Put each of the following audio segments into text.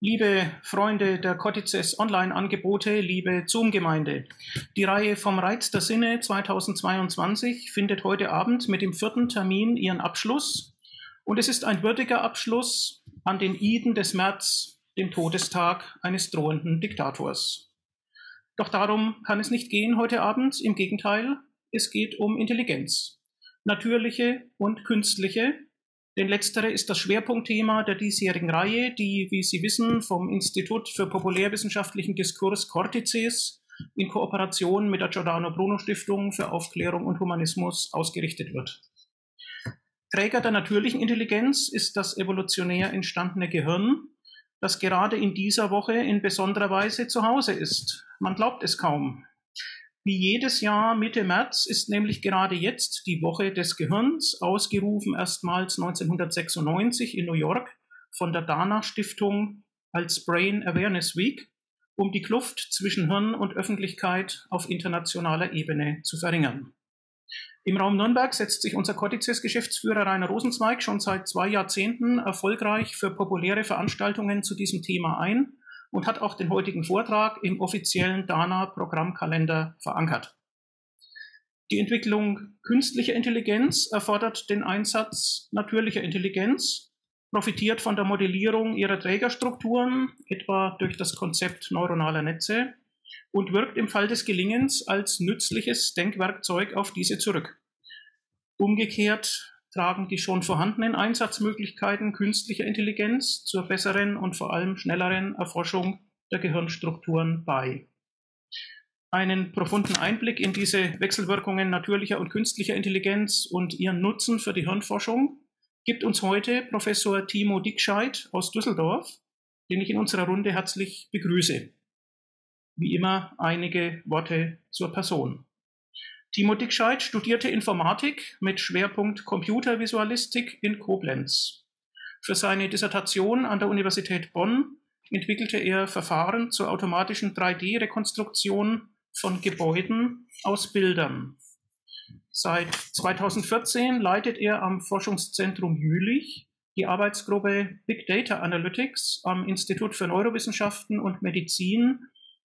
Liebe Freunde der Cortices Online-Angebote, liebe Zoom-Gemeinde, die Reihe vom Reiz der Sinne 2022 findet heute Abend mit dem 4. Termin ihren Abschluss. Und es ist ein würdiger Abschluss an den Iden des März, dem Todestag eines drohenden Diktators. Doch darum kann es nicht gehen heute Abend. Im Gegenteil, es geht um Intelligenz, natürliche und künstliche. Denn letztere ist das Schwerpunktthema der diesjährigen Reihe, die, wie Sie wissen, vom Institut für populärwissenschaftlichen Diskurs Cortices in Kooperation mit der Giordano Bruno Stiftung für Aufklärung und Humanismus ausgerichtet wird. Träger der natürlichen Intelligenz ist das evolutionär entstandene Gehirn, das gerade in dieser Woche in besonderer Weise zu Hause ist. Man glaubt es kaum. Wie jedes Jahr Mitte März ist nämlich gerade jetzt die Woche des Gehirns, ausgerufen erstmals 1996 in New York von der Dana Stiftung als Brain Awareness Week, um die Kluft zwischen Hirn und Öffentlichkeit auf internationaler Ebene zu verringern. Im Raum Nürnberg setzt sich unser Cortices-Geschäftsführer Rainer Rosenzweig schon seit 2 Jahrzehnten erfolgreich für populäre Veranstaltungen zu diesem Thema ein und hat auch den heutigen Vortrag im offiziellen DANA-Programmkalender verankert. Die Entwicklung künstlicher Intelligenz erfordert den Einsatz natürlicher Intelligenz, profitiert von der Modellierung ihrer Trägerstrukturen, etwa durch das Konzept neuronaler Netze, und wirkt im Fall des Gelingens als nützliches Denkwerkzeug auf diese zurück. Umgekehrt tragen die schon vorhandenen Einsatzmöglichkeiten künstlicher Intelligenz zur besseren und vor allem schnelleren Erforschung der Gehirnstrukturen bei. Einen profunden Einblick in diese Wechselwirkungen natürlicher und künstlicher Intelligenz und ihren Nutzen für die Hirnforschung gibt uns heute Professor Timo Dickscheid aus Düsseldorf, den ich in unserer Runde herzlich begrüße. Wie immer einige Worte zur Person. Timo Dickscheid studierte Informatik mit Schwerpunkt Computervisualistik in Koblenz. Für seine Dissertation an der Universität Bonn entwickelte er Verfahren zur automatischen 3D-Rekonstruktion von Gebäuden aus Bildern. Seit 2014 leitet er am Forschungszentrum Jülich die Arbeitsgruppe Big Data Analytics am Institut für Neurowissenschaften und Medizin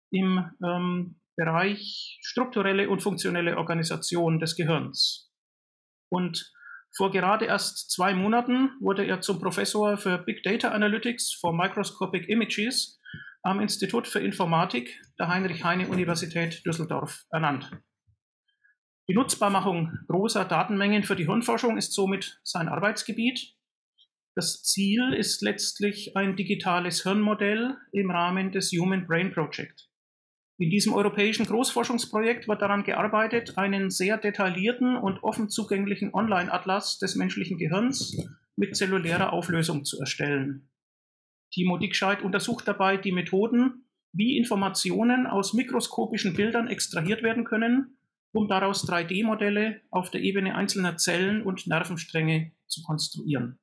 im Bereich strukturelle und funktionelle Organisation des Gehirns. Und vor gerade erst 2 Monaten wurde er zum Professor für Big Data Analytics for Microscopic Images am Institut für Informatik der Heinrich-Heine-Universität Düsseldorf ernannt. Die Nutzbarmachung großer Datenmengen für die Hirnforschung ist somit sein Arbeitsgebiet. Das Ziel ist letztlich ein digitales Hirnmodell im Rahmen des Human Brain Project. In diesem europäischen Großforschungsprojekt wird daran gearbeitet, einen sehr detaillierten und offen zugänglichen Online-Atlas des menschlichen Gehirns mit zellulärer Auflösung zu erstellen. Timo Dickscheid untersucht dabei die Methoden, wie Informationen aus mikroskopischen Bildern extrahiert werden können, um daraus 3D-Modelle auf der Ebene einzelner Zellen und Nervenstränge zu konstruieren.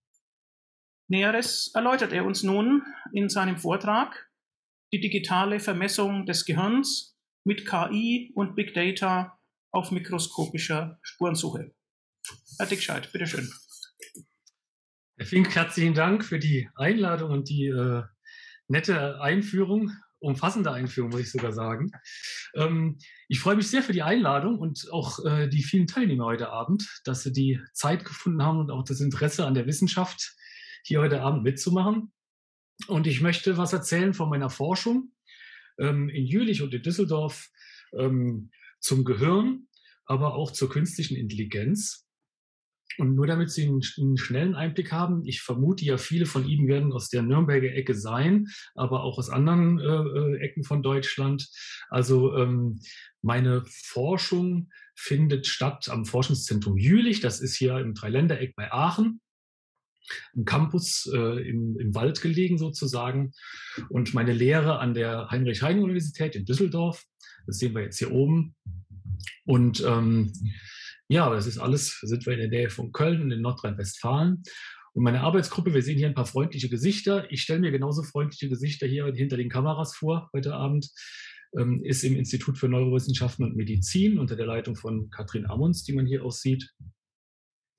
Näheres erläutert er uns nun in seinem Vortrag: die digitale Vermessung des Gehirns mit KI und Big Data auf mikroskopischer Spurensuche. Herr Dickscheid, bitteschön. Herr Fink, herzlichen Dank für die Einladung und die nette Einführung, umfassende Einführung, muss ich sogar sagen. Ich freue mich sehr für die Einladung und auch die vielen Teilnehmer heute Abend, dass sie die Zeit gefunden haben und auch das Interesse an der Wissenschaft, hier heute Abend mitzumachen. Und ich möchte was erzählen von meiner Forschung in Jülich und in Düsseldorf zum Gehirn, aber auch zur künstlichen Intelligenz. Und nur damit Sie einen schnellen Einblick haben, ich vermute ja, viele von Ihnen werden aus der Nürnberger Ecke sein, aber auch aus anderen Ecken von Deutschland. Also meine Forschung findet statt am Forschungszentrum Jülich. Das ist hier im Dreiländereck bei Aachen, im Campus im Wald gelegen sozusagen. Und meine Lehre an der Heinrich-Heine-Universität in Düsseldorf, das sehen wir jetzt hier oben. Und ja, das ist alles, sind wir in der Nähe von Köln und in Nordrhein-Westfalen. Und meine Arbeitsgruppe, wir sehen hier ein paar freundliche Gesichter. Ich stelle mir genauso freundliche Gesichter hier hinter den Kameras vor heute Abend. Ist im Institut für Neurowissenschaften und Medizin unter der Leitung von Katrin Amunds, die man hier auch sieht.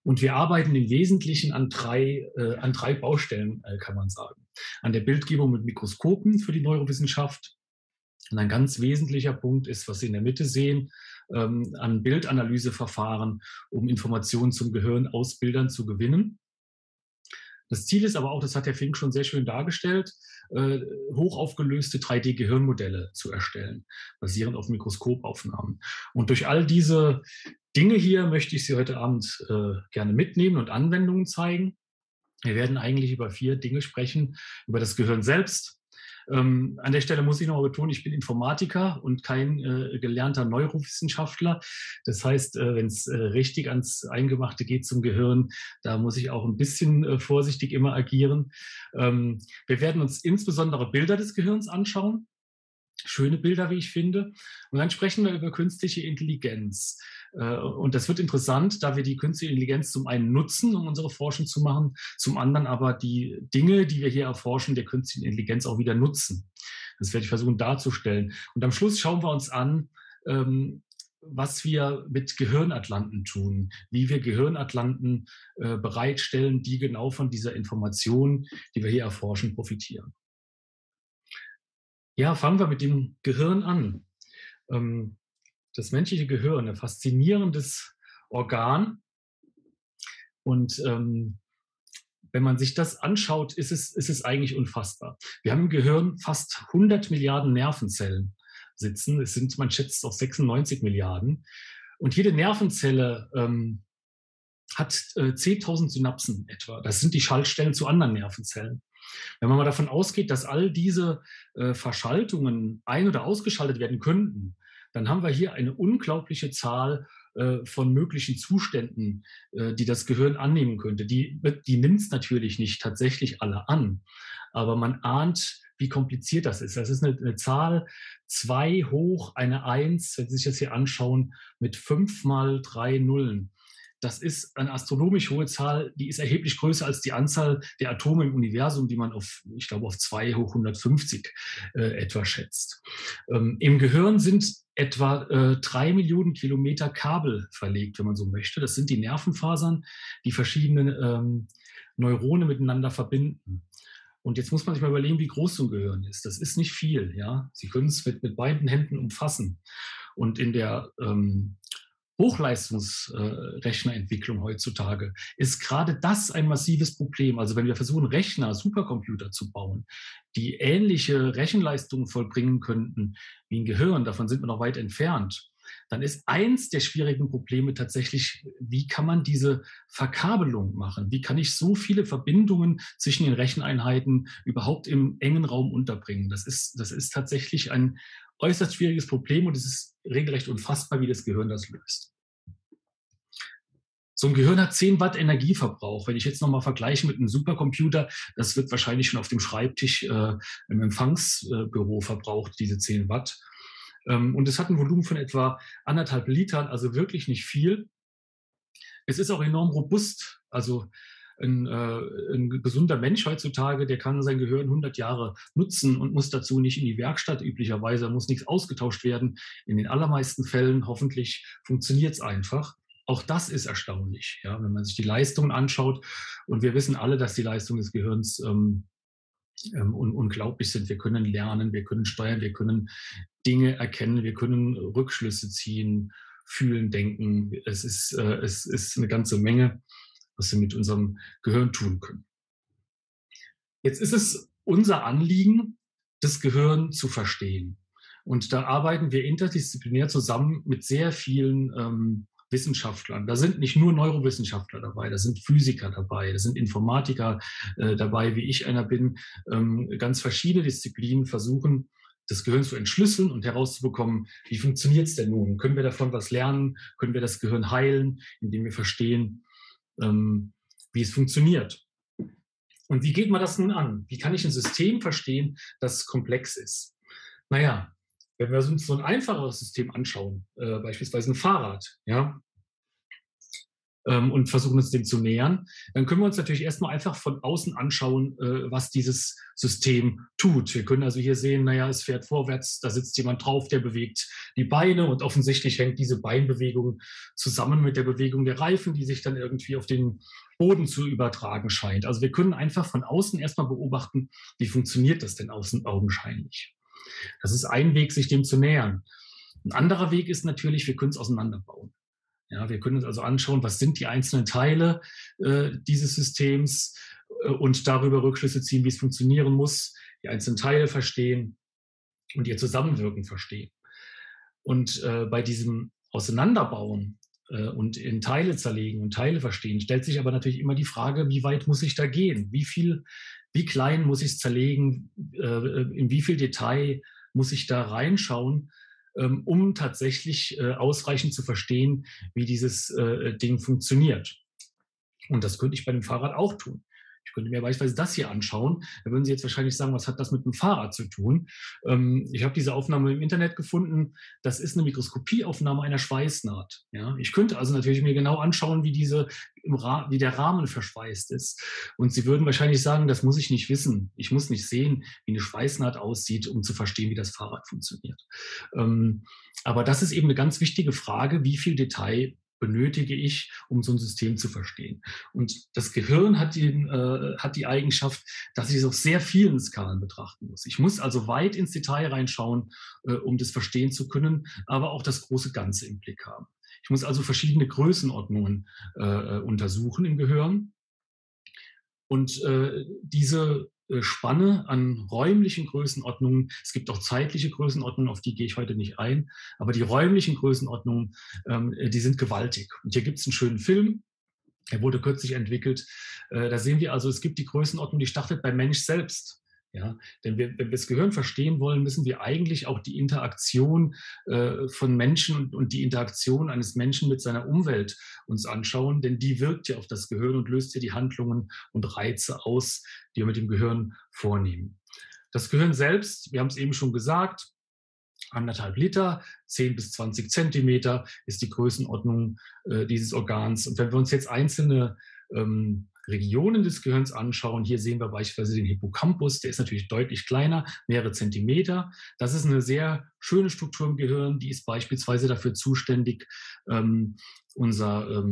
Und wir arbeiten im Wesentlichen an drei Baustellen, kann man sagen. An der Bildgebung mit Mikroskopen für die Neurowissenschaft. Und ein ganz wesentlicher Punkt ist, was Sie in der Mitte sehen, an Bildanalyseverfahren, um Informationen zum Gehirn aus Bildern zu gewinnen. Das Ziel ist aber auch, das hat Herr Fink schon sehr schön dargestellt, hochaufgelöste 3D-Gehirnmodelle zu erstellen, basierend auf Mikroskopaufnahmen. Und durch all diese Dinge hier möchte ich Sie heute Abend gerne mitnehmen und Anwendungen zeigen. Wir werden eigentlich über 4 Dinge sprechen, über das Gehirn selbst. An der Stelle muss ich noch mal betonen, ich bin Informatiker und kein gelernter Neurowissenschaftler. Das heißt, wenn es richtig ans Eingemachte geht zum Gehirn, da muss ich auch ein bisschen vorsichtig immer agieren. Wir werden uns insbesondere Bilder des Gehirns anschauen. Schöne Bilder, wie ich finde. Und dann sprechen wir über künstliche Intelligenz. Und das wird interessant, da wir die künstliche Intelligenz zum einen nutzen, um unsere Forschung zu machen, zum anderen aber die Dinge, die wir hier erforschen, der künstlichen Intelligenz auch wieder nutzen. Das werde ich versuchen darzustellen. Und am Schluss schauen wir uns an, was wir mit Gehirnatlanten tun, wie wir Gehirnatlanten bereitstellen, die genau von dieser Information, die wir hier erforschen, profitieren. Ja, fangen wir mit dem Gehirn an. Das menschliche Gehirn, ein faszinierendes Organ. Und wenn man sich das anschaut, ist es eigentlich unfassbar. Wir haben im Gehirn fast 100 Milliarden Nervenzellen sitzen. Es sind, man schätzt, auf 96 Milliarden. Und jede Nervenzelle hat 10.000 Synapsen etwa. Das sind die Schaltstellen zu anderen Nervenzellen. Wenn man mal davon ausgeht, dass all diese Verschaltungen ein- oder ausgeschaltet werden könnten, dann haben wir hier eine unglaubliche Zahl von möglichen Zuständen, die das Gehirn annehmen könnte. Die nimmt es natürlich nicht tatsächlich alle an, aber man ahnt, wie kompliziert das ist. Das ist eine Zahl 2 hoch eine 1, wenn Sie sich das hier anschauen, mit 5 mal 3 Nullen. Das ist eine astronomisch hohe Zahl, die ist erheblich größer als die Anzahl der Atome im Universum, die man auf, ich glaube, auf 2 hoch 150 etwa schätzt. Im Gehirn sind etwa 3 Millionen Kilometer Kabel verlegt, wenn man so möchte. Das sind die Nervenfasern, die verschiedene Neurone miteinander verbinden. Und jetzt muss man sich mal überlegen, wie groß so ein Gehirn ist. Das ist nicht viel. Ja? Sie können es mit beiden Händen umfassen. Und in der Hochleistungsrechnerentwicklung heutzutage ist gerade das ein massives Problem. Also wenn wir versuchen, Rechner, Supercomputer zu bauen, die ähnliche Rechenleistungen vollbringen könnten wie ein Gehirn, davon sind wir noch weit entfernt, dann ist eins der schwierigen Probleme tatsächlich, wie kann man diese Verkabelung machen? Wie kann ich so viele Verbindungen zwischen den Recheneinheiten überhaupt im engen Raum unterbringen? Das ist tatsächlich ein äußerst schwieriges Problem und es ist regelrecht unfassbar, wie das Gehirn das löst. So ein Gehirn hat 10 Watt Energieverbrauch. Wenn ich jetzt nochmal vergleiche mit einem Supercomputer, das wird wahrscheinlich schon auf dem Schreibtisch im Empfangsbüro verbraucht, diese 10 Watt. Und es hat ein Volumen von etwa 1,5 Litern, also wirklich nicht viel. Es ist auch enorm robust. Also ein gesunder Mensch heutzutage, der kann sein Gehirn 100 Jahre nutzen und muss dazu nicht in die Werkstatt üblicherweise, muss nichts ausgetauscht werden. In den allermeisten Fällen hoffentlich funktioniert es einfach. Auch das ist erstaunlich, ja, wenn man sich die Leistungen anschaut. Und wir wissen alle, dass die Leistungen des Gehirns unglaublich sind. Wir können lernen, wir können steuern, wir können Dinge erkennen, wir können Rückschlüsse ziehen, fühlen, denken. Es ist eine ganze Menge, was wir mit unserem Gehirn tun können. Jetzt ist es unser Anliegen, das Gehirn zu verstehen. Und da arbeiten wir interdisziplinär zusammen mit sehr vielen Wissenschaftlern. Da sind nicht nur Neurowissenschaftler dabei, da sind Physiker dabei, da sind Informatiker dabei, wie ich einer bin. Ganz verschiedene Disziplinen versuchen, das Gehirn zu entschlüsseln und herauszubekommen, wie funktioniert es denn nun? Können wir davon was lernen? Können wir das Gehirn heilen, indem wir verstehen, wie es funktioniert? Und wie geht man das nun an? Wie kann ich ein System verstehen, das komplex ist? Naja, wenn wir uns so ein einfacheres System anschauen, beispielsweise ein Fahrrad, ja, und versuchen uns dem zu nähern, dann können wir uns natürlich erstmal einfach von außen anschauen, was dieses System tut. Wir können also hier sehen, naja, es fährt vorwärts, da sitzt jemand drauf, der bewegt die Beine und offensichtlich hängt diese Beinbewegung zusammen mit der Bewegung der Reifen, die sich dann irgendwie auf den Boden zu übertragen scheint. Also wir können einfach von außen erstmal beobachten, wie funktioniert das denn augenscheinlich. Das ist ein Weg, sich dem zu nähern. Ein anderer Weg ist natürlich, wir können es auseinanderbauen. Ja, wir können uns also anschauen, was sind die einzelnen Teile dieses Systems und darüber Rückschlüsse ziehen, wie es funktionieren muss, die einzelnen Teile verstehen und ihr Zusammenwirken verstehen. Und bei diesem Auseinanderbauen und in Teile zerlegen und Teile verstehen, stellt sich aber natürlich immer die Frage, wie weit muss ich da gehen? Wie klein muss ich es zerlegen? In wie viel Detail muss ich da reinschauen, um tatsächlich ausreichend zu verstehen, wie dieses Ding funktioniert. Und das könnte ich bei dem Fahrrad auch tun. Ich könnte mir beispielsweise das hier anschauen. Da würden Sie jetzt wahrscheinlich sagen, was hat das mit dem Fahrrad zu tun? Ich habe diese Aufnahme im Internet gefunden. Das ist eine Mikroskopieaufnahme einer Schweißnaht. Ja? Ich könnte also natürlich mir genau anschauen, wie der Rahmen verschweißt ist. Und Sie würden wahrscheinlich sagen, das muss ich nicht wissen. Ich muss nicht sehen, wie eine Schweißnaht aussieht, um zu verstehen, wie das Fahrrad funktioniert. Aber das ist eben eine ganz wichtige Frage, wie viel Detail benötige ich, um so ein System zu verstehen. Und das Gehirn hat die Eigenschaft, dass ich es auf sehr vielen Skalen betrachten muss. Ich muss also weit ins Detail reinschauen, um das verstehen zu können, aber auch das große Ganze im Blick haben. Ich muss also verschiedene Größenordnungen untersuchen im Gehirn. Und diese Spanne an räumlichen Größenordnungen, es gibt auch zeitliche Größenordnungen, auf die gehe ich heute nicht ein, aber die räumlichen Größenordnungen, die sind gewaltig. Und hier gibt es einen schönen Film, der wurde kürzlich entwickelt. Da sehen wir also, es gibt die Größenordnung, die startet beim Mensch selbst. Ja, denn wenn wir das Gehirn verstehen wollen, müssen wir eigentlich auch die Interaktion von Menschen und die Interaktion eines Menschen mit seiner Umwelt uns anschauen, denn die wirkt ja auf das Gehirn und löst ja die Handlungen und Reize aus, die wir mit dem Gehirn vornehmen. Das Gehirn selbst, wir haben es eben schon gesagt, 1,5 Liter, 10 bis 20 Zentimeter ist die Größenordnung dieses Organs. Und wenn wir uns jetzt einzelne Regionen des Gehirns anschauen, hier sehen wir beispielsweise den Hippocampus, der ist natürlich deutlich kleiner, mehrere Zentimeter. Das ist eine sehr schöne Struktur im Gehirn, die ist beispielsweise dafür zuständig, unser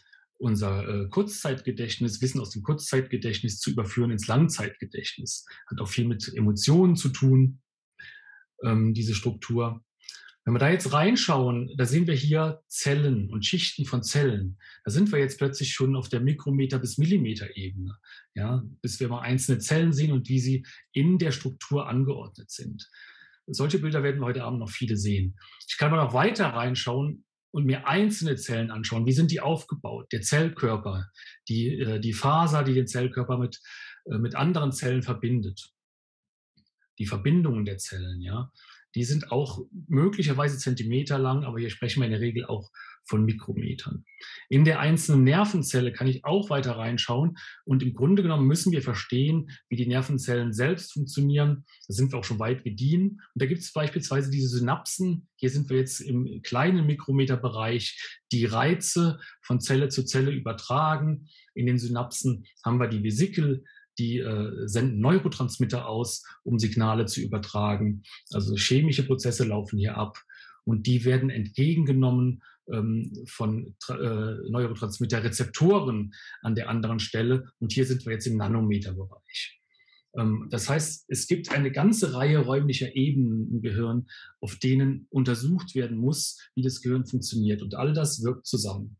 Kurzzeitgedächtnis, Wissen aus dem Kurzzeitgedächtnis zu überführen ins Langzeitgedächtnis. Hat auch viel mit Emotionen zu tun, diese Struktur. Wenn wir da jetzt reinschauen, da sehen wir hier Zellen und Schichten von Zellen. Da sind wir jetzt plötzlich schon auf der Mikrometer- bis Millimeter-Ebene, ja, bis wir mal einzelne Zellen sehen und wie sie in der Struktur angeordnet sind. Solche Bilder werden wir heute Abend noch viele sehen. Ich kann mal noch weiter reinschauen und mir einzelne Zellen anschauen. Wie sind die aufgebaut? Der Zellkörper, die Faser, die den Zellkörper mit anderen Zellen verbindet. Die Verbindungen der Zellen, ja, die sind auch möglicherweise Zentimeter lang, aber hier sprechen wir in der Regel auch von Mikrometern. In der einzelnen Nervenzelle kann ich auch weiter reinschauen und im Grunde genommen müssen wir verstehen, wie die Nervenzellen selbst funktionieren. Da sind wir auch schon weit gediehen. Und da gibt es beispielsweise diese Synapsen. Hier sind wir jetzt im kleinen Mikrometerbereich, die Reize von Zelle zu Zelle übertragen. In den Synapsen haben wir die Vesikel, die senden Neurotransmitter aus, um Signale zu übertragen. Also chemische Prozesse laufen hier ab und die werden entgegengenommen von Neurotransmitter-Rezeptoren an der anderen Stelle. Und hier sind wir jetzt im Nanometerbereich. Das heißt, es gibt eine ganze Reihe räumlicher Ebenen im Gehirn, auf denen untersucht werden muss, wie das Gehirn funktioniert. Und all das wirkt zusammen.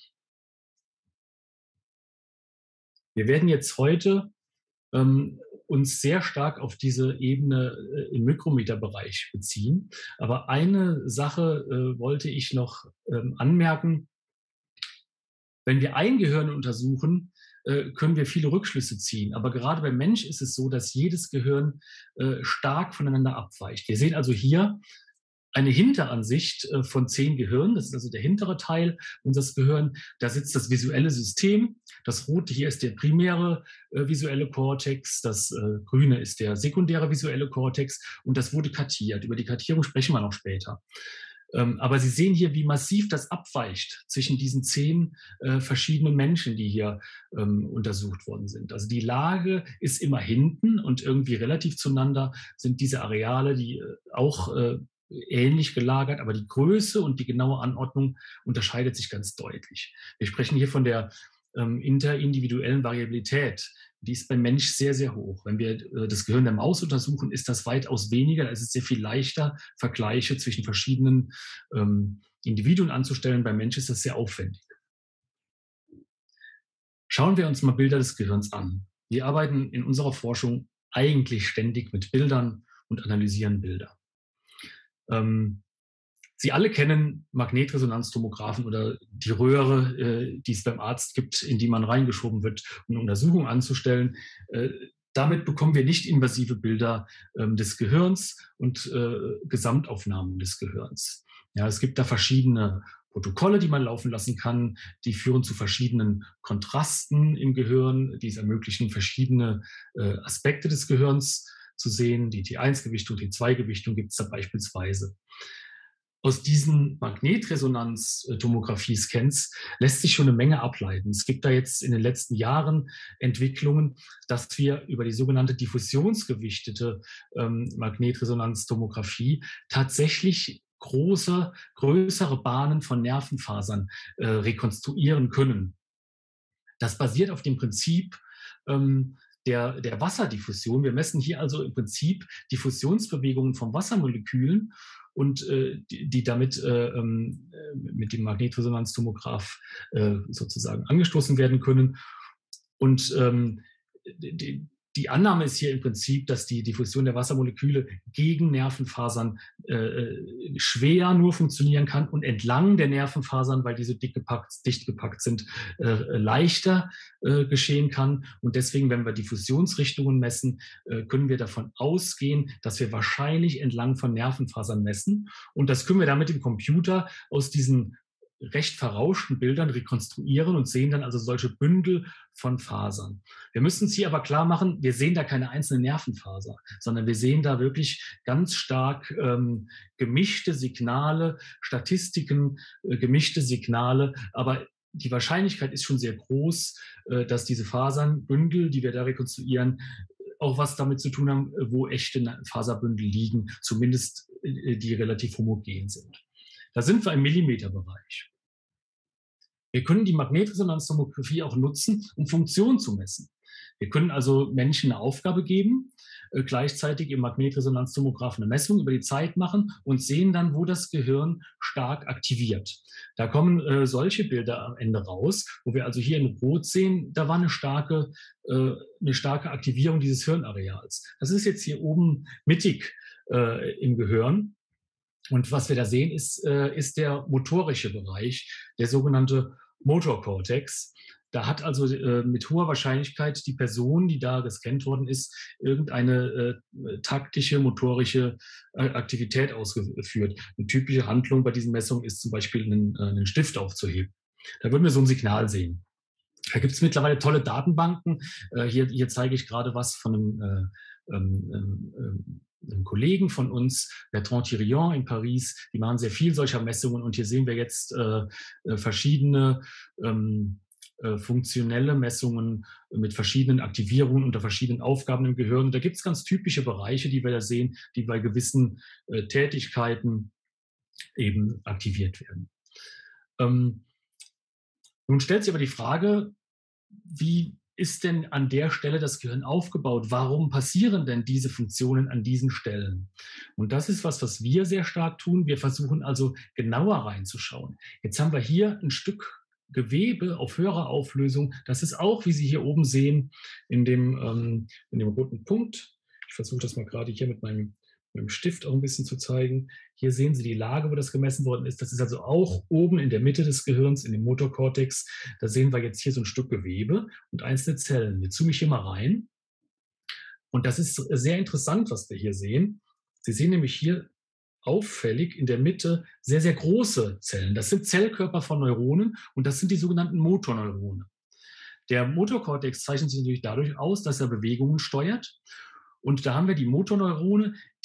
Wir werden jetzt heute uns sehr stark auf diese Ebene im Mikrometerbereich beziehen. Aber eine Sache wollte ich noch anmerken. Wenn wir ein Gehirn untersuchen, können wir viele Rückschlüsse ziehen. Aber gerade beim Mensch ist es so, dass jedes Gehirn stark voneinander abweicht. Wir sehen also hier eine Hinteransicht von 10 Gehirnen. Das ist also der hintere Teil unseres Gehirns. Da sitzt das visuelle System. Das rote hier ist der primäre visuelle Kortex. Das grüne ist der sekundäre visuelle Kortex. Und das wurde kartiert. Über die Kartierung sprechen wir noch später. Aber Sie sehen hier, wie massiv das abweicht zwischen diesen 10 verschiedenen Menschen, die hier untersucht worden sind. Also die Lage ist immer hinten und irgendwie relativ zueinander sind diese Areale, die auch ähnlich gelagert, aber die Größe und die genaue Anordnung unterscheidet sich ganz deutlich. Wir sprechen hier von der interindividuellen Variabilität. Die ist beim Mensch sehr, sehr hoch. Wenn wir das Gehirn der Maus untersuchen, ist das weitaus weniger. Es ist sehr viel leichter, Vergleiche zwischen verschiedenen Individuen anzustellen. Beim Mensch ist das sehr aufwendig. Schauen wir uns mal Bilder des Gehirns an. Wir arbeiten in unserer Forschung eigentlich ständig mit Bildern und analysieren Bilder. Sie alle kennen Magnetresonanztomographen oder die Röhre, die es beim Arzt gibt, in die man reingeschoben wird, um eine Untersuchung anzustellen. Damit bekommen wir nicht invasive Bilder des Gehirns und Gesamtaufnahmen des Gehirns. Ja, es gibt da verschiedene Protokolle, die man laufen lassen kann. Die führen zu verschiedenen Kontrasten im Gehirn. Die es ermöglichen, verschiedene Aspekte des Gehirns zu sehen. Die T1-Gewichtung, T2-Gewichtung gibt es da beispielsweise. Aus diesen Magnetresonanztomographie-Scans lässt sich schon eine Menge ableiten. Es gibt da jetzt in den letzten Jahren Entwicklungen, dass wir über die sogenannte diffusionsgewichtete Magnetresonanztomographie tatsächlich größere Bahnen von Nervenfasern rekonstruieren können. Das basiert auf dem Prinzip der Wasserdiffusion. Wir messen hier also im Prinzip Diffusionsbewegungen von Wassermolekülen und die damit mit dem Magnetresonanztomograph sozusagen angestoßen werden können. Und die Annahme ist hier im Prinzip, dass die Diffusion der Wassermoleküle gegen Nervenfasern schwer nur funktionieren kann und entlang der Nervenfasern, weil die so dicht gepackt sind, leichter geschehen kann. Und deswegen, wenn wir Diffusionsrichtungen messen, können wir davon ausgehen, dass wir wahrscheinlich entlang von Nervenfasern messen. Und das können wir dann mit dem Computer aus diesen recht verrauschten Bildern rekonstruieren und sehen dann also solche Bündel von Fasern. Wir müssen uns hier aber klar machen, wir sehen da keine einzelne Nervenfaser, sondern wir sehen da wirklich ganz stark gemischte Signale, Statistiken, gemischte Signale, aber die Wahrscheinlichkeit ist schon sehr groß, dass diese Fasern, Bündel, die wir da rekonstruieren, auch was damit zu tun haben, wo echte Faserbündel liegen, zumindest die relativ homogen sind. Da sind wir im Millimeterbereich. Wir können die Magnetresonanztomographie auch nutzen, um Funktionen zu messen. Wir können also Menschen eine Aufgabe geben, gleichzeitig im Magnetresonanztomograph eine Messung über die Zeit machen und sehen dann, wo das Gehirn stark aktiviert. Da kommen solche Bilder am Ende raus, wo wir also hier in Rot sehen, da war eine starke Aktivierung dieses Hirnareals. Das ist jetzt hier oben mittig im Gehirn. Und was wir da sehen, ist der motorische Bereich, der sogenannte Motorkortex. Da hat also mit hoher Wahrscheinlichkeit die Person, die da gescannt worden ist, irgendeine taktische, motorische Aktivität ausgeführt. Eine typische Handlung bei diesen Messungen ist zum Beispiel einen Stift aufzuheben. Da würden wir so ein Signal sehen. Da gibt es mittlerweile tolle Datenbanken. Hier zeige ich gerade was von einem Kollegen von uns, Bertrand Thirion in Paris. Die machen sehr viel solcher Messungen und hier sehen wir jetzt verschiedene funktionelle Messungen mit verschiedenen Aktivierungen unter verschiedenen Aufgaben im Gehirn. Da gibt es ganz typische Bereiche, die wir da sehen, die bei gewissen Tätigkeiten eben aktiviert werden. Nun stellt sich aber die Frage, wie ist denn an der Stelle das Gehirn aufgebaut? Warum passieren denn diese Funktionen an diesen Stellen? Und das ist was wir sehr stark tun. Wir versuchen also genauer reinzuschauen. Jetzt haben wir hier ein Stück Gewebe auf höherer Auflösung. Das ist auch, wie Sie hier oben sehen, in dem roten Punkt. Ich versuche das mal gerade hier mit meinem Stift auch ein bisschen zu zeigen. Hier sehen Sie die Lage, wo das gemessen worden ist. Das ist also auch oben in der Mitte des Gehirns, in dem Motorkortex. Da sehen wir jetzt hier so ein Stück Gewebe und einzelne Zellen. Jetzt zoome ich hier mal rein. Und das ist sehr interessant, was wir hier sehen. Sie sehen nämlich hier auffällig in der Mitte sehr, sehr große Zellen. Das sind Zellkörper von Neuronen und das sind die sogenannten Motorneurone. Der Motorkortex zeichnet sich natürlich dadurch aus, dass er Bewegungen steuert. Und da haben wir die Motorneurone, die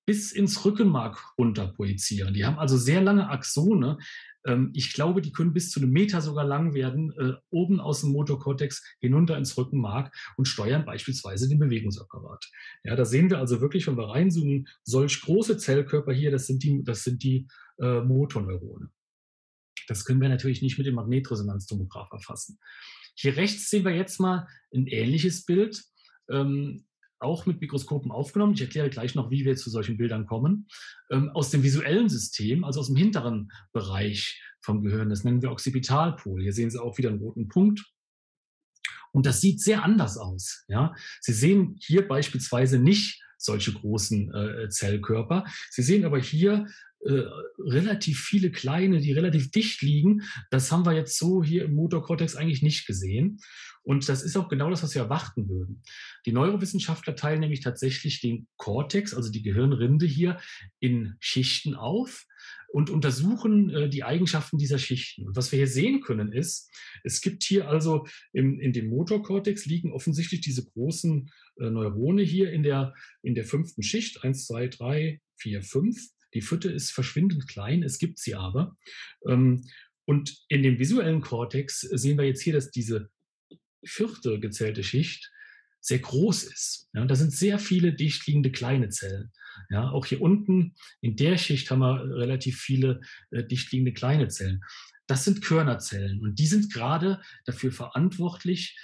bis ins Rückenmark runter projizieren. Die haben also sehr lange Axone. Ich glaube, die können bis zu 1 Meter sogar lang werden, oben aus dem Motorkortex hinunter ins Rückenmark und steuern beispielsweise den Bewegungsapparat. Ja, da sehen wir also wirklich, wenn wir reinzoomen, solch große Zellkörper hier, das sind die Motorneurone. Das können wir natürlich nicht mit dem Magnetresonanztomograph erfassen. Hier rechts sehen wir jetzt mal ein ähnliches Bild, auch mit Mikroskopen aufgenommen. Ich erkläre gleich noch, wie wir zu solchen Bildern kommen. Aus dem visuellen System, also aus dem hinteren Bereich vom Gehirn, das nennen wir Occipitalpol. Hier sehen Sie auch wieder einen roten Punkt. Und das sieht sehr anders aus. Ja? Sie sehen hier beispielsweise nicht solche großen Zellkörper. Sie sehen aber hier relativ viele kleine, die relativ dicht liegen. Das haben wir jetzt so hier im Motorkortex eigentlich nicht gesehen. Und das ist auch genau das, was wir erwarten würden. Die Neurowissenschaftler teilen nämlich tatsächlich den Kortex, also die Gehirnrinde hier, in Schichten auf und untersuchen die Eigenschaften dieser Schichten. Und was wir hier sehen können ist, es gibt hier also in dem Motorkortex liegen offensichtlich diese großen Neurone hier in der 5. Schicht, 1, 2, 3, 4, 5. Die 4. ist verschwindend klein, es gibt sie aber. Und in dem visuellen Kortex sehen wir jetzt hier, dass diese 4. gezählte Schicht sehr groß ist. Ja, da sind sehr viele dicht liegende kleine Zellen. Ja, auch hier unten in der Schicht haben wir relativ viele dicht liegende kleine Zellen. Das sind Körnerzellen und die sind gerade dafür verantwortlich,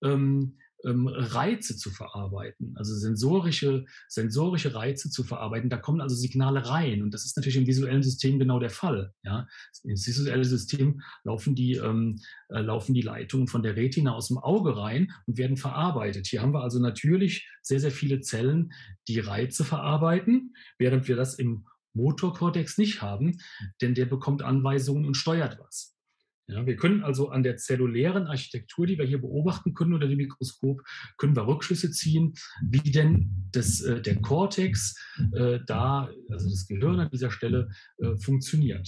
Reize zu verarbeiten, also sensorische Reize zu verarbeiten. Da kommen also Signale rein und das ist natürlich im visuellen System genau der Fall. Ja? Ins visuelle System laufen die Leitungen von der Retina aus dem Auge rein und werden verarbeitet. Hier haben wir also natürlich sehr, sehr viele Zellen, die Reize verarbeiten, während wir das im Motorkortex nicht haben, denn der bekommt Anweisungen und steuert was. Ja, wir können also an der zellulären Architektur, die wir hier beobachten können unter dem Mikroskop, können wir Rückschlüsse ziehen, wie denn der Kortex also das Gehirn an dieser Stelle, funktioniert.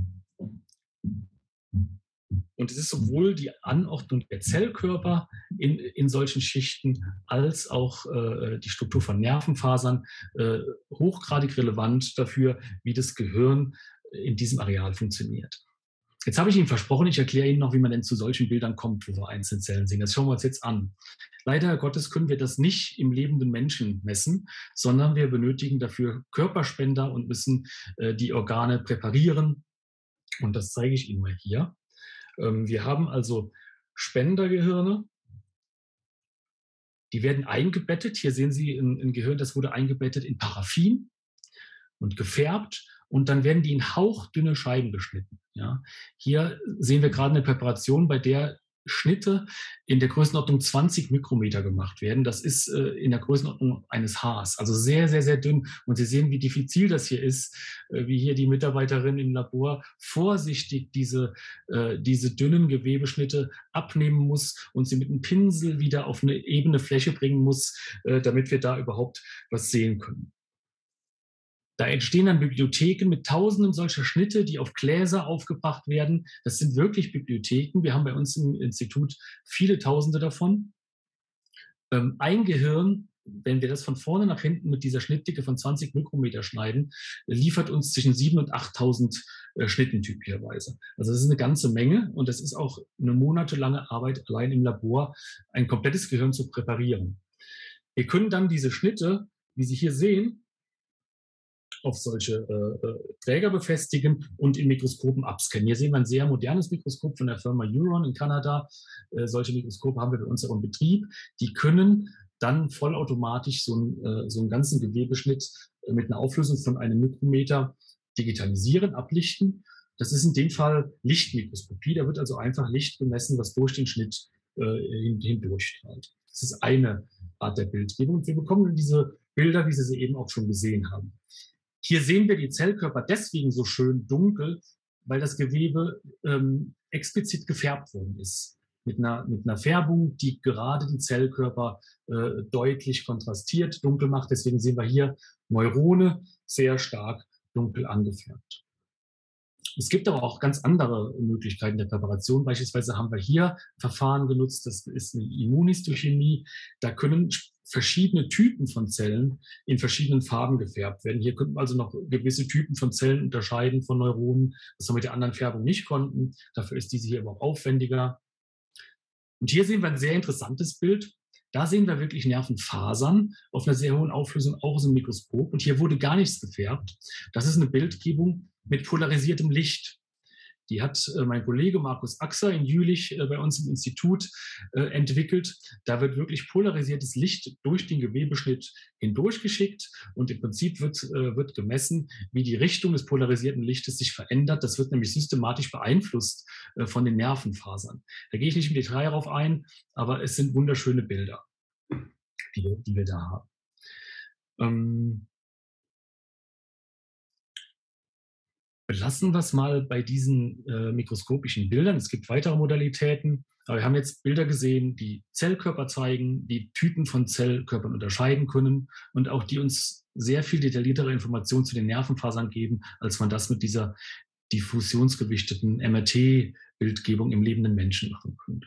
Und es ist sowohl die Anordnung der Zellkörper in solchen Schichten als auch die Struktur von Nervenfasern hochgradig relevant dafür, wie das Gehirn in diesem Areal funktioniert. Jetzt habe ich Ihnen versprochen, ich erkläre Ihnen noch, wie man denn zu solchen Bildern kommt, wo wir einzelne Zellen sehen. Das schauen wir uns jetzt an. Leider Gottes können wir das nicht im lebenden Menschen messen, sondern wir benötigen dafür Körperspender und müssen die Organe präparieren. Und das zeige ich Ihnen mal hier. Wir haben also Spendergehirne. Die werden eingebettet. Hier sehen Sie ein Gehirn, das wurde eingebettet in Paraffin und gefärbt. Und dann werden die in hauchdünne Scheiben geschnitten. Ja. Hier sehen wir gerade eine Präparation, bei der Schnitte in der Größenordnung 20 Mikrometer gemacht werden. Das ist in der Größenordnung eines Haars, also sehr, sehr, sehr dünn. Und Sie sehen, wie diffizil das hier ist, wie hier die Mitarbeiterin im Labor vorsichtig diese dünnen Gewebeschnitte abnehmen muss und sie mit einem Pinsel wieder auf eine ebene Fläche bringen muss, damit wir da überhaupt was sehen können. Da entstehen dann Bibliotheken mit Tausenden solcher Schnitte, die auf Gläser aufgebracht werden. Das sind wirklich Bibliotheken. Wir haben bei uns im Institut viele Tausende davon. Ein Gehirn, wenn wir das von vorne nach hinten mit dieser Schnittdicke von 20 Mikrometer schneiden, liefert uns zwischen 7.000 und 8.000 Schnitten typischerweise. Also das ist eine ganze Menge und das ist auch eine monatelange Arbeit allein im Labor, ein komplettes Gehirn zu präparieren. Wir können dann diese Schnitte, wie Sie hier sehen, auf solche Träger befestigen und in Mikroskopen abscannen. Hier sehen wir ein sehr modernes Mikroskop von der Firma Huron in Kanada. Solche Mikroskope haben wir bei uns auch im Betrieb. Die können dann vollautomatisch so einen ganzen Gewebeschnitt mit einer Auflösung von 1 Mikrometer digitalisieren, ablichten. Das ist in dem Fall Lichtmikroskopie. Da wird also einfach Licht gemessen, was durch den Schnitt hindurchstrahlt. Das ist eine Art der Bildgebung. Und wir bekommen diese Bilder, wie Sie sie eben auch schon gesehen haben. Hier sehen wir die Zellkörper deswegen so schön dunkel, weil das Gewebe explizit gefärbt worden ist. Mit einer Färbung, die gerade die Zellkörper deutlich kontrastiert, dunkel macht. Deswegen sehen wir hier Neurone sehr stark dunkel angefärbt. Es gibt aber auch ganz andere Möglichkeiten der Präparation. Beispielsweise haben wir hier Verfahren genutzt, das ist eine Immunhistochemie. Da können verschiedene Typen von Zellen in verschiedenen Farben gefärbt werden. Hier könnten wir also noch gewisse Typen von Zellen unterscheiden von Neuronen, was wir mit der anderen Färbung nicht konnten. Dafür ist diese hier aber auch aufwendiger. Und hier sehen wir ein sehr interessantes Bild. Da sehen wir wirklich Nervenfasern auf einer sehr hohen Auflösung, auch aus dem Mikroskop. Und hier wurde gar nichts gefärbt. Das ist eine Bildgebung mit polarisiertem Licht. Die hat mein Kollege Markus Axer in Jülich bei uns im Institut entwickelt. Da wird wirklich polarisiertes Licht durch den Gewebeschnitt hindurchgeschickt und im Prinzip wird gemessen, wie die Richtung des polarisierten Lichtes sich verändert. Das wird nämlich systematisch beeinflusst von den Nervenfasern. Da gehe ich nicht im Detail darauf ein, aber es sind wunderschöne Bilder, die wir da haben. Belassen wir es mal bei diesen mikroskopischen Bildern. Es gibt weitere Modalitäten, aber wir haben jetzt Bilder gesehen, die Zellkörper zeigen, die Typen von Zellkörpern unterscheiden können und auch die uns sehr viel detailliertere Informationen zu den Nervenfasern geben, als man das mit dieser diffusionsgewichteten MRT-Bildgebung im lebenden Menschen machen könnte.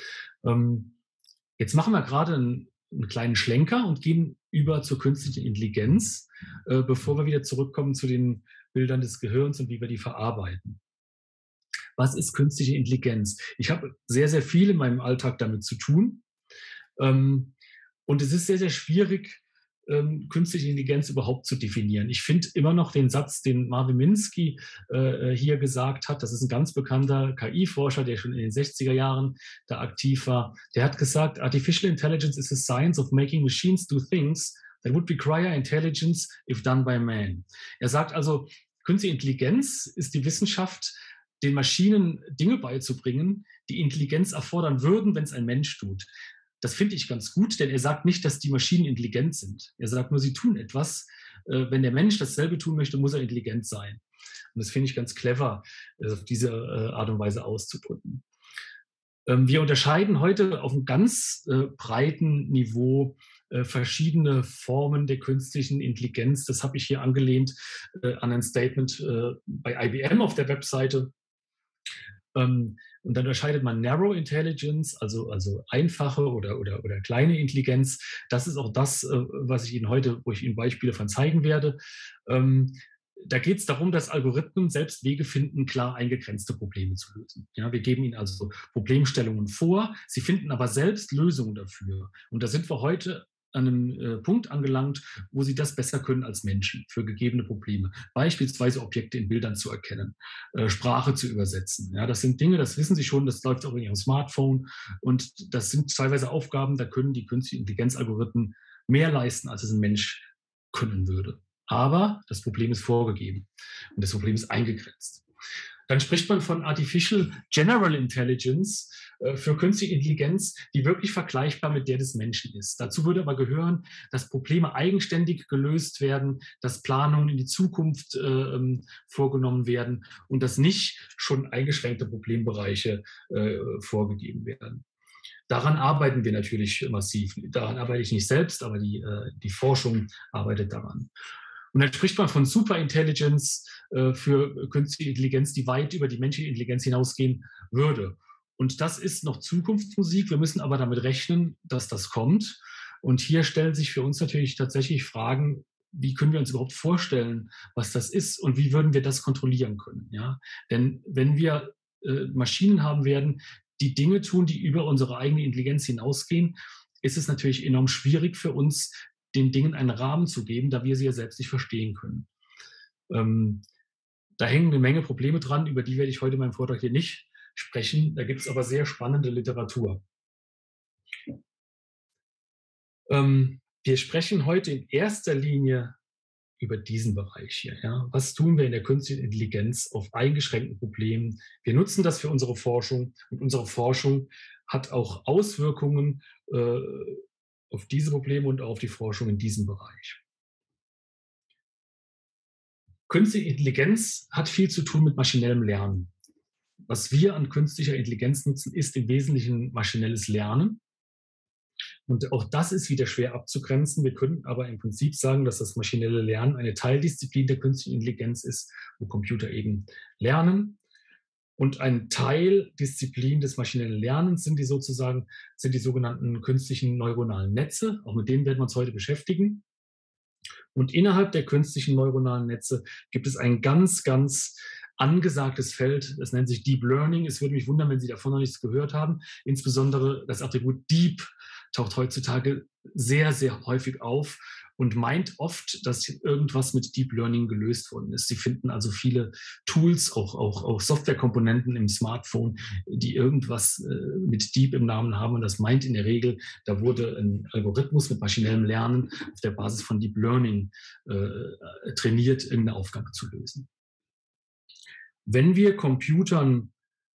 Jetzt machen wir gerade einen kleinen Schlenker und gehen über zur künstlichen Intelligenz, bevor wir wieder zurückkommen zu den Bildern des Gehirns und wie wir die verarbeiten. Was ist künstliche Intelligenz? Ich habe sehr, sehr viel in meinem Alltag damit zu tun. Und es ist sehr, sehr schwierig, künstliche Intelligenz überhaupt zu definieren. Ich finde immer noch den Satz, den Marvin Minsky hier gesagt hat, das ist ein ganz bekannter KI-Forscher, der schon in den 60er Jahren da aktiv war, der hat gesagt, Artificial Intelligence is a science of making machines do things that would require intelligence if done by man. Er sagt also, künstliche Intelligenz ist die Wissenschaft, den Maschinen Dinge beizubringen, die Intelligenz erfordern würden, wenn es ein Mensch tut. Das finde ich ganz gut, denn er sagt nicht, dass die Maschinen intelligent sind. Er sagt nur, sie tun etwas. Wenn der Mensch dasselbe tun möchte, muss er intelligent sein. Und das finde ich ganz clever, auf diese Art und Weise auszudrücken. Wir unterscheiden heute auf einem ganz breiten Niveau verschiedene Formen der künstlichen Intelligenz. Das habe ich hier angelehnt an ein Statement bei IBM auf der Webseite. Und dann unterscheidet man Narrow Intelligence, also einfache oder kleine Intelligenz. Das ist auch das, was ich Ihnen heute, wo ich Ihnen Beispiele von zeigen werde. Da geht es darum, dass Algorithmen selbst Wege finden, klar eingegrenzte Probleme zu lösen. Ja, wir geben ihnen also Problemstellungen vor, sie finden aber selbst Lösungen dafür. Und da sind wir heute an einem Punkt angelangt, wo sie das besser können als Menschen für gegebene Probleme. Beispielsweise Objekte in Bildern zu erkennen, Sprache zu übersetzen. Ja, das sind Dinge, das wissen sie schon, das läuft auch in ihrem Smartphone. Und das sind teilweise Aufgaben, da können die künstlichen Intelligenzalgorithmen mehr leisten, als es ein Mensch können würde. Aber das Problem ist vorgegeben und das Problem ist eingegrenzt. Dann spricht man von Artificial General Intelligence für künstliche Intelligenz, die wirklich vergleichbar mit der des Menschen ist. Dazu würde aber gehören, dass Probleme eigenständig gelöst werden, dass Planungen in die Zukunft vorgenommen werden und dass nicht schon eingeschränkte Problembereiche vorgegeben werden. Daran arbeiten wir natürlich massiv. Daran arbeite ich nicht selbst, aber die Forschung arbeitet daran. Und dann spricht man von Superintelligence für künstliche Intelligenz, die weit über die menschliche Intelligenz hinausgehen würde. Und das ist noch Zukunftsmusik. Wir müssen aber damit rechnen, dass das kommt. Und hier stellen sich für uns natürlich tatsächlich Fragen, wie können wir uns überhaupt vorstellen, was das ist und wie würden wir das kontrollieren können? Ja? Denn wenn wir Maschinen haben werden, die Dinge tun, die über unsere eigene Intelligenz hinausgehen, ist es natürlich enorm schwierig für uns, den Dingen einen Rahmen zu geben, da wir sie ja selbst nicht verstehen können. Da hängen eine Menge Probleme dran, über die werde ich heute in meinem Vortrag hier nicht sprechen. Da gibt es aber sehr spannende Literatur. Wir sprechen heute in erster Linie über diesen Bereich hier. Ja? Was tun wir in der künstlichen Intelligenz auf eingeschränkten Problemen? Wir nutzen das für unsere Forschung und unsere Forschung hat auch Auswirkungen auf diese Probleme und auf die Forschung in diesem Bereich. Künstliche Intelligenz hat viel zu tun mit maschinellem Lernen. Was wir an künstlicher Intelligenz nutzen, ist im Wesentlichen maschinelles Lernen. Und auch das ist wieder schwer abzugrenzen. Wir können aber im Prinzip sagen, dass das maschinelle Lernen eine Teildisziplin der künstlichen Intelligenz ist, wo Computer eben lernen. Und ein Teildisziplin des maschinellen Lernens sind die sogenannten künstlichen neuronalen Netze. Auch mit denen werden wir uns heute beschäftigen. Und innerhalb der künstlichen neuronalen Netze gibt es ein ganz, ganz angesagtes Feld, das nennt sich Deep Learning. Es würde mich wundern, wenn Sie davon noch nichts gehört haben. Insbesondere das Attribut Deep taucht heutzutage sehr, sehr häufig auf und meint oft, dass irgendwas mit Deep Learning gelöst worden ist. Sie finden also viele Tools, auch Softwarekomponenten im Smartphone, die irgendwas mit Deep im Namen haben. Und das meint in der Regel, da wurde ein Algorithmus mit maschinellem Lernen auf der Basis von Deep Learning trainiert, irgendeine Aufgabe zu lösen. Wenn wir Computern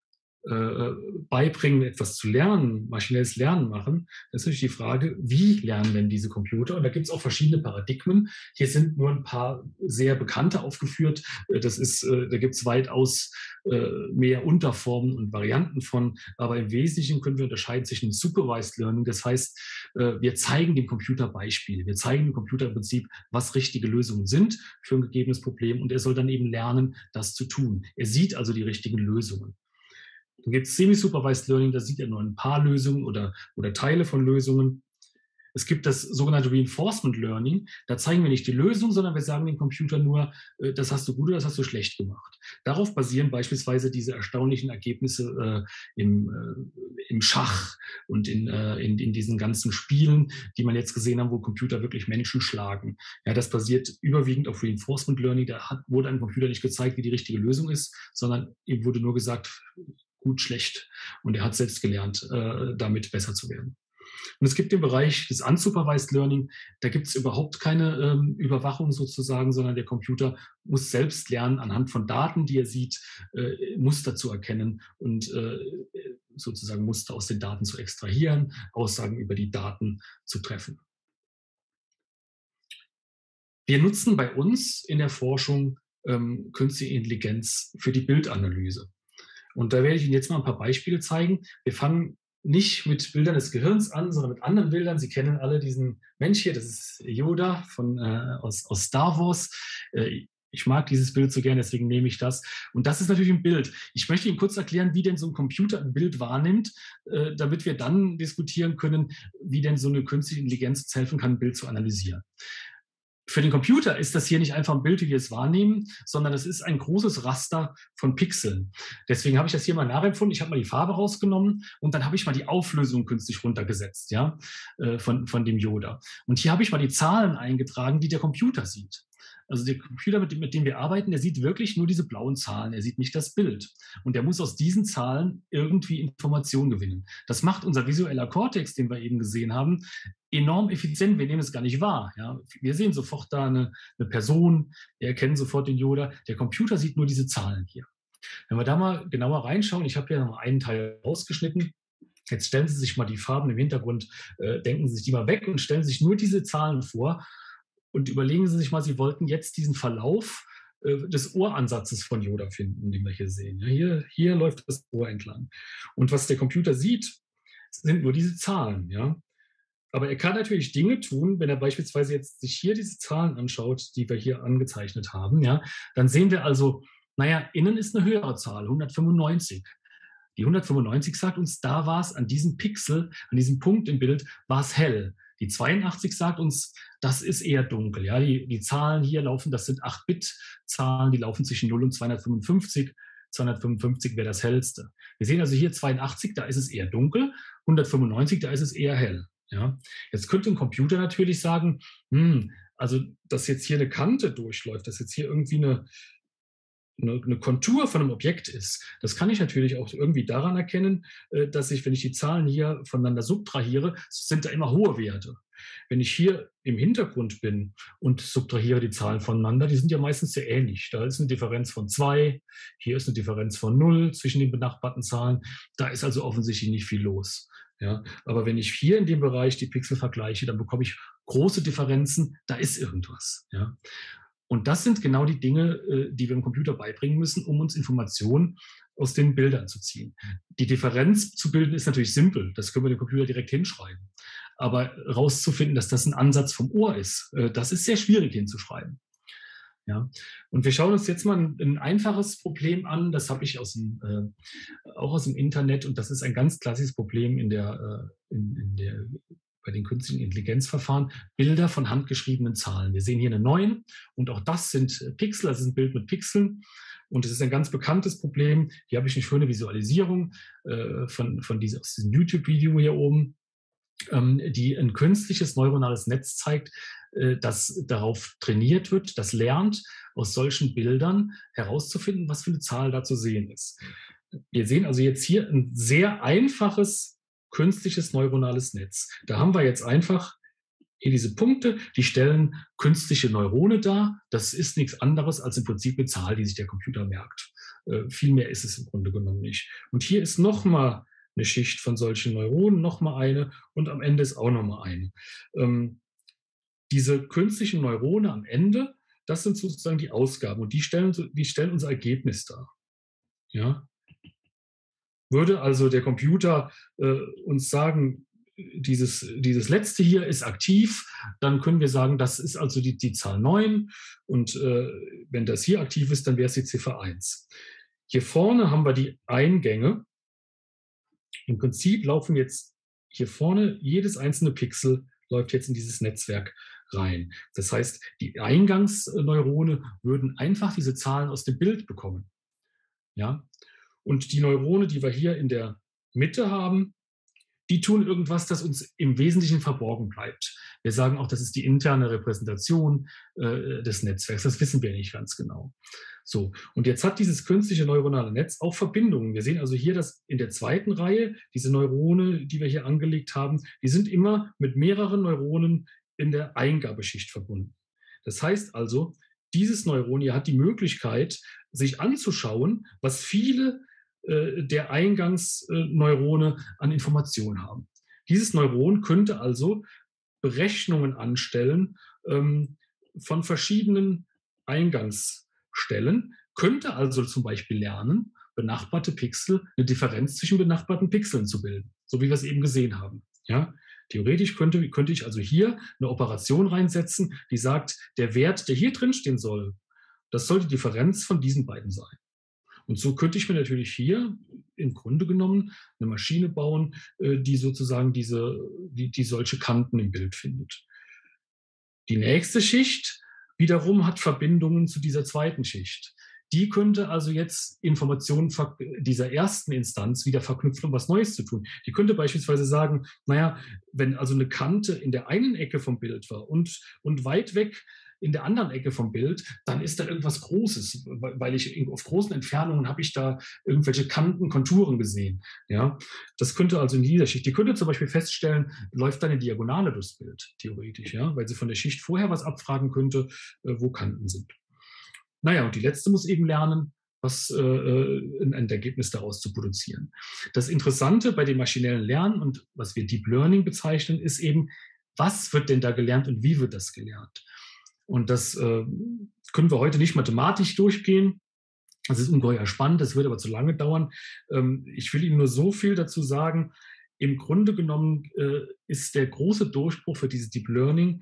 beibringen, etwas zu lernen, maschinelles Lernen machen, das ist natürlich die Frage, wie lernen denn diese Computer? Und da gibt es auch verschiedene Paradigmen. Hier sind nur ein paar sehr bekannte aufgeführt. Da gibt es weitaus mehr Unterformen und Varianten von, aber im Wesentlichen können wir unterscheiden zwischen Supervised Learning, das heißt, wir zeigen dem Computer Beispiele, wir zeigen dem Computer im Prinzip, was richtige Lösungen sind für ein gegebenes Problem und er soll dann eben lernen, das zu tun. Er sieht also die richtigen Lösungen. Dann gibt es Semi-Supervised Learning, da sieht er nur ein paar Lösungen oder Teile von Lösungen. Es gibt das sogenannte Reinforcement Learning. Da zeigen wir nicht die Lösung, sondern wir sagen dem Computer nur, das hast du gut oder das hast du schlecht gemacht. Darauf basieren beispielsweise diese erstaunlichen Ergebnisse im Schach und in diesen ganzen Spielen, die man jetzt gesehen hat, wo Computer wirklich Menschen schlagen. Ja, das basiert überwiegend auf Reinforcement Learning. Da wurde einem Computer nicht gezeigt, wie die richtige Lösung ist, sondern ihm wurde nur gesagt, gut, schlecht. Und er hat selbst gelernt, damit besser zu werden. Und es gibt den Bereich des Unsupervised Learning, da gibt es überhaupt keine Überwachung sozusagen, sondern der Computer muss selbst lernen, anhand von Daten, die er sieht, Muster zu erkennen und sozusagen Muster aus den Daten zu extrahieren, Aussagen über die Daten zu treffen. Wir nutzen bei uns in der Forschung künstliche Intelligenz für die Bildanalyse. Und da werde ich Ihnen jetzt mal ein paar Beispiele zeigen. Wir fangen nicht mit Bildern des Gehirns an, sondern mit anderen Bildern. Sie kennen alle diesen Mensch hier, das ist Yoda aus Star Wars. Ich mag dieses Bild so gerne, deswegen nehme ich das. Und das ist natürlich ein Bild. Ich möchte Ihnen kurz erklären, wie denn so ein Computer ein Bild wahrnimmt, damit wir dann diskutieren können, wie denn so eine künstliche Intelligenz uns helfen kann, ein Bild zu analysieren. Für den Computer ist das hier nicht einfach ein Bild, wie wir es wahrnehmen, sondern es ist ein großes Raster von Pixeln. Deswegen habe ich das hier mal nachempfunden. Ich habe mal die Farbe rausgenommen und dann habe ich mal die Auflösung künstlich runtergesetzt, ja, von dem Yoda. Und hier habe ich mal die Zahlen eingetragen, die der Computer sieht. Also der Computer, mit dem wir arbeiten, der sieht wirklich nur diese blauen Zahlen. Er sieht nicht das Bild. Und er muss aus diesen Zahlen irgendwie Informationen gewinnen. Das macht unser visueller Kortex, den wir eben gesehen haben, enorm effizient. Wir nehmen es gar nicht wahr. Ja? Wir sehen sofort da eine Person, wir erkennen sofort den Yoda. Der Computer sieht nur diese Zahlen hier. Wenn wir da mal genauer reinschauen, ich habe ja noch einen Teil ausgeschnitten. Jetzt stellen Sie sich mal die Farben im Hintergrund, denken Sie sich die mal weg und stellen sich nur diese Zahlen vor. Und überlegen Sie sich mal, Sie wollten jetzt diesen Verlauf des Ohransatzes von Yoda finden, den wir hier sehen. Ja, hier läuft das Ohr entlang. Und was der Computer sieht, sind nur diese Zahlen. Ja? Aber er kann natürlich Dinge tun, wenn er beispielsweise jetzt sich hier diese Zahlen anschaut, die wir hier angezeichnet haben. Ja? Dann sehen wir also, naja, innen ist eine höhere Zahl, 195. Die 195 sagt uns, da war es an diesem Pixel, an diesem Punkt im Bild, war es hell. Die 82 sagt uns, das ist eher dunkel. Ja? Die Zahlen hier laufen, das sind 8-Bit-Zahlen, die laufen zwischen 0 und 255. 255 wäre das hellste. Wir sehen also hier 82, da ist es eher dunkel, 195, da ist es eher hell. Ja? Jetzt könnte ein Computer natürlich sagen, also dass jetzt hier eine Kante durchläuft, dass jetzt hier irgendwie eine Kontur von einem Objekt ist, das kann ich natürlich auch irgendwie daran erkennen, dass ich, wenn ich die Zahlen hier voneinander subtrahiere, sind da immer hohe Werte. Wenn ich hier im Hintergrund bin und subtrahiere die Zahlen voneinander, die sind ja meistens sehr ähnlich. Da ist eine Differenz von 2, hier ist eine Differenz von 0 zwischen den benachbarten Zahlen. Da ist also offensichtlich nicht viel los. Ja, aber wenn ich hier in dem Bereich die Pixel vergleiche, dann bekomme ich große Differenzen, da ist irgendwas. Ja. Und das sind genau die Dinge, die wir dem Computer beibringen müssen, um uns Informationen aus den Bildern zu ziehen. Die Differenz zu bilden ist natürlich simpel. Das können wir dem Computer direkt hinschreiben. Aber herauszufinden, dass das ein Ansatz vom Ohr ist, das ist sehr schwierig hinzuschreiben. Ja? Und wir schauen uns jetzt mal ein einfaches Problem an, das habe ich auch aus dem Internet, und das ist ein ganz klassisches Problem bei den künstlichen Intelligenzverfahren: Bilder von handgeschriebenen Zahlen. Wir sehen hier eine 9 und auch das sind Pixel, das ist ein Bild mit Pixeln. Und es ist ein ganz bekanntes Problem. Hier habe ich eine schöne Visualisierung aus diesem YouTube-Video hier oben, die ein künstliches neuronales Netz zeigt, das darauf trainiert wird, das lernt, aus solchen Bildern herauszufinden, was für eine Zahl da zu sehen ist. Wir sehen also jetzt hier ein sehr einfaches künstliches neuronales Netz. Da haben wir jetzt einfach hier diese Punkte, die stellen künstliche Neurone dar. Das ist nichts anderes als im Prinzip eine Zahl, die sich der Computer merkt. Viel mehr ist es im Grunde genommen nicht. Und hier ist nochmal eine Schicht von solchen Neuronen, nochmal eine, und am Ende ist auch nochmal eine. Diese künstlichen Neurone am Ende, das sind sozusagen die Ausgaben, und die stellen unser Ergebnis dar. Ja? Würde also der Computer uns sagen, dieses letzte hier ist aktiv, dann können wir sagen, das ist also die Zahl 9, und wenn das hier aktiv ist, dann wäre es die Ziffer 1. Hier vorne haben wir die Eingänge. Im Prinzip laufen jetzt hier vorne, jedes einzelne Pixel läuft jetzt in dieses Netzwerk rein. Das heißt, die Eingangsneurone würden einfach diese Zahlen aus dem Bild bekommen. Ja? Und die Neurone, die wir hier in der Mitte haben, die tun irgendwas, das uns im Wesentlichen verborgen bleibt. Wir sagen auch, das ist die interne Repräsentation des Netzwerks. Das wissen wir nicht ganz genau. So, und jetzt hat dieses künstliche neuronale Netz auch Verbindungen. Wir sehen also hier, dass in der zweiten Reihe diese Neurone, die wir hier angelegt haben, die sind immer mit mehreren Neuronen in der Eingabeschicht verbunden. Das heißt also, dieses Neuron hier hat die Möglichkeit, sich anzuschauen, was viele der Eingangsneurone an Informationen haben. Dieses Neuron könnte also Berechnungen anstellen von verschiedenen Eingangsstellen, könnte also zum Beispiel lernen, benachbarte Pixel, eine Differenz zwischen benachbarten Pixeln zu bilden, so wie wir es eben gesehen haben. Ja? Theoretisch könnte ich also hier eine Operation reinsetzen, die sagt, der Wert, der hier drin stehen soll, das soll die Differenz von diesen beiden sein. Und so könnte ich mir natürlich hier im Grunde genommen eine Maschine bauen, die sozusagen die solche Kanten im Bild findet. Die nächste Schicht wiederum hat Verbindungen zu dieser zweiten Schicht. Die könnte also jetzt Informationen dieser ersten Instanz wieder verknüpfen, um was Neues zu tun. Die könnte beispielsweise sagen, naja, wenn also eine Kante in der einen Ecke vom Bild war und weit weg in der anderen Ecke vom Bild, dann ist da irgendwas Großes, weil ich auf großen Entfernungen habe ich da irgendwelche Kanten, Konturen gesehen. Ja, das könnte also in dieser Schicht, die könnte zum Beispiel feststellen, läuft da eine Diagonale durchs Bild, theoretisch, ja, weil sie von der Schicht vorher was abfragen könnte, wo Kanten sind. Naja, und die letzte muss eben lernen, ein Ergebnis daraus zu produzieren. Das Interessante bei dem maschinellen Lernen und was wir Deep Learning bezeichnen, ist eben, was wird denn da gelernt und wie wird das gelernt? Und das können wir heute nicht mathematisch durchgehen. Das ist ungeheuer spannend, das wird aber zu lange dauern. Ich will Ihnen nur so viel dazu sagen. Im Grunde genommen ist der große Durchbruch für dieses Deep Learning,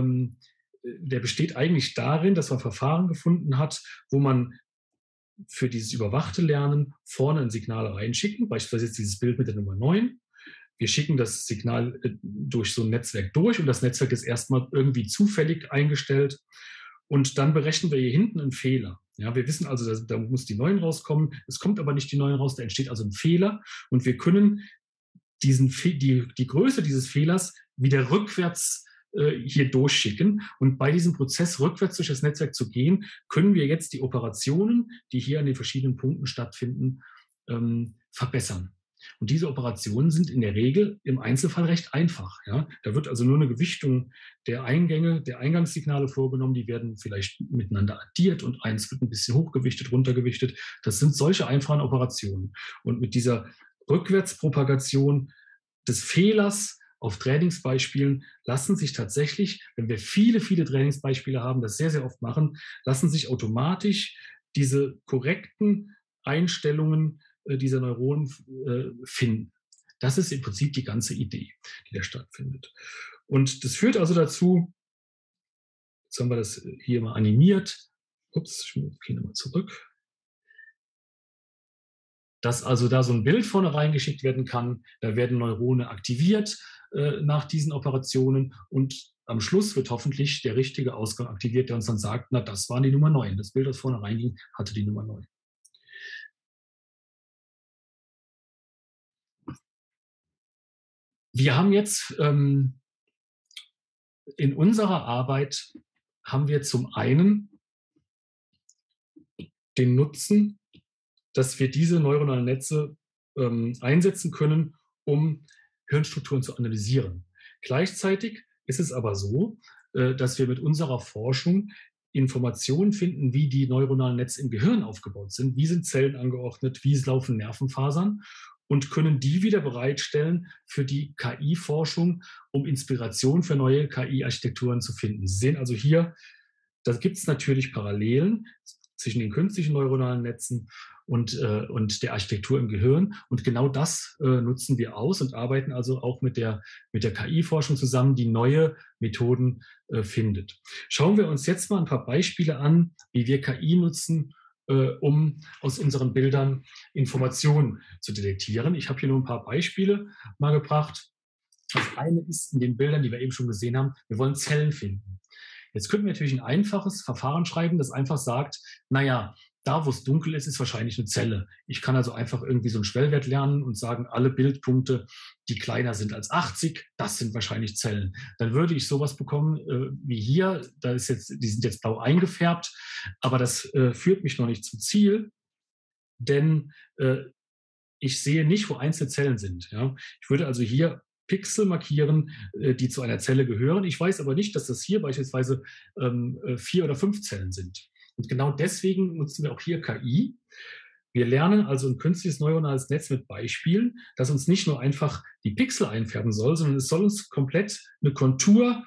der besteht eigentlich darin, dass man Verfahren gefunden hat, wo man für dieses überwachte Lernen vorne ein Signal reinschicken, beispielsweise jetzt dieses Bild mit der Nummer 9. Wir schicken das Signal durch so ein Netzwerk durch und das Netzwerk ist erstmal irgendwie zufällig eingestellt und dann berechnen wir hier hinten einen Fehler. Ja, wir wissen also, da muss die 9 rauskommen, es kommt aber nicht die 9 raus, da entsteht also ein Fehler und wir können die Größe dieses Fehlers wieder rückwärts hier durchschicken. Und bei diesem Prozess rückwärts durch das Netzwerk zu gehen, können wir jetzt die Operationen, die hier an den verschiedenen Punkten stattfinden, verbessern. Und diese Operationen sind in der Regel im Einzelfall recht einfach. Ja? Da wird also nur eine Gewichtung der Eingänge, der Eingangssignale vorgenommen. Die werden vielleicht miteinander addiert und eins wird ein bisschen hochgewichtet, runtergewichtet. Das sind solche einfachen Operationen. Und mit dieser Rückwärtspropagation des Fehlers auf Trainingsbeispielen lassen sich tatsächlich, wenn wir viele, viele Trainingsbeispiele haben, das sehr, sehr oft machen, lassen sich automatisch diese korrekten Einstellungen dieser Neuronen finden. Das ist im Prinzip die ganze Idee, die da stattfindet. Und das führt also dazu, jetzt haben wir das hier mal animiert, ups, ich gehe nochmal zurück, dass also da so ein Bild vorne reingeschickt werden kann. Da werden Neurone aktiviert nach diesen Operationen und am Schluss wird hoffentlich der richtige Ausgang aktiviert, der uns dann sagt, na, das war die Nummer 9. Das Bild, das vorne reinging, hatte die Nummer 9. Wir haben jetzt in unserer Arbeit haben wir zum einen den Nutzen, dass wir diese neuronalen Netze einsetzen können, um Hirnstrukturen zu analysieren. Gleichzeitig ist es aber so, dass wir mit unserer Forschung Informationen finden, wie die neuronalen Netze im Gehirn aufgebaut sind, wie sind Zellen angeordnet, wie laufen Nervenfasern und können die wieder bereitstellen für die KI-Forschung, um Inspiration für neue KI-Architekturen zu finden. Sie sehen also hier, da gibt es natürlich Parallelen zwischen den künstlichen neuronalen Netzen und der Architektur im Gehirn. Und genau das nutzen wir aus und arbeiten also auch mit der KI-Forschung zusammen, die neue Methoden findet. Schauen wir uns jetzt mal ein paar Beispiele an, wie wir KI nutzen, um aus unseren Bildern Informationen zu detektieren. Ich habe hier nur ein paar Beispiele mal gebracht. Das eine ist in den Bildern, die wir eben schon gesehen haben, wir wollen Zellen finden. Jetzt könnten wir natürlich ein einfaches Verfahren schreiben, das einfach sagt, naja, da wo es dunkel ist, ist wahrscheinlich eine Zelle. Ich kann also einfach irgendwie so einen Schwellwert lernen und sagen, alle Bildpunkte, die kleiner sind als 80, das sind wahrscheinlich Zellen. Dann würde ich sowas bekommen wie hier, die sind jetzt blau eingefärbt, aber das führt mich noch nicht zum Ziel, denn ich sehe nicht, wo einzelne Zellen sind. Ja? Ich würde also hier Pixel markieren, die zu einer Zelle gehören. Ich weiß aber nicht, dass das hier beispielsweise 4 oder 5 Zellen sind. Und genau deswegen nutzen wir auch hier KI. Wir lernen also ein künstliches neuronales Netz mit Beispielen, das uns nicht nur einfach die Pixel einfärben soll, sondern es soll uns komplett eine Kontur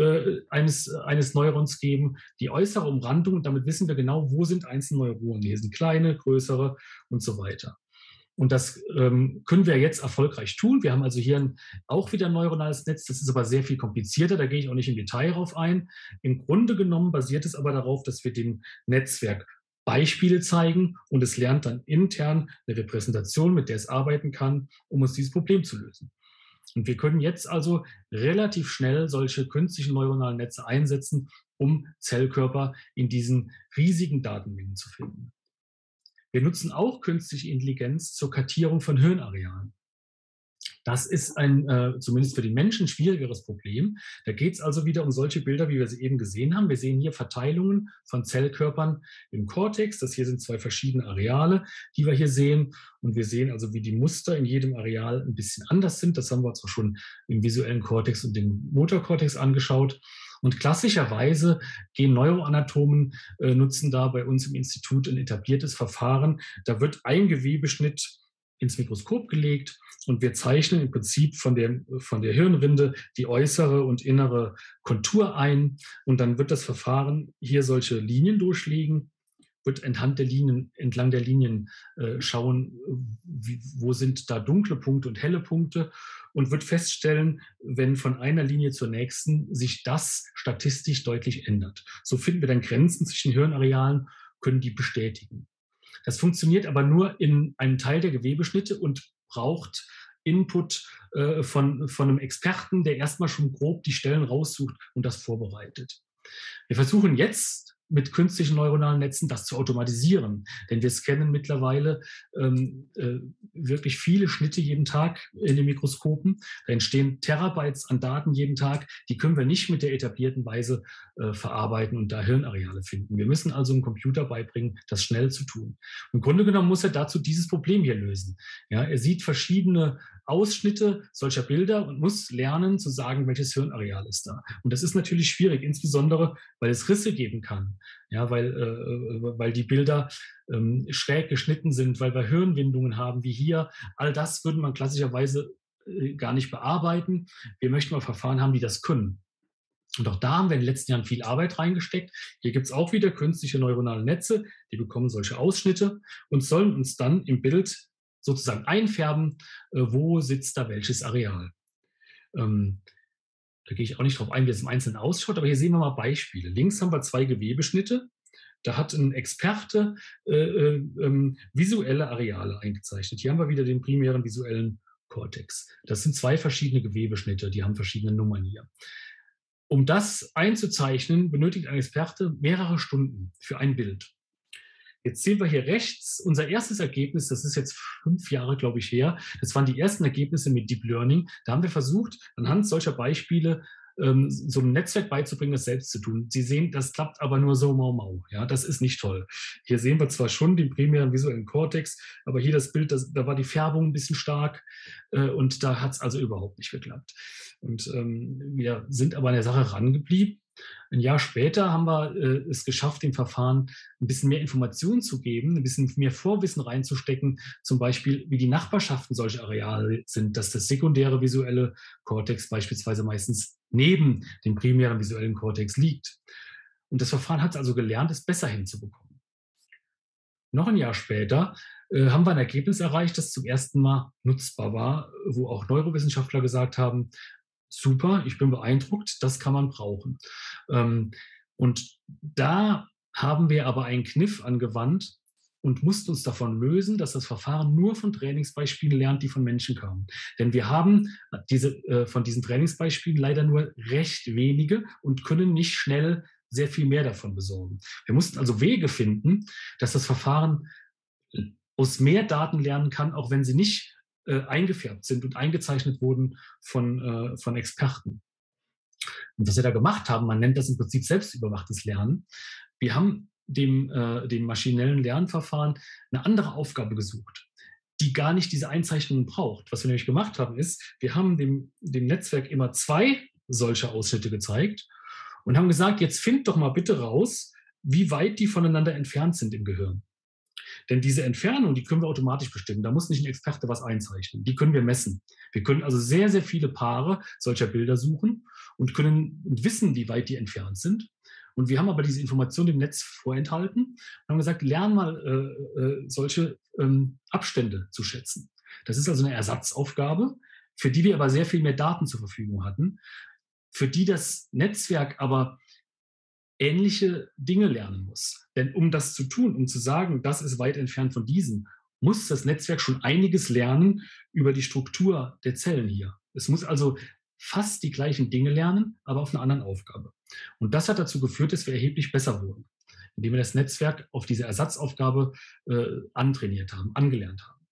eines Neurons geben, die äußere Umrandung. Und damit wissen wir genau, wo sind einzelne Neuronen. Hier sind kleine, größere und so weiter. Und das können wir jetzt erfolgreich tun. Wir haben also hier auch wieder ein neuronales Netz. Das ist aber sehr viel komplizierter. Da gehe ich auch nicht im Detail drauf ein. Im Grunde genommen basiert es aber darauf, dass wir dem Netzwerk Beispiele zeigen und es lernt dann intern eine Repräsentation, mit der es arbeiten kann, um uns dieses Problem zu lösen. Und wir können jetzt also relativ schnell solche künstlichen neuronalen Netze einsetzen, um Zellkörper in diesen riesigen Datenmengen zu finden. Wir nutzen auch künstliche Intelligenz zur Kartierung von Hirnarealen. Das ist ein, zumindest für die Menschen, schwierigeres Problem. Da geht es also wieder um solche Bilder, wie wir sie eben gesehen haben. Wir sehen hier Verteilungen von Zellkörpern im Kortex. Das hier sind 2 verschiedene Areale, die wir hier sehen. Und wir sehen also, wie die Muster in jedem Areal ein bisschen anders sind. Das haben wir uns auch schon im visuellen Kortex und dem Motorkortex angeschaut. Und klassischerweise gehen Neuroanatomen, nutzen da bei uns im Institut ein etabliertes Verfahren. Da wird ein Gewebeschnitt ins Mikroskop gelegt und wir zeichnen im Prinzip von der Hirnrinde die äußere und innere Kontur ein. Und dann wird das Verfahren hier solche Linien durchlegen, wird entlang der Linien schauen, wo sind da dunkle Punkte und helle Punkte und wird feststellen, wenn von einer Linie zur nächsten sich das statistisch deutlich ändert. So finden wir dann Grenzen zwischen Hirnarealen, können die bestätigen. Das funktioniert aber nur in einem Teil der Gewebeschnitte und braucht Input von einem Experten, der erstmal schon grob die Stellen raussucht und das vorbereitet. Wir versuchen jetzt mit künstlichen neuronalen Netzen das zu automatisieren, denn wir scannen mittlerweile wirklich viele Schnitte jeden Tag in den Mikroskopen. Da entstehen Terabytes an Daten jeden Tag, die können wir nicht mit der etablierten Weise verarbeiten und da Hirnareale finden. Wir müssen also einem Computer beibringen, das schnell zu tun. Im Grunde genommen muss er dazu dieses Problem hier lösen. Ja, er sieht verschiedene Ausschnitte solcher Bilder und muss lernen zu sagen, welches Hirnareal ist da. Und das ist natürlich schwierig, insbesondere, weil es Risse geben kann. Ja, weil die Bilder schräg geschnitten sind, weil wir Hirnwindungen haben, wie hier. All das würde man klassischerweise gar nicht bearbeiten. Wir möchten mal Verfahren haben, die das können. Und auch da haben wir in den letzten Jahren viel Arbeit reingesteckt. Hier gibt es auch wieder künstliche neuronale Netze, die bekommen solche Ausschnitte und sollen uns dann im Bild sozusagen einfärben, wo sitzt da welches Areal. Da gehe ich auch nicht drauf ein, wie es im Einzelnen ausschaut, aber hier sehen wir mal Beispiele. Links haben wir 2 Gewebeschnitte. Da hat ein Experte visuelle Areale eingezeichnet. Hier haben wir wieder den primären visuellen Kortex. Das sind 2 verschiedene Gewebeschnitte, die haben verschiedene Nummern hier. Um das einzuzeichnen, benötigt ein Experte mehrere Stunden für ein Bild. Jetzt sehen wir hier rechts unser erstes Ergebnis, das ist jetzt 5 Jahre, glaube ich, her. Das waren die ersten Ergebnisse mit Deep Learning. Da haben wir versucht, anhand solcher Beispiele so ein Netzwerk beizubringen, das selbst zu tun. Sie sehen, das klappt aber nur so mau mau. Ja, das ist nicht toll. Hier sehen wir zwar schon den primären visuellen Kortex, aber hier das Bild, da war die Färbung ein bisschen stark und da hat es also überhaupt nicht geklappt. Und wir sind aber an der Sache rangeblieben. Ein Jahr später haben wir es geschafft, dem Verfahren ein bisschen mehr Informationen zu geben, ein bisschen mehr Vorwissen reinzustecken, zum Beispiel, wie die Nachbarschaften solcher Areale sind, dass das sekundäre visuelle Kortex beispielsweise meistens neben dem primären visuellen Kortex liegt. Und das Verfahren hat es also gelernt, es besser hinzubekommen. Noch ein Jahr später haben wir ein Ergebnis erreicht, das zum ersten Mal nutzbar war, wo auch Neurowissenschaftler gesagt haben, super, ich bin beeindruckt, das kann man brauchen. Und da haben wir aber einen Kniff angewandt und mussten uns davon lösen, dass das Verfahren nur von Trainingsbeispielen lernt, die von Menschen kamen. Denn wir haben von diesen Trainingsbeispielen leider nur recht wenige und können nicht schnell sehr viel mehr davon besorgen. Wir mussten also Wege finden, dass das Verfahren aus mehr Daten lernen kann, auch wenn sie nicht eingefärbt sind und eingezeichnet wurden von Experten. Und was wir da gemacht haben, man nennt das im Prinzip selbstüberwachtes Lernen. Wir haben dem maschinellen Lernverfahren eine andere Aufgabe gesucht, die gar nicht diese Einzeichnungen braucht. Was wir nämlich gemacht haben, ist, wir haben dem Netzwerk immer 2 solcher Ausschnitte gezeigt und haben gesagt, jetzt find doch mal bitte raus, wie weit die voneinander entfernt sind im Gehirn. Denn diese Entfernung, die können wir automatisch bestimmen. Da muss nicht ein Experte was einzeichnen. Die können wir messen. Wir können also sehr, sehr viele Paare solcher Bilder suchen und können wissen, wie weit die entfernt sind. Und wir haben aber diese Information dem Netz vorenthalten und haben gesagt, lern mal solche Abstände zu schätzen. Das ist also eine Ersatzaufgabe, für die wir aber sehr viel mehr Daten zur Verfügung hatten, für die das Netzwerk aber ähnliche Dinge lernen muss. Denn um das zu tun, um zu sagen, das ist weit entfernt von diesem, muss das Netzwerk schon einiges lernen über die Struktur der Zellen hier. Es muss also fast die gleichen Dinge lernen, aber auf einer anderen Aufgabe. Und das hat dazu geführt, dass wir erheblich besser wurden, indem wir das Netzwerk auf diese Ersatzaufgabe antrainiert haben, angelernt haben.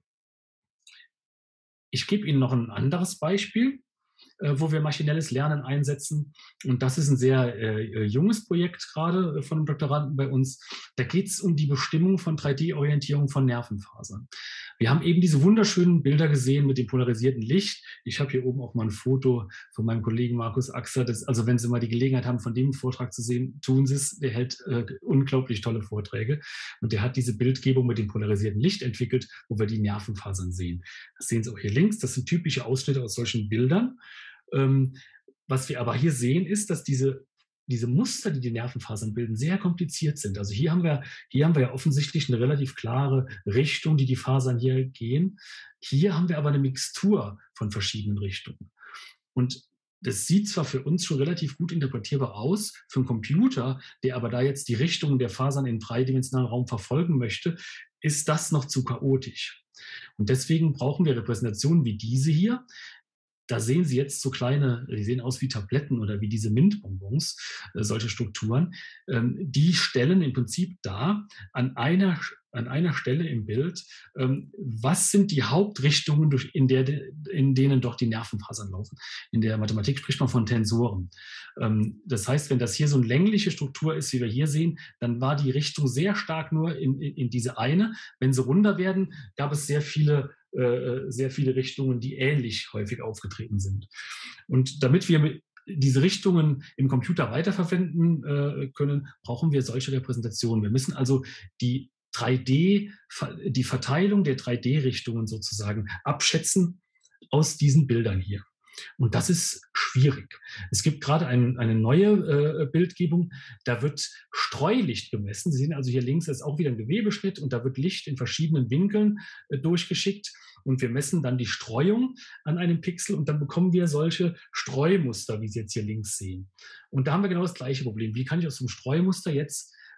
Ich gebe Ihnen noch ein anderes Beispiel, wo wir maschinelles Lernen einsetzen. Und das ist ein sehr junges Projekt gerade von einem Doktoranden bei uns. Da geht es um die Bestimmung von 3D-Orientierung von Nervenfasern. Wir haben eben diese wunderschönen Bilder gesehen mit dem polarisierten Licht. Ich habe hier oben auch mal ein Foto von meinem Kollegen Markus Axer. Also wenn Sie mal die Gelegenheit haben, von dem Vortrag zu sehen, tun Sie es. Der hält unglaublich tolle Vorträge. Und der hat diese Bildgebung mit dem polarisierten Licht entwickelt, wo wir die Nervenfasern sehen. Das sehen Sie auch hier links. Das sind typische Ausschnitte aus solchen Bildern. Was wir aber hier sehen, ist, dass diese Muster, die die Nervenfasern bilden, sehr kompliziert sind. Also hier haben wir ja offensichtlich eine relativ klare Richtung, die Fasern hier gehen. Hier haben wir aber eine Mixtur von verschiedenen Richtungen. Und das sieht zwar für uns schon relativ gut interpretierbar aus, für einen Computer, der aber da jetzt die Richtungen der Fasern im dreidimensionalen Raum verfolgen möchte, ist das noch zu chaotisch. Und deswegen brauchen wir Repräsentationen wie diese hier. Da sehen Sie jetzt so kleine, die sehen aus wie Tabletten oder wie diese Mintbonbons, solche Strukturen. Die stellen im Prinzip dar, an einer Stelle im Bild, was sind die Hauptrichtungen, in denen doch die Nervenfasern laufen. In der Mathematik spricht man von Tensoren. Das heißt, wenn das hier so eine längliche Struktur ist, wie wir hier sehen, dann war die Richtung sehr stark nur in diese eine. Wenn sie runder werden, gab es sehr viele Richtungen, die ähnlich häufig aufgetreten sind. Und damit wir diese Richtungen im Computer weiterverwenden können, brauchen wir solche Repräsentationen. Wir müssen also die Verteilung der 3D-Richtungen sozusagen abschätzen aus diesen Bildern hier. Und das ist schwierig. Es gibt gerade eine neue Bildgebung, da wird Streulicht gemessen. Sie sehen also hier links ist auch wieder ein Gewebeschnitt und da wird Licht in verschiedenen Winkeln durchgeschickt und wir messen dann die Streuung an einem Pixel und dann bekommen wir solche Streumuster, wie Sie jetzt hier links sehen. Und da haben wir genau das gleiche Problem. Wie kann ich aus dem Streumuster jetzt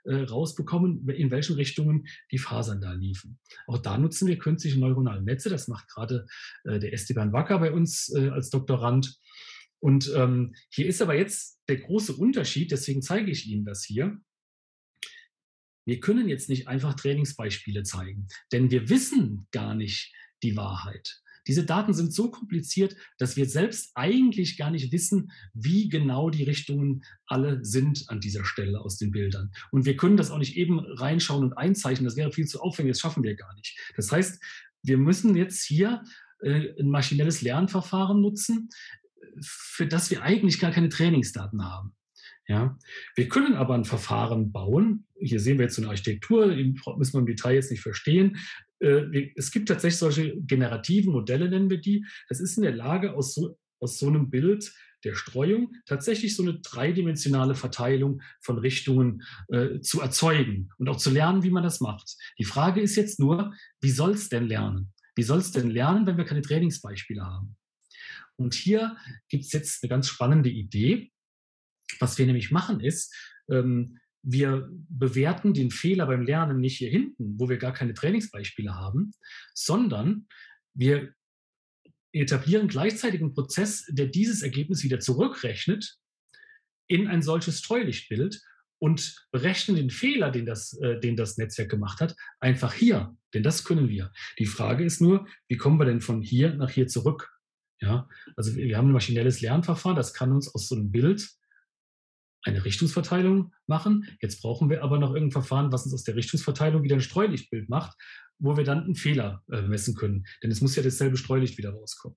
rausbekommen, in welchen Richtungen die Fasern da liefen. Auch da nutzen wir künstliche neuronale Netze. Das macht gerade der Esteban Wacker bei uns als Doktorand. Und hier ist aber jetzt der große Unterschied, deswegen zeige ich Ihnen das hier. Wir können jetzt nicht einfach Trainingsbeispiele zeigen, denn wir wissen gar nicht die Wahrheit. Diese Daten sind so kompliziert, dass wir selbst eigentlich gar nicht wissen, wie genau die Richtungen alle sind an dieser Stelle aus den Bildern. Und wir können das auch nicht eben reinschauen und einzeichnen. Das wäre viel zu aufwendig, das schaffen wir gar nicht. Das heißt, wir müssen jetzt hier ein maschinelles Lernverfahren nutzen, für das wir eigentlich gar keine Trainingsdaten haben. Ja, wir können aber ein Verfahren bauen. Hier sehen wir jetzt so eine Architektur, die müssen wir im Detail jetzt nicht verstehen. Es gibt tatsächlich solche generativen Modelle, nennen wir die. Das ist in der Lage, aus so einem Bild der Streuung tatsächlich so eine dreidimensionale Verteilung von Richtungen zu erzeugen und auch zu lernen, wie man das macht. Die Frage ist jetzt nur, wie soll es denn lernen? Wie soll es denn lernen, wenn wir keine Trainingsbeispiele haben? Und hier gibt es jetzt eine ganz spannende Idee. Was wir nämlich machen ist, wir bewerten den Fehler beim Lernen nicht hier hinten, wo wir gar keine Trainingsbeispiele haben, sondern wir etablieren gleichzeitig einen Prozess, der dieses Ergebnis wieder zurückrechnet in ein solches Streulichtbild und berechnen den Fehler, den das Netzwerk gemacht hat, einfach hier. Denn das können wir. Die Frage ist nur, wie kommen wir denn von hier nach hier zurück? Ja, also wir haben ein maschinelles Lernverfahren, das kann uns aus so einem Bild eine Richtungsverteilung machen. Jetzt brauchen wir aber noch irgendein Verfahren, was uns aus der Richtungsverteilung wieder ein Streulichtbild macht, wo wir dann einen Fehler messen können. Denn es muss ja dasselbe Streulicht wieder rauskommen.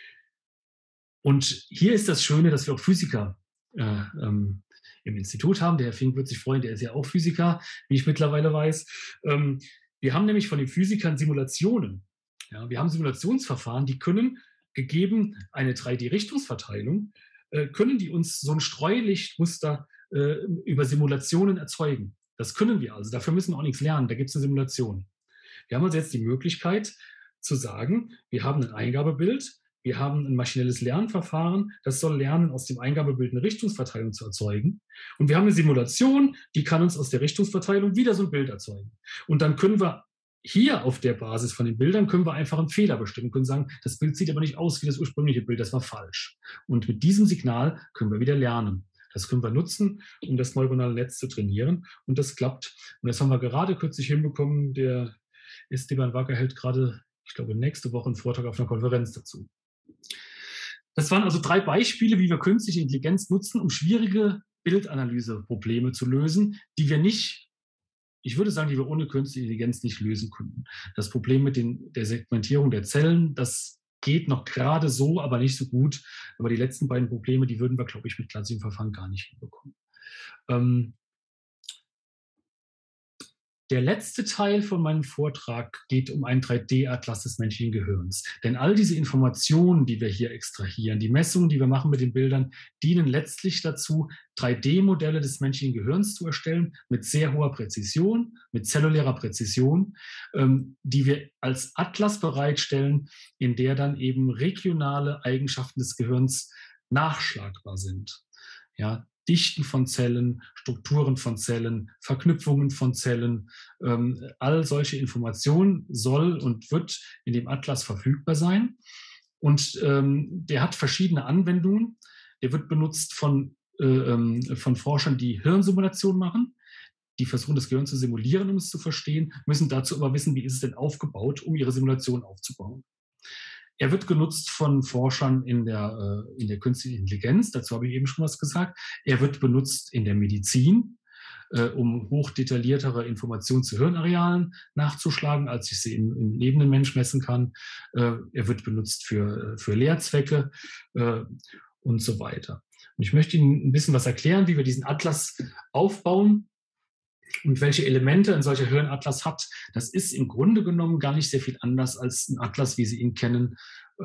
Und hier ist das Schöne, dass wir auch Physiker im Institut haben. Der Herr Fink wird sich freuen, der ist ja auch Physiker, wie ich mittlerweile weiß. Wir haben nämlich von den Physikern Simulationen. Ja, wir haben Simulationsverfahren, die können, gegeben eine 3D-Richtungsverteilung, können die uns so ein Streulichtmuster über Simulationen erzeugen. Das können wir also. Dafür müssen wir auch nichts lernen. Da gibt es eine Simulation. Wir haben also jetzt die Möglichkeit zu sagen, wir haben ein Eingabebild, wir haben ein maschinelles Lernverfahren, das soll lernen, aus dem Eingabebild eine Richtungsverteilung zu erzeugen. Und wir haben eine Simulation, die kann uns aus der Richtungsverteilung wieder so ein Bild erzeugen. Und dann können wir hier auf der Basis von den Bildern können wir einfach einen Fehler bestimmen, können sagen, das Bild sieht aber nicht aus wie das ursprüngliche Bild, das war falsch. Und mit diesem Signal können wir wieder lernen. Das können wir nutzen, um das neuronale Netz zu trainieren. Und das klappt. Und das haben wir gerade kürzlich hinbekommen. Der Esteban Wacker hält gerade, ich glaube, nächste Woche einen Vortrag auf einer Konferenz dazu. Das waren also 3 Beispiele, wie wir künstliche Intelligenz nutzen, um schwierige Bildanalyseprobleme zu lösen, die wir nicht, ich würde sagen, die wir ohne künstliche Intelligenz nicht lösen könnten. Das Problem mit der Segmentierung der Zellen, das geht noch gerade so, aber nicht so gut. Aber die letzten beiden Probleme, die würden wir, glaube ich, mit klassischem Verfahren gar nicht hinbekommen. Der letzte Teil von meinem Vortrag geht um einen 3D-Atlas des menschlichen Gehirns. Denn all diese Informationen, die wir hier extrahieren, die Messungen, die wir machen mit den Bildern, dienen letztlich dazu, 3D-Modelle des menschlichen Gehirns zu erstellen mit sehr hoher Präzision, mit zellulärer Präzision, die wir als Atlas bereitstellen, in der dann eben regionale Eigenschaften des Gehirns nachschlagbar sind. Ja, Dichten von Zellen, Strukturen von Zellen, Verknüpfungen von Zellen, all solche Informationen soll und wird in dem Atlas verfügbar sein. Und der hat verschiedene Anwendungen. Der wird benutzt von Forschern, die Hirnsimulation machen. Die versuchen, das Gehirn zu simulieren, um es zu verstehen, müssen dazu aber wissen, wie ist es denn aufgebaut, um ihre Simulation aufzubauen. Er wird genutzt von Forschern in der künstlichen Intelligenz, dazu habe ich eben schon was gesagt. Er wird benutzt in der Medizin, um hochdetailliertere Informationen zu Hirnarealen nachzuschlagen, als ich sie im lebenden Mensch messen kann. Er wird benutzt für Lehrzwecke und so weiter. Und ich möchte Ihnen ein bisschen was erklären, wie wir diesen Atlas aufbauen und welche Elemente ein solcher Hirnatlas hat. Das ist im Grunde genommen gar nicht sehr viel anders als ein Atlas, wie Sie ihn kennen,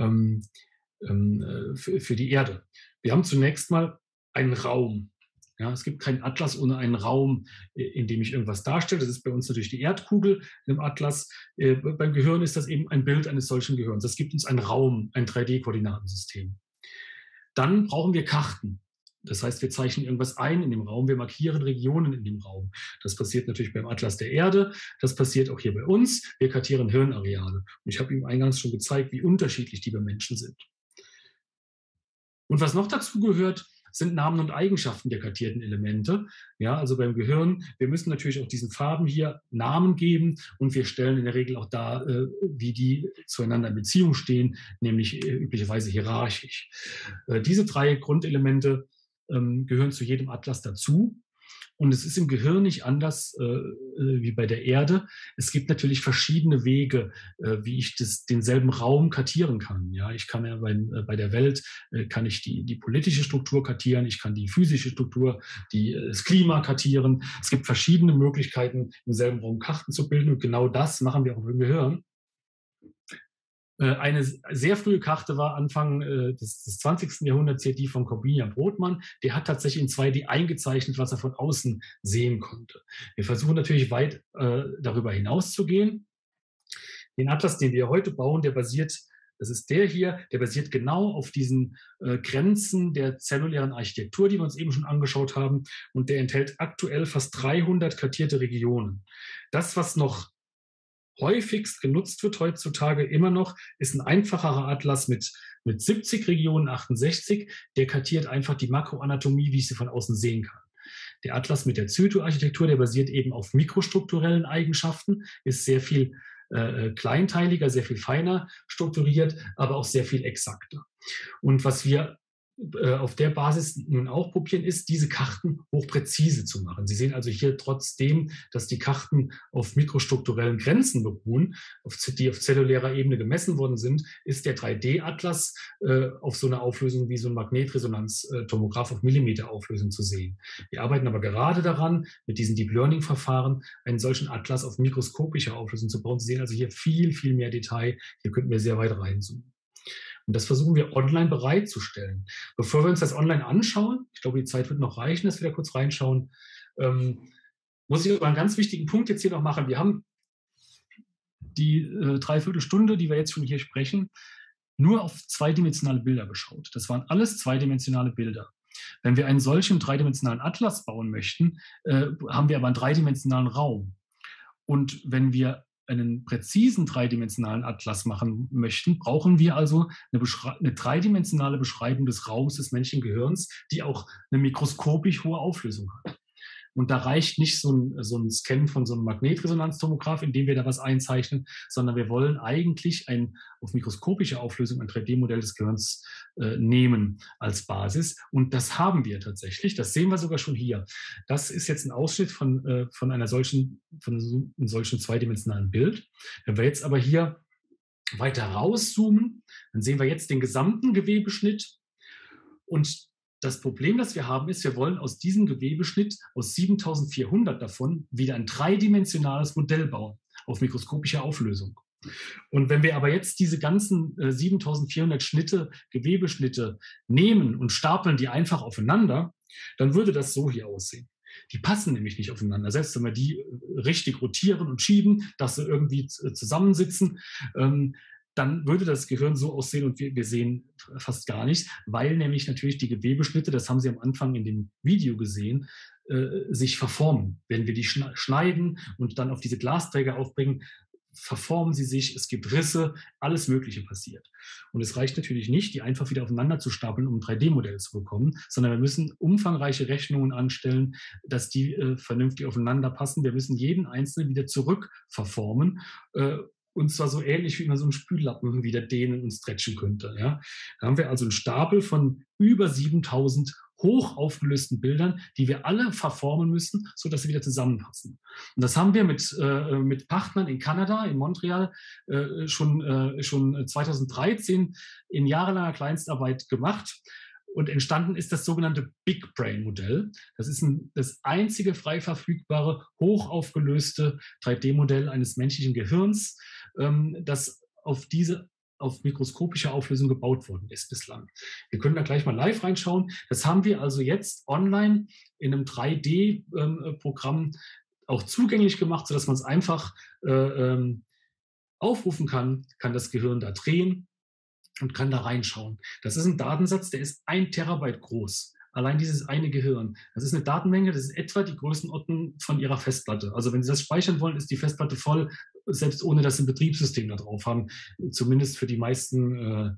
für die Erde. Wir haben zunächst mal einen Raum. Ja, es gibt keinen Atlas ohne einen Raum, in dem ich irgendwas darstelle. Das ist bei uns natürlich die Erdkugel im Atlas. Beim Gehirn ist das eben ein Bild eines solchen Gehirns. Das gibt uns einen Raum, ein 3D-Koordinatensystem. Dann brauchen wir Karten. Das heißt, wir zeichnen irgendwas ein in dem Raum, wir markieren Regionen in dem Raum. Das passiert natürlich beim Atlas der Erde, das passiert auch hier bei uns. Wir kartieren Hirnareale. Und ich habe Ihnen eingangs schon gezeigt, wie unterschiedlich die bei Menschen sind. Und was noch dazu gehört, sind Namen und Eigenschaften der kartierten Elemente. Ja, also beim Gehirn, wir müssen natürlich auch diesen Farben hier Namen geben und wir stellen in der Regel auch dar, wie die zueinander in Beziehung stehen, nämlich üblicherweise hierarchisch. Diese 3 Grundelemente gehören zu jedem Atlas dazu. Und es ist im Gehirn nicht anders wie bei der Erde. Es gibt natürlich verschiedene Wege, wie ich denselben Raum kartieren kann. Ja, ich kann ja bei der Welt kann ich die politische Struktur kartieren, ich kann die physische Struktur, das Klima kartieren. Es gibt verschiedene Möglichkeiten, im selben Raum Karten zu bilden. Und genau das machen wir auch im Gehirn. Eine sehr frühe Karte war Anfang des 20. Jahrhunderts hier die von Corbinian Brodmann. Der hat tatsächlich in 2D eingezeichnet, was er von außen sehen konnte. Wir versuchen natürlich weit darüber hinaus zu gehen. Den Atlas, den wir heute bauen, der basiert, das ist der hier, der basiert genau auf diesen Grenzen der zellulären Architektur, die wir uns eben schon angeschaut haben. Und der enthält aktuell fast 300 kartierte Regionen. Das, was noch häufigst genutzt wird heutzutage immer noch, ist ein einfacherer Atlas mit 70 Regionen, 68. Der kartiert einfach die Makroanatomie, wie ich sie von außen sehen kann. Der Atlas mit der Zytoarchitektur, der basiert eben auf mikrostrukturellen Eigenschaften, ist sehr viel kleinteiliger, sehr viel feiner strukturiert, aber auch sehr viel exakter. Und was wir auf der Basis nun auch probieren, ist, diese Karten hochpräzise zu machen. Sie sehen also hier trotzdem, dass die Karten auf mikrostrukturellen Grenzen beruhen, die auf zellulärer Ebene gemessen worden sind, ist der 3D-Atlas auf so einer Auflösung wie so ein Magnetresonanztomograph auf Millimeterauflösung zu sehen. Wir arbeiten aber gerade daran, mit diesen Deep Learning-Verfahren einen solchen Atlas auf mikroskopischer Auflösung zu bauen. Sie sehen also hier viel, viel mehr Detail. Hier könnten wir sehr weit reinzoomen. Und das versuchen wir online bereitzustellen. Bevor wir uns das online anschauen, ich glaube, die Zeit wird noch reichen, dass wir da kurz reinschauen, muss ich aber einen ganz wichtigen Punkt jetzt hier noch machen. Wir haben die Dreiviertelstunde, die wir jetzt schon hier sprechen, nur auf zweidimensionale Bilder geschaut. Das waren alles zweidimensionale Bilder. Wenn wir einen solchen dreidimensionalen Atlas bauen möchten, haben wir aber einen dreidimensionalen Raum. Und wenn wir einen präzisen dreidimensionalen Atlas machen möchten, brauchen wir also eine dreidimensionale Beschreibung des Raums des menschlichen Gehirns, die auch eine mikroskopisch hohe Auflösung hat. Und da reicht nicht so ein Scan von so einem Magnetresonanztomograph, in dem wir da was einzeichnen, sondern wir wollen eigentlich auf mikroskopische Auflösung ein 3D-Modell des Gehirns nehmen als Basis. Und das haben wir tatsächlich. Das sehen wir sogar schon hier. Das ist jetzt ein Ausschnitt von einem solchen zweidimensionalen Bild. Wenn wir jetzt aber hier weiter rauszoomen, dann sehen wir jetzt den gesamten Gewebeschnitt. Und das Problem, das wir haben, ist, wir wollen aus diesem Gewebeschnitt, aus 7400 davon, wieder ein dreidimensionales Modell bauen, auf mikroskopischer Auflösung. Und wenn wir aber jetzt diese ganzen 7400 Gewebeschnitte nehmen und stapeln die einfach aufeinander, dann würde das so hier aussehen. Die passen nämlich nicht aufeinander. Selbst wenn wir die richtig rotieren und schieben, dass sie irgendwie zusammensitzen, dann würde das Gehirn so aussehen und wir sehen fast gar nichts, weil nämlich natürlich die Gewebeschnitte, das haben Sie am Anfang in dem Video gesehen, sich verformen. Wenn wir die schneiden und dann auf diese Glasträger aufbringen, verformen sie sich, es gibt Risse, alles Mögliche passiert. Und es reicht natürlich nicht, die einfach wieder aufeinander zu stapeln, um ein 3D-Modell zu bekommen, sondern wir müssen umfangreiche Rechnungen anstellen, dass die vernünftig aufeinander passen. Wir müssen jeden Einzelnen wieder zurück verformen, und zwar so ähnlich, wie man so einen Spüllappen wieder dehnen und stretchen könnte. Ja? Da haben wir also einen Stapel von über 7000 hoch aufgelösten Bildern, die wir alle verformen müssen, sodass sie wieder zusammenpassen. Und das haben wir mit Partnern in Kanada, in Montreal, schon 2013 in jahrelanger Kleinstarbeit gemacht. Und entstanden ist das sogenannte Big Brain Modell. Das ist das einzige frei verfügbare, hochaufgelöste 3D-Modell eines menschlichen Gehirns, das auf mikroskopische Auflösung gebaut worden ist bislang. Wir können da gleich mal live reinschauen. Das haben wir also jetzt online in einem 3D-Programm auch zugänglich gemacht, sodass man es einfach aufrufen kann das Gehirn da drehen und kann da reinschauen. Das ist ein Datensatz, der ist 1 Terabyte groß. allein dieses eine Gehirn. Das ist eine Datenmenge, das ist etwa die Größenordnung von Ihrer Festplatte. Also wenn Sie das speichern wollen, ist die Festplatte voll, selbst ohne dass Sie ein Betriebssystem da drauf haben. Zumindest für die meisten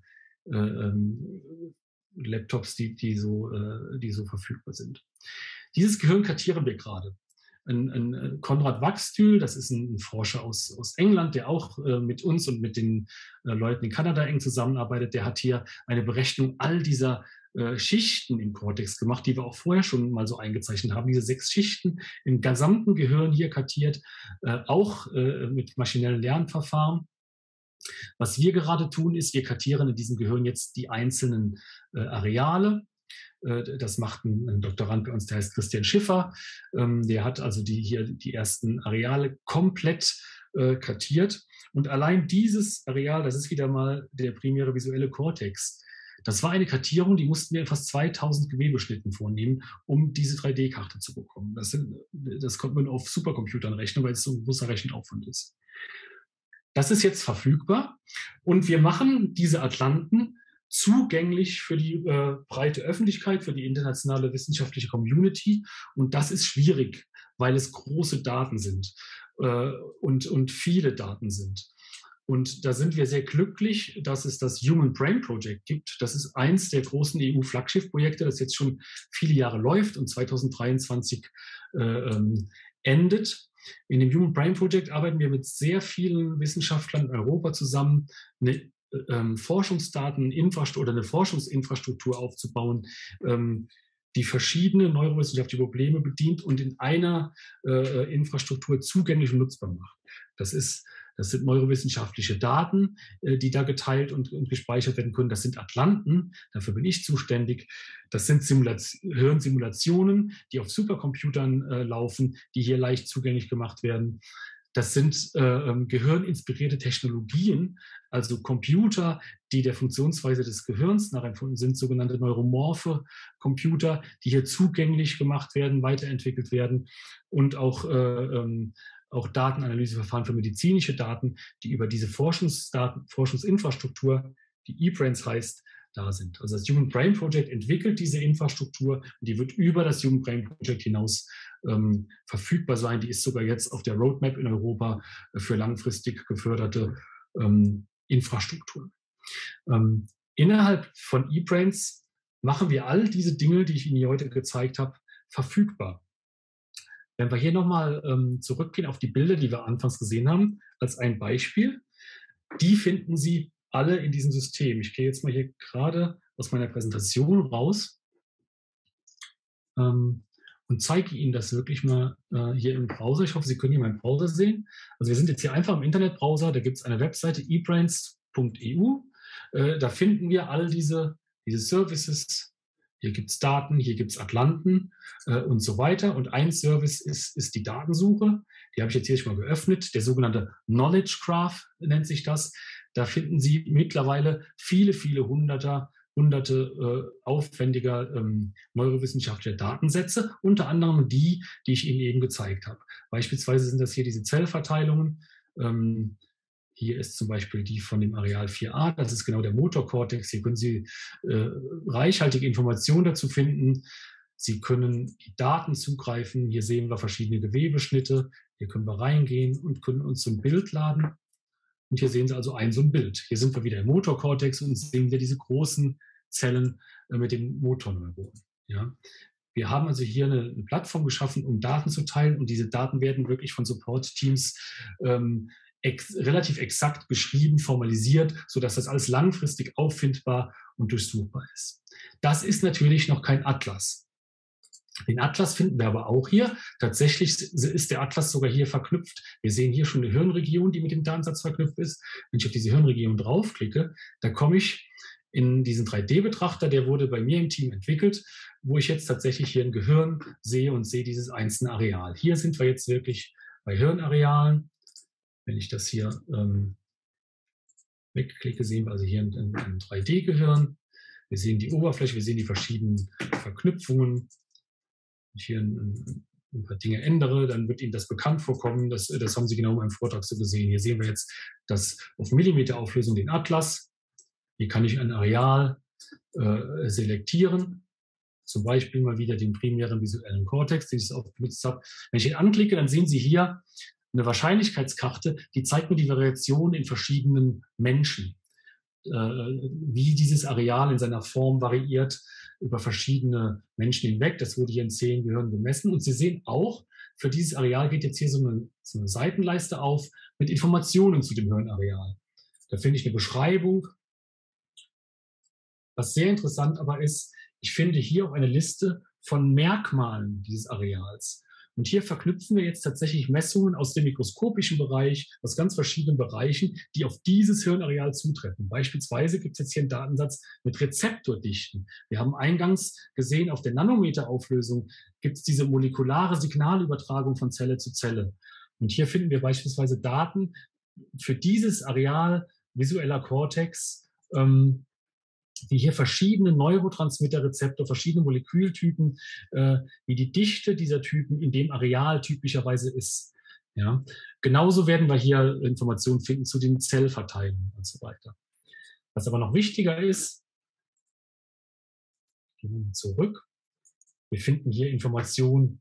Laptops, die so verfügbar sind. Dieses Gehirn kartieren wir gerade. Ein Konrad Wachstühl, das ist ein Forscher aus England, der auch mit uns und mit den Leuten in Kanada eng zusammenarbeitet. Der hat hier eine Berechnung all dieser Schichten im Kortex gemacht, die wir auch vorher schon mal so eingezeichnet haben. Diese 6 Schichten im gesamten Gehirn hier kartiert, auch mit maschinellen Lernverfahren. Was wir gerade tun, ist, wir kartieren in diesem Gehirn jetzt die einzelnen Areale. Das macht ein Doktorand bei uns, der heißt Christian Schiffer. Der hat also die ersten Areale komplett kartiert. Und allein dieses Areal, das ist wieder mal der primäre visuelle Kortex. Das war eine Kartierung, die mussten wir in fast 2000 Gewebeschnitten vornehmen, um diese 3D-Karte zu bekommen. Das konnte man auf Supercomputern rechnen, weil es so ein großer Rechenaufwand ist. Das ist jetzt verfügbar und wir machen diese Atlanten zugänglich für die breite Öffentlichkeit, für die internationale wissenschaftliche Community. Und das ist schwierig, weil es große Daten sind und viele Daten sind. Und da sind wir sehr glücklich, dass es das Human Brain Project gibt. Das ist eins der großen EU-Flaggschiff-Projekte, das jetzt schon viele Jahre läuft und 2023 endet. In dem Human Brain Project arbeiten wir mit sehr vielen Wissenschaftlern in Europa zusammen, eine Forschungsdateninfrastruktur oder eine Forschungsinfrastruktur aufzubauen, die verschiedene neurowissenschaftliche Probleme bedient und in einer Infrastruktur zugänglich und nutzbar macht. Das sind neurowissenschaftliche Daten, die da geteilt und gespeichert werden können. Das sind Atlanten, dafür bin ich zuständig. Das sind Hirnsimulationen, die auf Supercomputern laufen, die hier leicht zugänglich gemacht werden. Das sind gehirninspirierte Technologien, also Computer, die der Funktionsweise des Gehirns nachempfunden sind, sogenannte neuromorphe Computer, die hier zugänglich gemacht werden, weiterentwickelt werden und auch Datenanalyseverfahren für medizinische Daten, die über diese Forschungsinfrastruktur, die eBrains heißt, da sind. Also das Human Brain Project entwickelt diese Infrastruktur und die wird über das Human Brain Project hinaus verfügbar sein. Die ist sogar jetzt auf der Roadmap in Europa für langfristig geförderte Infrastrukturen. Innerhalb von eBrains machen wir all diese Dinge, die ich Ihnen hier heute gezeigt habe, verfügbar. Wenn wir hier nochmal zurückgehen auf die Bilder, die wir anfangs gesehen haben, als ein Beispiel, die finden Sie alle in diesem System. Ich gehe jetzt mal hier gerade aus meiner Präsentation raus und zeige Ihnen das wirklich mal hier im Browser. Ich hoffe, Sie können hier meinen Browser sehen. Also wir sind jetzt hier einfach im Internetbrowser, da gibt es eine Webseite ebrains.eu. Da finden wir all diese Services. Hier gibt es Daten, hier gibt es Atlanten und so weiter. Und ein Service ist die Datensuche. Die habe ich jetzt hier schon mal geöffnet. Der sogenannte Knowledge Graph nennt sich das. Da finden Sie mittlerweile viele hunderte aufwendiger neurowissenschaftlicher Datensätze, unter anderem die ich Ihnen eben gezeigt habe. Beispielsweise sind das hier diese Zellverteilungen. Hier ist zum Beispiel die von dem Areal 4a, das ist genau der Motorkortex. Hier können Sie reichhaltige Informationen dazu finden. Sie können die Daten zugreifen. Hier sehen wir verschiedene Gewebeschnitte. Hier können wir reingehen und können uns so ein Bild laden. Und hier sehen Sie also so ein Bild. Hier sind wir wieder im Motorkortex und sehen wir diese großen Zellen mit den Motorneuronen. Ja. Wir haben also hier eine Plattform geschaffen, um Daten zu teilen. Und diese Daten werden wirklich von Support-Teams relativ exakt beschrieben, formalisiert, sodass das alles langfristig auffindbar und durchsuchbar ist. Das ist natürlich noch kein Atlas. Den Atlas finden wir aber auch hier. Tatsächlich ist der Atlas sogar hier verknüpft. Wir sehen hier schon eine Hirnregion, die mit dem Datensatz verknüpft ist. Wenn ich auf diese Hirnregion draufklicke, dann komme ich in diesen 3D-Betrachter, der wurde bei mir im Team entwickelt, wo ich jetzt tatsächlich hier ein Gehirn sehe und sehe dieses einzelne Areal. Hier sind wir jetzt wirklich bei Hirnarealen. Wenn ich das hier wegklicke, sehen wir also hier ein 3D-Gehirn. Wir sehen die Oberfläche, wir sehen die verschiedenen Verknüpfungen. Wenn ich hier ein paar Dinge ändere, dann wird Ihnen das bekannt vorkommen. Das haben Sie genau in meinem Vortrag so gesehen. Hier sehen wir jetzt das auf Millimeterauflösung den Atlas. Hier kann ich ein Areal selektieren Zum Beispiel mal wieder den primären visuellen Kortex, den ich oft benutzt habe. Wenn ich ihn anklicke, dann sehen Sie hier eine Wahrscheinlichkeitskarte, die zeigt mir die Variation in verschiedenen Menschen, wie dieses Areal in seiner Form variiert über verschiedene Menschen hinweg. Das wurde hier in 10 Gehirnen gemessen. Und Sie sehen auch, für dieses Areal geht jetzt hier so eine Seitenleiste auf mit Informationen zu dem Hirnareal. Da finde ich eine Beschreibung. Was sehr interessant aber ist, ich finde hier auch eine Liste von Merkmalen dieses Areals. Und hier verknüpfen wir jetzt tatsächlich Messungen aus dem mikroskopischen Bereich, aus ganz verschiedenen Bereichen, die auf dieses Hirnareal zutreffen. Beispielsweise gibt es jetzt hier einen Datensatz mit Rezeptordichten. Wir haben eingangs gesehen, auf der Nanometerauflösung gibt es diese molekulare Signalübertragung von Zelle zu Zelle. Und hier finden wir beispielsweise Daten für dieses Areal visueller Kortex, wie hier verschiedene Neurotransmitterrezeptor, verschiedene Molekültypen, wie die Dichte dieser Typen in dem Areal typischerweise ist. Ja? Genauso werden wir hier Informationen finden zu den Zellverteilungen und so weiter. Was aber noch wichtiger ist, gehen wir zurück, wir finden hier Informationen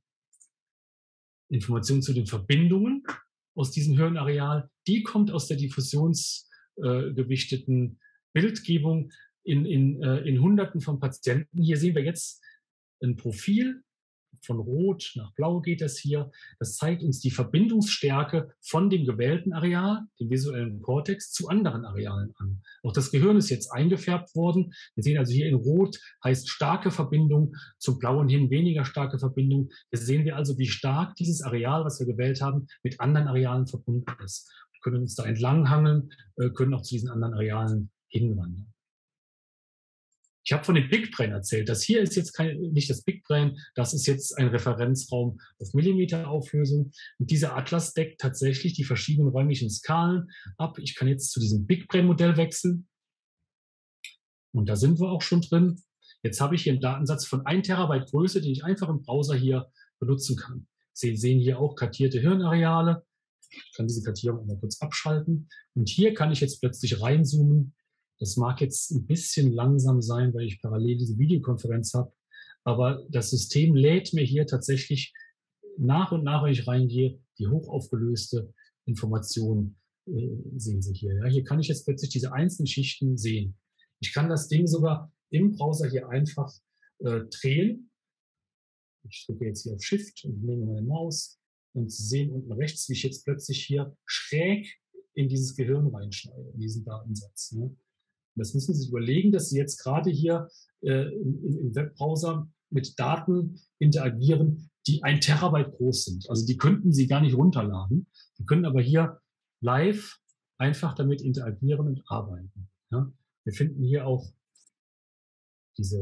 zu den Verbindungen aus diesem Hirnareal. Die kommt aus der diffusionsgewichteten Bildgebung in Hunderten von Patienten. Hier sehen wir jetzt ein Profil. Von Rot nach Blau geht das hier. Das zeigt uns die Verbindungsstärke von dem gewählten Areal, dem visuellen Kortex, zu anderen Arealen an. Auch das Gehirn ist jetzt eingefärbt worden. Wir sehen also hier in Rot heißt starke Verbindung, zum Blauen hin weniger starke Verbindung. Hier sehen wir also, wie stark dieses Areal, was wir gewählt haben, mit anderen Arealen verbunden ist. Wir können uns da entlanghangeln, können auch zu diesen anderen Arealen hinwandern. Ich habe von dem Big Brain erzählt. Das hier ist jetzt nicht das Big Brain, das ist jetzt ein Referenzraum auf Millimeterauflösung. Und dieser Atlas deckt tatsächlich die verschiedenen räumlichen Skalen ab. Ich kann jetzt zu diesem Big Brain Modell wechseln. Und da sind wir auch schon drin. Jetzt habe ich hier einen Datensatz von 1 Terabyte Größe, den ich einfach im Browser hier benutzen kann. Sie sehen hier auch kartierte Hirnareale. Ich kann diese Kartierung mal kurz abschalten. Und hier kann ich jetzt plötzlich reinzoomen. Das mag jetzt ein bisschen langsam sein, weil ich parallel diese Videokonferenz habe. Aber das System lädt mir hier tatsächlich nach und nach, wenn ich reingehe, die hochaufgelöste Information sehen Sie hier. Ja, hier kann ich jetzt plötzlich diese einzelnen Schichten sehen. Ich kann das Ding sogar im Browser hier einfach drehen. Ich drücke jetzt hier auf Shift und nehme meine Maus. Und Sie sehen unten rechts, wie ich jetzt plötzlich hier schräg in dieses Gehirn reinschneide, in diesen Datensatz. Ne? Das müssen Sie sich überlegen, dass Sie jetzt gerade hier im Webbrowser mit Daten interagieren, die 1 Terabyte groß sind. Also die könnten Sie gar nicht runterladen. Sie können aber hier live einfach damit interagieren und arbeiten. Ja? Wir finden hier auch diese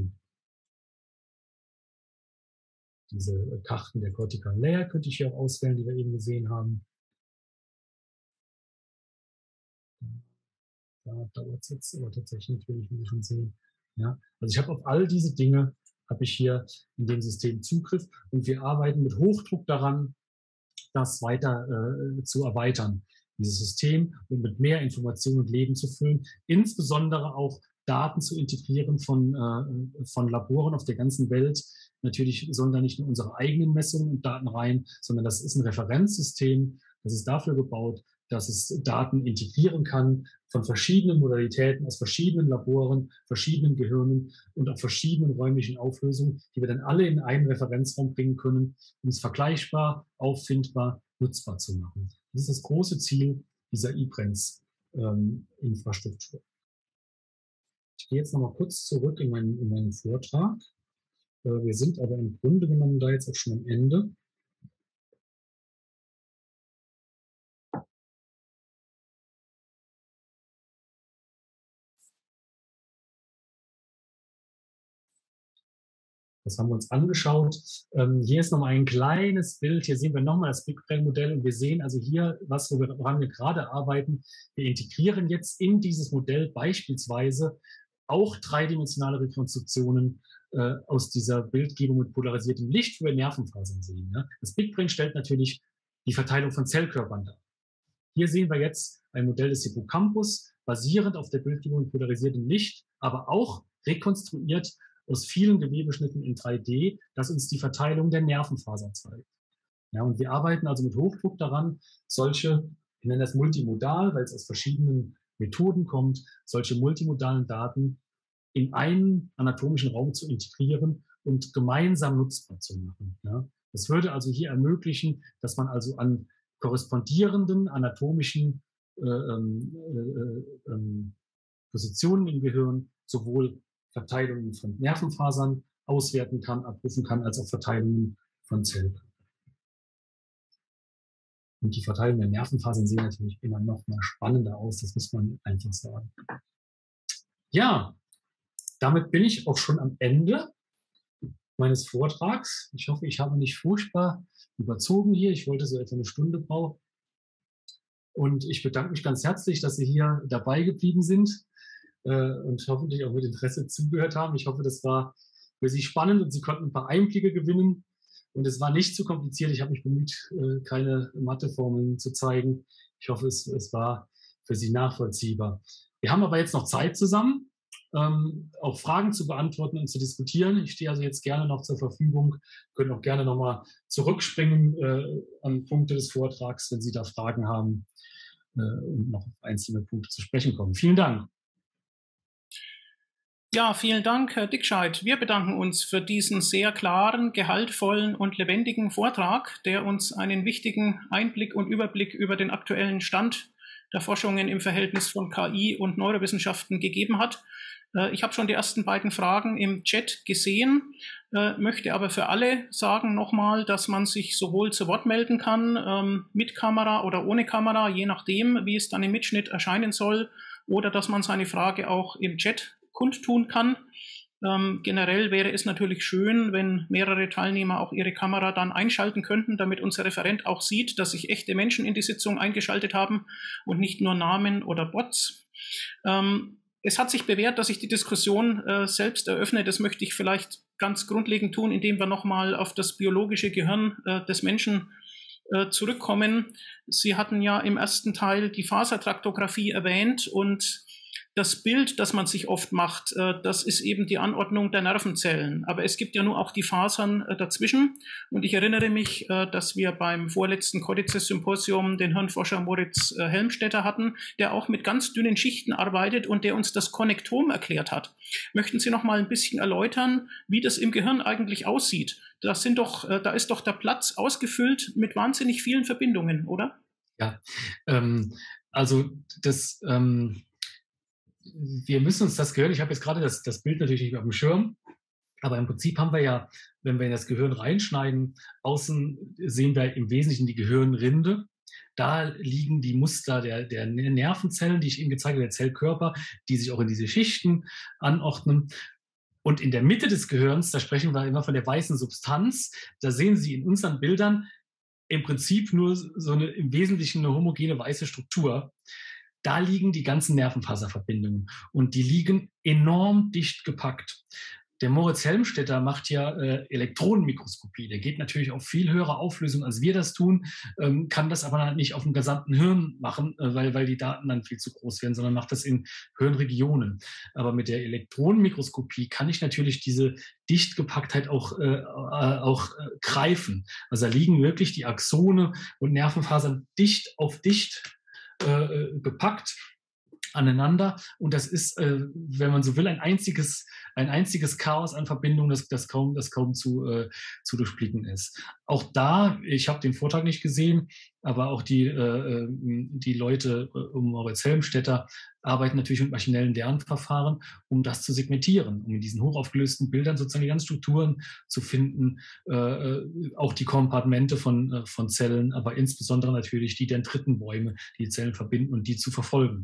Karten der Cortical Layer, könnte ich hier auch auswählen, die wir eben gesehen haben. Da dauert es jetzt aber tatsächlich natürlich, wie Sie schon sehen. Ja, also ich habe auf all diese Dinge, habe ich hier in dem System Zugriff und wir arbeiten mit Hochdruck daran, das weiter zu erweitern, dieses System und mit mehr Informationen und Leben zu füllen, insbesondere auch Daten zu integrieren von Laboren auf der ganzen Welt. Natürlich sollen da nicht nur unsere eigenen Messungen und Daten rein, sondern das ist ein Referenzsystem, das ist dafür gebaut, dass es Daten integrieren kann von verschiedenen Modalitäten, aus verschiedenen Laboren, verschiedenen Gehirnen und auf verschiedenen räumlichen Auflösungen, die wir dann alle in einen Referenzraum bringen können, um es vergleichbar, auffindbar, nutzbar zu machen. Das ist das große Ziel dieser eBrens-Infrastruktur. Ich gehe jetzt nochmal kurz zurück in meinen Vortrag. Wir sind aber im Grunde genommen da jetzt auch schon am Ende. Das haben wir uns angeschaut. Hier ist nochmal ein kleines Bild. Hier sehen wir nochmal das Big Brain Modell und wir sehen also hier, woran wir gerade arbeiten. Wir integrieren jetzt in dieses Modell beispielsweise auch dreidimensionale Rekonstruktionen aus dieser Bildgebung mit polarisiertem Licht, wo wir Nervenfasern sehen. Ja? Das Big Brain stellt natürlich die Verteilung von Zellkörpern dar. Hier sehen wir jetzt ein Modell des Hippocampus, basierend auf der Bildgebung mit polarisiertem Licht, aber auch rekonstruiert aus vielen Gewebeschnitten in 3D, das uns die Verteilung der Nervenfaser zeigt. Ja, und wir arbeiten also mit Hochdruck daran, solche, ich nenne das multimodal, weil es aus verschiedenen Methoden kommt, solche multimodalen Daten in einen anatomischen Raum zu integrieren und gemeinsam nutzbar zu machen. Ja. Das würde also hier ermöglichen, dass man also an korrespondierenden anatomischen Positionen im Gehirn sowohl Verteilungen von Nervenfasern auswerten kann, abrufen kann, als auch Verteilungen von Zellen. Und die Verteilung der Nervenfasern sehen natürlich immer noch mal spannender aus, das muss man einfach sagen. Ja, damit bin ich auch schon am Ende meines Vortrags. Ich hoffe, ich habe nicht furchtbar überzogen hier. Ich wollte so etwa eine Stunde brauchen. Und ich bedanke mich ganz herzlich, dass Sie hier dabei geblieben sind und hoffentlich auch mit Interesse zugehört haben. Ich hoffe, das war für Sie spannend und Sie konnten ein paar Einblicke gewinnen. Und es war nicht zu kompliziert. Ich habe mich bemüht, keine Matheformeln zu zeigen. Ich hoffe, es war für Sie nachvollziehbar. Wir haben aber jetzt noch Zeit zusammen, auch Fragen zu beantworten und zu diskutieren. Ich stehe also jetzt gerne noch zur Verfügung. Können auch gerne nochmal zurückspringen an Punkte des Vortrags, wenn Sie da Fragen haben und noch auf einzelne Punkte zu sprechen kommen. Vielen Dank. Ja, vielen Dank, Herr Dickscheid. Wir bedanken uns für diesen sehr klaren, gehaltvollen und lebendigen Vortrag, der uns einen wichtigen Einblick und Überblick über den aktuellen Stand der Forschungen im Verhältnis von KI und Neurowissenschaften gegeben hat. Ich habe schon die ersten beiden Fragen im Chat gesehen, möchte aber für alle sagen nochmal, dass man sich sowohl zu Wort melden kann, mit Kamera oder ohne Kamera, je nachdem, wie es dann im Mitschnitt erscheinen soll, oder dass man seine Frage auch im Chat kundtun kann. Generell wäre es natürlich schön, wenn mehrere Teilnehmer auch ihre Kamera dann einschalten könnten, damit unser Referent auch sieht, dass sich echte Menschen in die Sitzung eingeschaltet haben und nicht nur Namen oder Bots. Es hat sich bewährt, dass ich die Diskussion selbst eröffne. Das möchte ich vielleicht ganz grundlegend tun, indem wir nochmal auf das biologische Gehirn des Menschen zurückkommen. Sie hatten ja im ersten Teil die Fasertraktographie erwähnt und das Bild, das man sich oft macht, das ist eben die Anordnung der Nervenzellen. Aber es gibt ja nur auch die Fasern dazwischen. Und ich erinnere mich, dass wir beim vorletzten Codices-Symposium den Hirnforscher Moritz Helmstetter hatten, der auch mit ganz dünnen Schichten arbeitet und der uns das Konnektom erklärt hat. Möchten Sie noch mal ein bisschen erläutern, wie das im Gehirn eigentlich aussieht? Da ist doch der Platz ausgefüllt mit wahnsinnig vielen Verbindungen, oder? Ja, also das... wir müssen uns das Gehirn, ich habe jetzt gerade das Bild natürlich nicht mehr auf dem Schirm, aber im Prinzip haben wir ja, wenn wir in das Gehirn reinschneiden, außen sehen wir im Wesentlichen die Gehirnrinde. Da liegen die Muster der Nervenzellen, die ich Ihnen gezeigt habe, der Zellkörper, die sich auch in diese Schichten anordnen. Und in der Mitte des Gehirns, da sprechen wir immer von der weißen Substanz, da sehen Sie in unseren Bildern im Prinzip nur so im Wesentlichen eine homogene weiße Struktur. Da liegen die ganzen Nervenfaserverbindungen und die liegen enorm dicht gepackt. Der Moritz Helmstetter macht ja Elektronenmikroskopie. Der geht natürlich auf viel höhere Auflösung, als wir das tun, kann das aber nicht auf dem gesamten Hirn machen, weil die Daten dann viel zu groß werden, sondern macht das in Hirnregionen. Aber mit der Elektronenmikroskopie kann ich natürlich diese Dichtgepacktheit auch greifen. Also da liegen wirklich die Axone und Nervenfasern dicht auf dicht gepackt aneinander und das ist, wenn man so will, ein einziges Chaos an Verbindungen, das kaum zu durchblicken ist. Auch da, ich habe den Vortrag nicht gesehen, aber auch die Leute um Moritz Helmstetter arbeiten natürlich mit maschinellen Lernverfahren, um das zu segmentieren, um in diesen hochaufgelösten Bildern sozusagen die ganzen Strukturen zu finden, auch die Kompartmente von Zellen, aber insbesondere natürlich die Dendritenbäume, die Zellen verbinden und die zu verfolgen.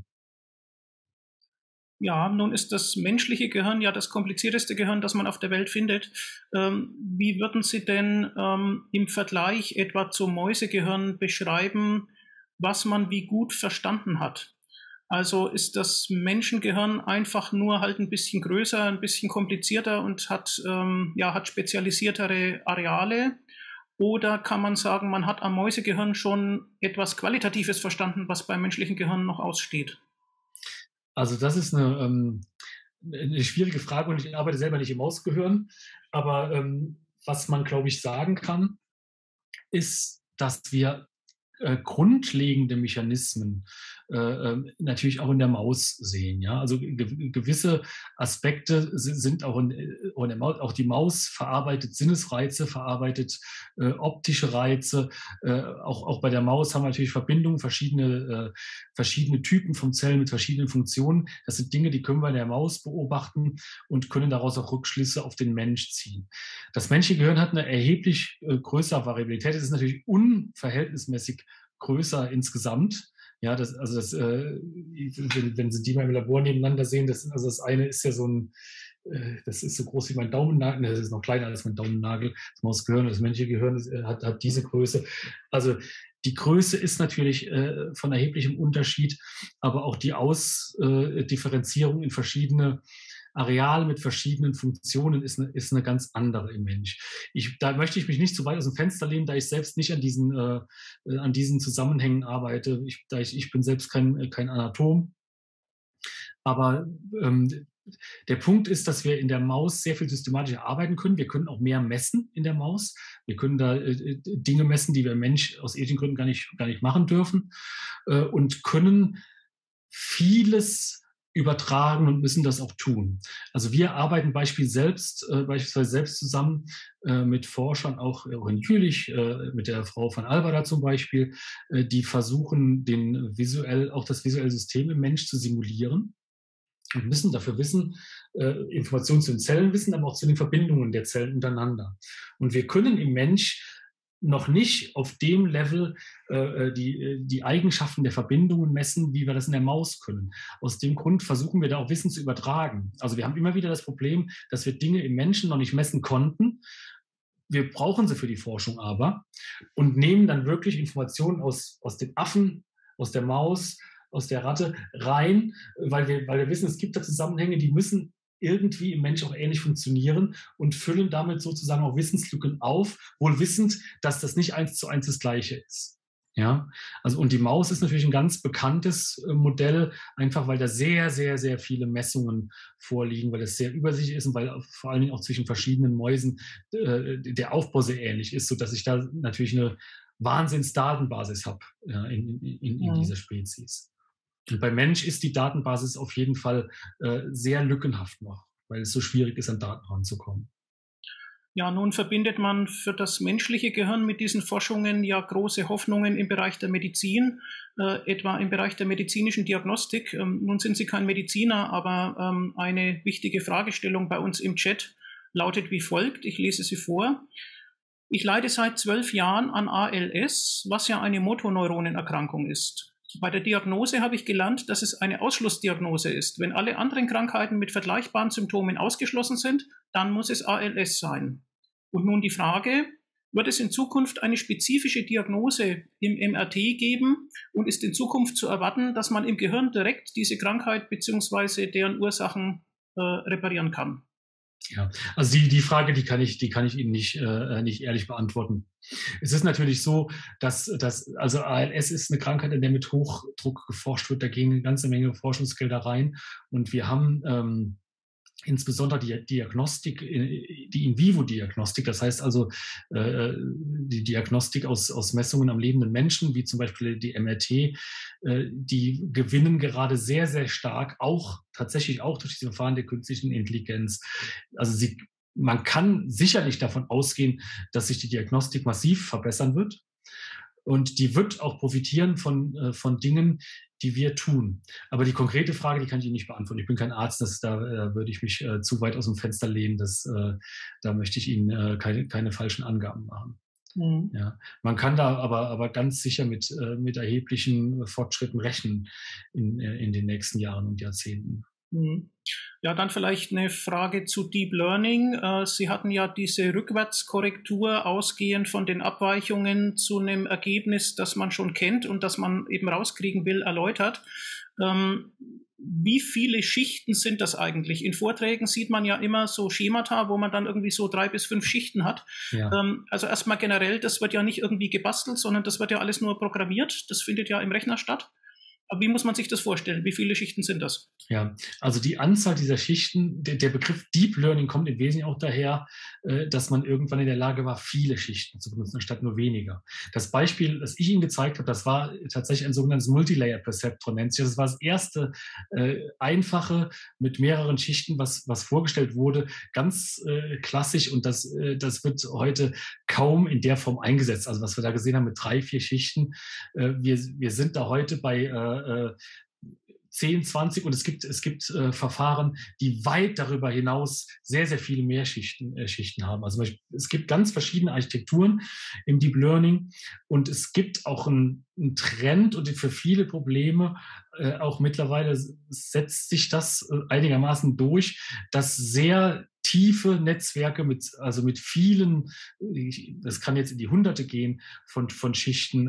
Ja, nun ist das menschliche Gehirn ja das komplizierteste Gehirn, das man auf der Welt findet. Wie würden Sie denn im Vergleich etwa zum Mäusegehirn beschreiben, was man wie gut verstanden hat? Also ist das Menschengehirn einfach nur halt ein bisschen größer, ein bisschen komplizierter und hat spezialisiertere Areale? Oder kann man sagen, man hat am Mäusegehirn schon etwas Qualitatives verstanden, was beim menschlichen Gehirn noch aussteht? Also das ist eine schwierige Frage und ich arbeite selber nicht im Mausgehirn. Aber was man, glaube ich, sagen kann, ist, dass wir grundlegende Mechanismen natürlich auch in der Maus sehen. Ja? Also gewisse Aspekte sind auch in der Maus. Auch die Maus verarbeitet Sinnesreize, verarbeitet optische Reize. Auch bei der Maus haben wir natürlich Verbindungen, verschiedene Typen von Zellen mit verschiedenen Funktionen. Das sind Dinge, die können wir in der Maus beobachten und können daraus auch Rückschlüsse auf den Mensch ziehen. Das menschliche Gehirn hat eine erheblich größere Variabilität. Es ist natürlich unverhältnismäßig größer insgesamt. Ja, wenn Sie die mal im Labor nebeneinander sehen, das eine ist ja das ist so groß wie mein Daumennagel, das ist noch kleiner als mein Daumennagel, das Mausgehirn, das menschliche Gehirn hat diese Größe. Also die Größe ist natürlich von erheblichem Unterschied, aber auch die Ausdifferenzierung in verschiedene Areal mit verschiedenen Funktionen ist eine ganz andere im Mensch. Da möchte ich mich nicht zu weit aus dem Fenster lehnen, da ich selbst nicht an diesen Zusammenhängen arbeite. Ich bin selbst kein Anatom. Aber der Punkt ist, dass wir in der Maus sehr viel systematischer arbeiten können. Wir können auch mehr messen in der Maus. Wir können da Dinge messen, die wir im Mensch aus ethischen Gründen gar nicht machen dürfen und können vieles übertragen und müssen das auch tun. Also wir arbeiten beispielsweise selbst zusammen mit Forschern, auch in Jülich, mit der Frau von Albada zum Beispiel, die versuchen, auch das visuelle System im Mensch zu simulieren und müssen dafür wissen, Informationen zu den Zellen wissen, aber auch zu den Verbindungen der Zellen untereinander. Und wir können im Mensch noch nicht auf dem Level die Eigenschaften der Verbindungen messen, wie wir das in der Maus können. Aus dem Grund versuchen wir da auch Wissen zu übertragen. Also wir haben immer wieder das Problem, dass wir Dinge im Menschen noch nicht messen konnten. Wir brauchen sie für die Forschung aber und nehmen dann wirklich Informationen aus dem Affen, aus der Maus, aus der Ratte rein, weil wir wissen, es gibt da Zusammenhänge, die müssen irgendwie im Mensch auch ähnlich funktionieren und füllen damit sozusagen auch Wissenslücken auf, wohl wissend, dass das nicht 1:1 das Gleiche ist. Ja, also und die Maus ist natürlich ein ganz bekanntes Modell, einfach weil da sehr, sehr, sehr viele Messungen vorliegen, weil es sehr übersichtlich ist und weil vor allen Dingen auch zwischen verschiedenen Mäusen der Aufbau sehr ähnlich ist, sodass ich da natürlich eine Wahnsinnsdatenbasis habe in dieser Spezies. Und beim Mensch ist die Datenbasis auf jeden Fall sehr lückenhaft noch, weil es so schwierig ist, an Daten ranzukommen. Ja, nun verbindet man für das menschliche Gehirn mit diesen Forschungen ja große Hoffnungen im Bereich der Medizin, etwa im Bereich der medizinischen Diagnostik. Nun sind Sie kein Mediziner, aber eine wichtige Fragestellung bei uns im Chat lautet wie folgt. Ich lese sie vor. Ich leide seit 12 Jahren an ALS, was ja eine Motoneuronenerkrankung ist. Bei der Diagnose habe ich gelernt, dass es eine Ausschlussdiagnose ist. Wenn alle anderen Krankheiten mit vergleichbaren Symptomen ausgeschlossen sind, dann muss es ALS sein. Und nun die Frage, wird es in Zukunft eine spezifische Diagnose im MRT geben und ist in Zukunft zu erwarten, dass man im Gehirn direkt diese Krankheit bzw. deren Ursachen reparieren kann? Ja, also die Frage, die kann ich Ihnen nicht ehrlich beantworten. Es ist natürlich so, dass also ALS ist eine Krankheit, in der mit Hochdruck geforscht wird. Da gehen eine ganze Menge Forschungsgelder rein. Und wir haben insbesondere die Diagnostik, die In-vivo-Diagnostik, das heißt also die Diagnostik aus Messungen am lebenden Menschen, wie zum Beispiel die MRT, die gewinnen gerade sehr, sehr stark, tatsächlich auch durch diese Verfahren der künstlichen Intelligenz. Also man kann sicherlich davon ausgehen, dass sich die Diagnostik massiv verbessern wird. Und die wird auch profitieren von Dingen, die wir tun. Aber die konkrete Frage, die kann ich Ihnen nicht beantworten. Ich bin kein Arzt, da würde ich mich zu weit aus dem Fenster lehnen. Da möchte ich Ihnen keine falschen Angaben machen. Mhm. Ja. Man kann da aber ganz sicher mit erheblichen Fortschritten rechnen in den nächsten Jahren und Jahrzehnten. Ja, dann vielleicht eine Frage zu Deep Learning. Sie hatten ja diese Rückwärtskorrektur ausgehend von den Abweichungen zu einem Ergebnis, das man schon kennt und das man eben rauskriegen will, erläutert. Wie viele Schichten sind das eigentlich? In Vorträgen sieht man ja immer so Schemata, wo man dann irgendwie so 3 bis 5 Schichten hat. Ja. Also erstmal generell, das wird ja nicht irgendwie gebastelt, sondern das wird ja alles nur programmiert. Das findet ja im Rechner statt. Aber wie muss man sich das vorstellen? Wie viele Schichten sind das? Ja, also die Anzahl dieser Schichten, der Begriff Deep Learning kommt im Wesentlichen auch daher, dass man irgendwann in der Lage war, viele Schichten zu benutzen, anstatt nur weniger. Das Beispiel, das ich Ihnen gezeigt habe, das war tatsächlich ein sogenanntes Multilayer Perceptron, nennt sich. Das war das erste einfache mit mehreren Schichten, was vorgestellt wurde, ganz klassisch, und das wird heute kaum in der Form eingesetzt. Also was wir da gesehen haben mit 3, 4 Schichten, wir sind da heute bei 10, 20, und es gibt Verfahren, die weit darüber hinaus sehr, sehr viele mehr Schichten haben. Also es gibt ganz verschiedene Architekturen im Deep Learning, und es gibt auch einen Trend, und für viele Probleme auch mittlerweile setzt sich das einigermaßen durch, dass sehr tiefe Netzwerke mit vielen, das kann jetzt in die Hunderte gehen, von Schichten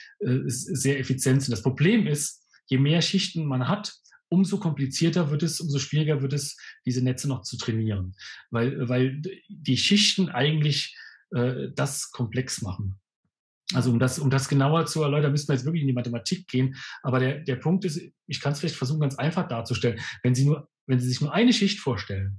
sehr effizient sind. Das Problem ist, je mehr Schichten man hat, umso komplizierter wird es, umso schwieriger wird es, diese Netze noch zu trainieren, weil die Schichten eigentlich das komplex machen. Also um das genauer zu erläutern, müssen wir jetzt wirklich in die Mathematik gehen. Aber der Punkt ist, ich kann es vielleicht versuchen, ganz einfach darzustellen. Wenn Sie sich nur eine Schicht vorstellen,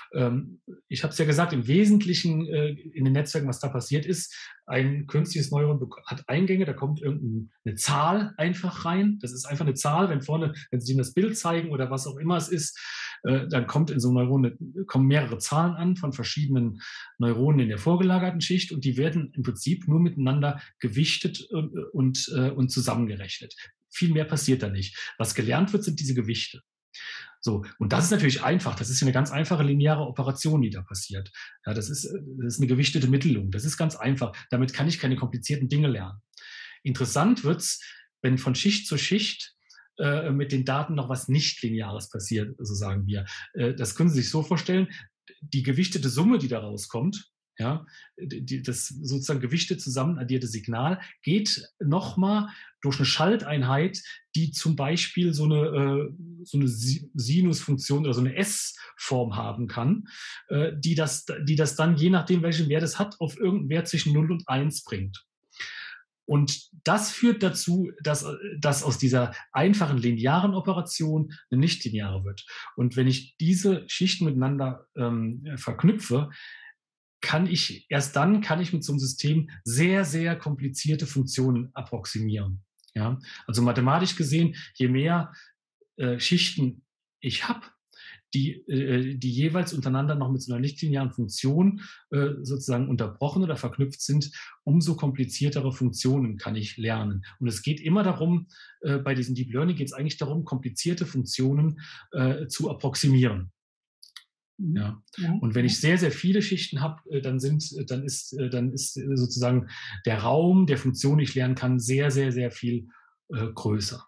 ich habe es ja gesagt, im Wesentlichen in den Netzwerken, was da passiert ist, ein künstliches Neuron hat Eingänge, da kommt irgendeine Zahl einfach rein. Das ist einfach eine Zahl, wenn Sie ihm das Bild zeigen oder was auch immer es ist, dann kommt in so einem Neuron kommen mehrere Zahlen an von verschiedenen Neuronen in der vorgelagerten Schicht, und die werden im Prinzip nur miteinander gewichtet und zusammengerechnet. Viel mehr passiert da nicht. Was gelernt wird, sind diese Gewichte. So, und das ist natürlich einfach. Das ist eine ganz einfache lineare Operation, die da passiert. Ja, das ist eine gewichtete Mittelung. Das ist ganz einfach. Damit kann ich keine komplizierten Dinge lernen. Interessant wird's, wenn von Schicht zu Schicht mit den Daten noch was Nicht-Lineares passiert, so sagen wir. Das können Sie sich so vorstellen: Die gewichtete Summe, die da rauskommt, ja, das sozusagen gewichtet zusammen addierte Signal geht nochmal durch eine Schalteinheit, die zum Beispiel so eine Sinusfunktion oder so eine S-Form haben kann, die das dann, je nachdem, welchen Wert es hat, auf irgendeinen Wert zwischen 0 und 1 bringt. Und das führt dazu, dass aus dieser einfachen linearen Operation eine nichtlineare wird. Und wenn ich diese Schichten miteinander verknüpfe, kann ich mit so einem System sehr, sehr komplizierte Funktionen approximieren. Ja? Also mathematisch gesehen, je mehr Schichten ich habe, die jeweils untereinander noch mit so einer nichtlinearen Funktion sozusagen unterbrochen oder verknüpft sind, umso kompliziertere Funktionen kann ich lernen. Und es geht immer darum, bei diesem Deep Learning geht es eigentlich darum, komplizierte Funktionen zu approximieren. Ja. Und wenn ich sehr, sehr viele Schichten habe, dann ist sozusagen der Raum der Funktion, die ich lernen kann, sehr, sehr, sehr viel größer.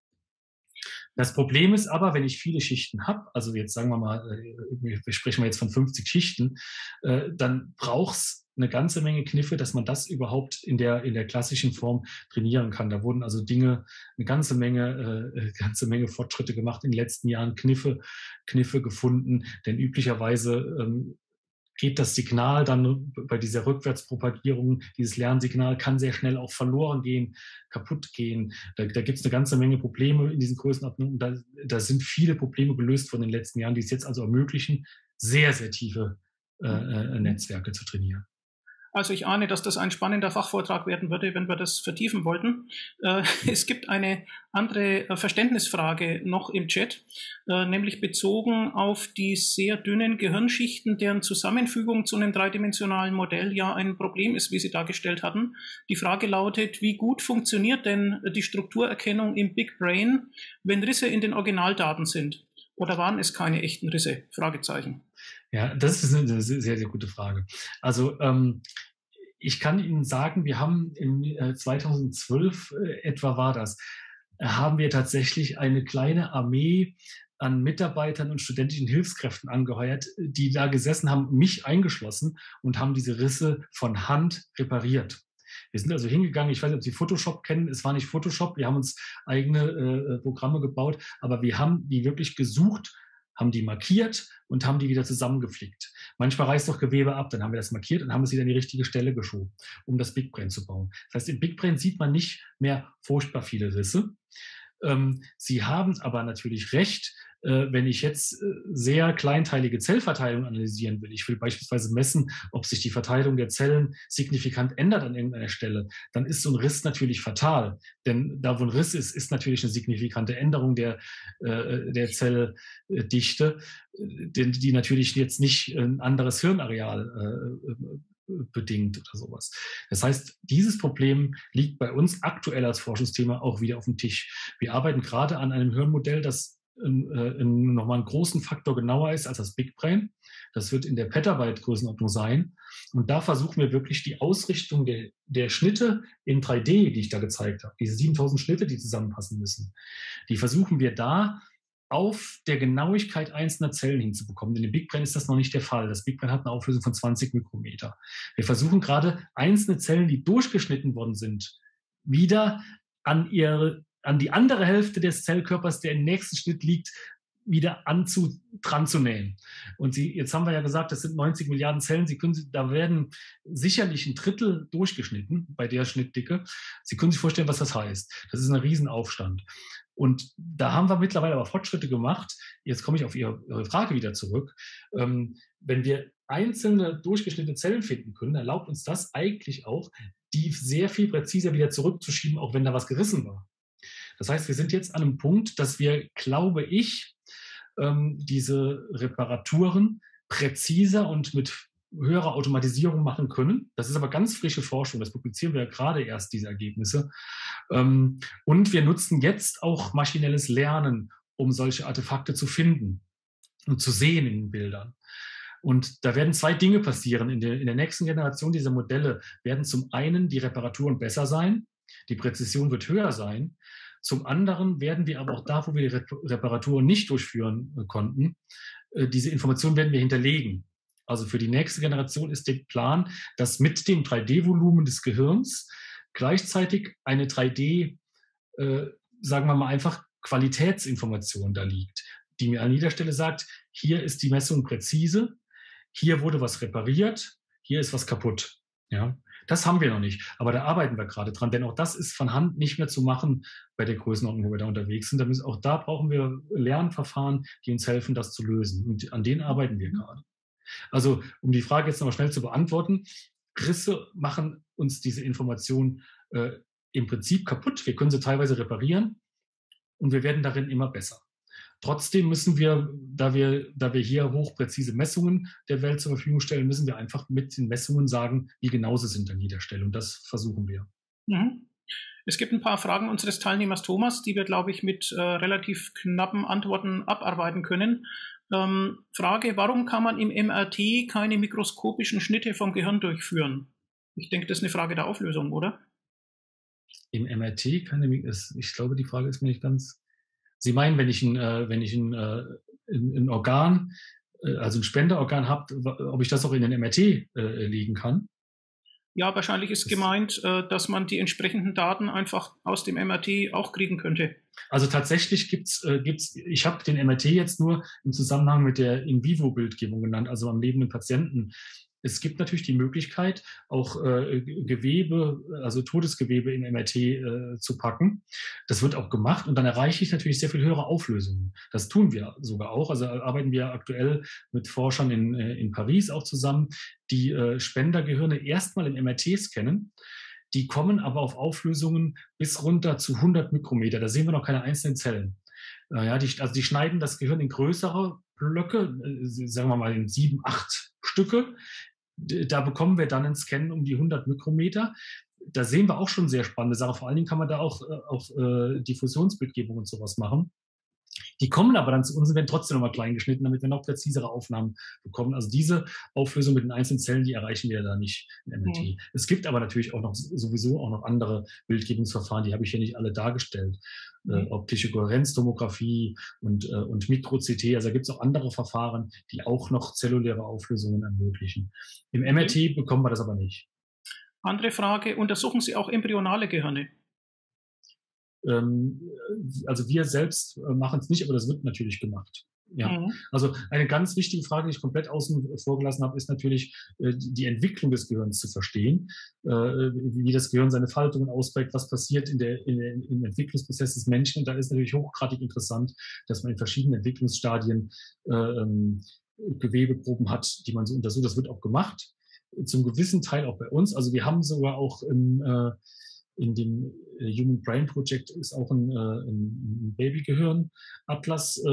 Das Problem ist aber, wenn ich viele Schichten habe, also jetzt sagen wir mal, wir sprechen jetzt von 50 Schichten, dann braucht es eine ganze Menge Kniffe, dass man das überhaupt in der klassischen Form trainieren kann. Da wurden also eine ganze Menge Fortschritte gemacht in den letzten Jahren, Kniffe gefunden, denn üblicherweise geht das Signal dann bei dieser Rückwärtspropagierung, dieses Lernsignal kann sehr schnell auch verloren gehen, kaputt gehen. Da gibt es eine ganze Menge Probleme in diesen Größenordnungen. Da sind viele Probleme gelöst von den letzten Jahren, die es jetzt also ermöglichen, sehr, sehr tiefe Netzwerke zu trainieren. Also ich ahne, dass das ein spannender Fachvortrag werden würde, wenn wir das vertiefen wollten. Es gibt eine andere Verständnisfrage noch im Chat, nämlich bezogen auf die sehr dünnen Gehirnschichten, deren Zusammenfügung zu einem dreidimensionalen Modell ja ein Problem ist, wie Sie dargestellt hatten. Die Frage lautet, wie gut funktioniert denn die Strukturerkennung im Big Brain, wenn Risse in den Originaldaten sind? Oder waren es keine echten Risse? Fragezeichen. Ja, das ist eine sehr, sehr gute Frage. Also ich kann Ihnen sagen, wir haben im 2012 etwa war das, haben wir tatsächlich eine kleine Armee an Mitarbeitern und studentischen Hilfskräften angeheuert, die da gesessen haben, mich eingeschlossen, und haben diese Risse von Hand repariert. Wir sind also hingegangen, ich weiß nicht, ob Sie Photoshop kennen, es war nicht Photoshop, wir haben uns eigene Programme gebaut, aber wir haben die wirklich gesucht, haben die markiert und haben die wieder zusammengeflickt. Manchmal reißt doch Gewebe ab, dann haben wir das markiert und haben es wieder an die richtige Stelle geschoben, um das Big Brain zu bauen. Das heißt, im Big Brain sieht man nicht mehr furchtbar viele Risse. Sie haben aber natürlich recht, wenn ich jetzt sehr kleinteilige Zellverteilung analysieren will. Ich will beispielsweise messen, ob sich die Verteilung der Zellen signifikant ändert an irgendeiner Stelle, dann ist so ein Riss natürlich fatal. Denn da, wo ein Riss ist, ist natürlich eine signifikante Änderung der Zelldichte, die natürlich jetzt nicht ein anderes Hirnareal bedingt oder sowas. Das heißt, dieses Problem liegt bei uns aktuell als Forschungsthema auch wieder auf dem Tisch. Wir arbeiten gerade an einem Hirnmodell, das nochmal einen großen Faktor genauer ist als das Big Brain. Das wird in der Petabyte-Größenordnung sein. Und da versuchen wir wirklich die Ausrichtung der Schnitte in 3D, die ich da gezeigt habe, diese 7000 Schnitte, die zusammenpassen müssen, die versuchen wir da auf der Genauigkeit einzelner Zellen hinzubekommen. In dem Big Brain ist das noch nicht der Fall. Das Big Brain hat eine Auflösung von 20 Mikrometer. Wir versuchen gerade einzelne Zellen, die durchgeschnitten worden sind, wieder an die andere Hälfte des Zellkörpers, der im nächsten Schnitt liegt, wieder dran zu nähen. Und jetzt haben wir ja gesagt, das sind 90 Milliarden Zellen. Da werden sicherlich ein Drittel durchgeschnitten bei der Schnittdicke. Sie können sich vorstellen, was das heißt. Das ist ein Riesenaufstand. Und da haben wir mittlerweile aber Fortschritte gemacht. Jetzt komme ich auf Ihre Frage wieder zurück. Wenn wir einzelne durchgeschnittene Zellen finden können, erlaubt uns das eigentlich auch, die sehr viel präziser wieder zurückzuschieben, auch wenn da was gerissen war. Das heißt, wir sind jetzt an einem Punkt, dass wir, glaube ich, diese Reparaturen präziser und mit höherer Automatisierung machen können. Das ist aber ganz frische Forschung. Das publizieren wir ja gerade erst, diese Ergebnisse. Und wir nutzen jetzt auch maschinelles Lernen, um solche Artefakte zu finden und zu sehen in den Bildern. Und da werden zwei Dinge passieren. In der nächsten Generation dieser Modelle werden zum einen die Reparaturen besser sein, die Präzision wird höher sein. Zum anderen werden wir aber auch da, wo wir die Reparaturen nicht durchführen konnten, diese Informationen werden wir hinterlegen. Also für die nächste Generation ist der Plan, dass mit dem 3D-Volumen des Gehirns gleichzeitig eine 3D, sagen wir mal einfach, Qualitätsinformation da liegt, die mir an jeder Stelle sagt, hier ist die Messung präzise, hier wurde was repariert, hier ist was kaputt. Ja, das haben wir noch nicht, aber da arbeiten wir gerade dran, denn auch das ist von Hand nicht mehr zu machen bei der Größenordnung, wo wir da unterwegs sind. Auch da brauchen wir Lernverfahren, die uns helfen, das zu lösen. Und an denen arbeiten wir gerade. Also, um die Frage jetzt nochmal schnell zu beantworten, Risse machen uns diese Information im Prinzip kaputt. Wir können sie teilweise reparieren und wir werden darin immer besser. Trotzdem müssen wir, da wir hier hochpräzise Messungen der Welt zur Verfügung stellen, müssen wir einfach mit den Messungen sagen, wie genau sie sind an jeder Stelle. Und das versuchen wir. Mhm. Es gibt ein paar Fragen unseres Teilnehmers Thomas, die wir, glaube ich, mit relativ knappen Antworten abarbeiten können. Frage, warum kann man im MRT keine mikroskopischen Schnitte vom Gehirn durchführen? Ich denke, das ist eine Frage der Auflösung, oder? Im MRT ich glaube, die Frage ist mir nicht ganz... Sie meinen, wenn ich ein Organ, also ein Spenderorgan habe, ob ich das auch in den MRT legen kann? Ja, wahrscheinlich ist gemeint, dass man die entsprechenden Daten einfach aus dem MRT auch kriegen könnte. Also tatsächlich gibt's, ich habe den MRT jetzt nur im Zusammenhang mit der In-vivo-Bildgebung genannt, also am lebenden Patienten. Es gibt natürlich die Möglichkeit, auch Gewebe, also Todesgewebe in MRT zu packen. Das wird auch gemacht und dann erreiche ich natürlich sehr viel höhere Auflösungen. Das tun wir sogar auch. Also arbeiten wir aktuell mit Forschern in Paris auch zusammen, die Spendergehirne erstmal in MRT scannen. Die kommen aber auf Auflösungen bis runter zu 100 Mikrometer. Da sehen wir noch keine einzelnen Zellen. Ja, die schneiden das Gehirn in größere Blöcke, sagen wir mal in 7, 8 Stücke. Da bekommen wir dann einen Scan um die 100 Mikrometer. Da sehen wir auch schon sehr spannende Sachen. Vor allen Dingen kann man da auch Diffusionsbildgebung und sowas machen. Die kommen aber dann zu uns und werden trotzdem nochmal klein geschnitten, damit wir noch präzisere Aufnahmen bekommen. Also diese Auflösung mit den einzelnen Zellen, die erreichen wir da nicht in MRT. Mhm. Es gibt aber natürlich auch sowieso auch noch andere Bildgebungsverfahren, die habe ich hier nicht alle dargestellt. Optische Kohärenztomographie und Mikro-CT. Also da gibt es auch andere Verfahren, die auch noch zelluläre Auflösungen ermöglichen. Im MRT bekommen wir das aber nicht. Andere Frage, untersuchen Sie auch embryonale Gehirne? Also wir selbst machen es nicht, aber das wird natürlich gemacht. Ja, also eine ganz wichtige Frage, die ich komplett außen vor gelassen habe, ist natürlich die Entwicklung des Gehirns zu verstehen, wie das Gehirn seine Faltungen ausprägt, was passiert im Entwicklungsprozess des Menschen. Und da ist natürlich hochgradig interessant, dass man in verschiedenen Entwicklungsstadien Gewebeproben hat, die man so untersucht. Das wird auch gemacht, zum gewissen Teil auch bei uns. Also wir haben sogar auch in dem Human Brain Project ist auch ein Babygehirn-Atlas,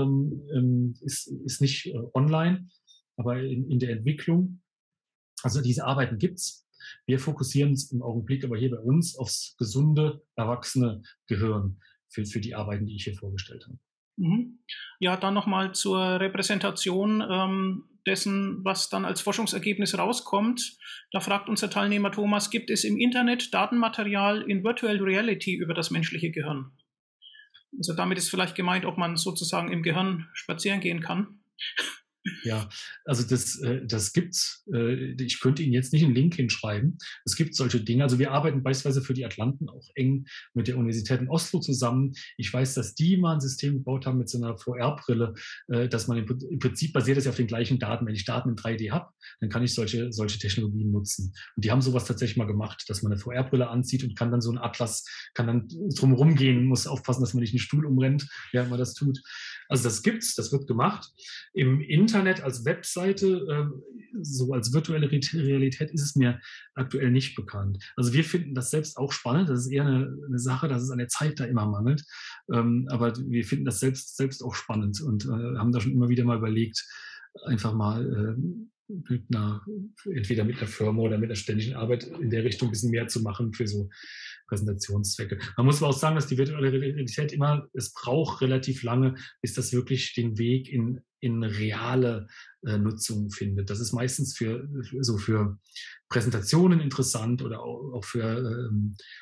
ist nicht online, aber in der Entwicklung. Also diese Arbeiten gibt's. Wir fokussieren uns im Augenblick aber hier bei uns aufs gesunde, erwachsene Gehirn für die Arbeiten, die ich hier vorgestellt habe. Ja, dann nochmal zur Repräsentation dessen, was dann als Forschungsergebnis rauskommt. Da fragt unser Teilnehmer Thomas, gibt es im Internet Datenmaterial in Virtual Reality über das menschliche Gehirn? Also damit ist vielleicht gemeint, ob man sozusagen im Gehirn spazieren gehen kann. Ja, also das gibt's. Ich könnte Ihnen jetzt nicht einen Link hinschreiben. Es gibt solche Dinge. Also wir arbeiten beispielsweise für die Atlanten auch eng mit der Universität in Oslo zusammen. Ich weiß, dass die mal ein System gebaut haben mit so einer VR-Brille, dass man im Prinzip basiert das ja auf den gleichen Daten. Wenn ich Daten in 3D habe, dann kann ich solche Technologien nutzen. Und die haben sowas tatsächlich mal gemacht, dass man eine VR-Brille anzieht und kann dann so ein Atlas, kann dann drumherum gehen, muss aufpassen, dass man nicht einen Stuhl umrennt, während man das tut. Also das gibt's, das wird gemacht. Im Internet als Webseite, so als virtuelle Realität ist es mir aktuell nicht bekannt. Also wir finden das selbst auch spannend. Das ist eher eine Sache, dass es an der Zeit da immer mangelt. Aber wir finden das selbst auch spannend und haben da schon immer wieder mal überlegt, einfach mal entweder mit einer Firma oder mit einer ständigen Arbeit in der Richtung ein bisschen mehr zu machen für so Präsentationszwecke. Man muss aber auch sagen, dass die virtuelle Realität es braucht relativ lange, bis das wirklich den Weg in reale Nutzung findet. Das ist meistens für Präsentationen interessant oder auch für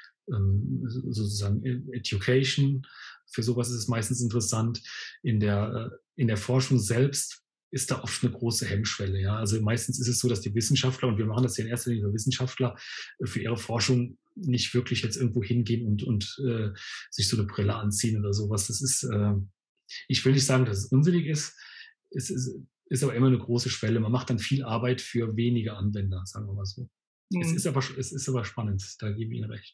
sozusagen Education. Für sowas ist es meistens interessant. In der Forschung selbst ist da oft eine große Hemmschwelle. Ja? Also meistens ist es so, dass die Wissenschaftler, und wir machen das ja in erster Linie für Wissenschaftler, für ihre Forschung nicht wirklich jetzt irgendwo hingehen und sich so eine Brille anziehen oder sowas. Das ist, ich will nicht sagen, dass es unsinnig ist. Es ist aber immer eine große Schwelle. Man macht dann viel Arbeit für wenige Anwender, sagen wir mal so. Es ist aber spannend, da gebe ich Ihnen recht.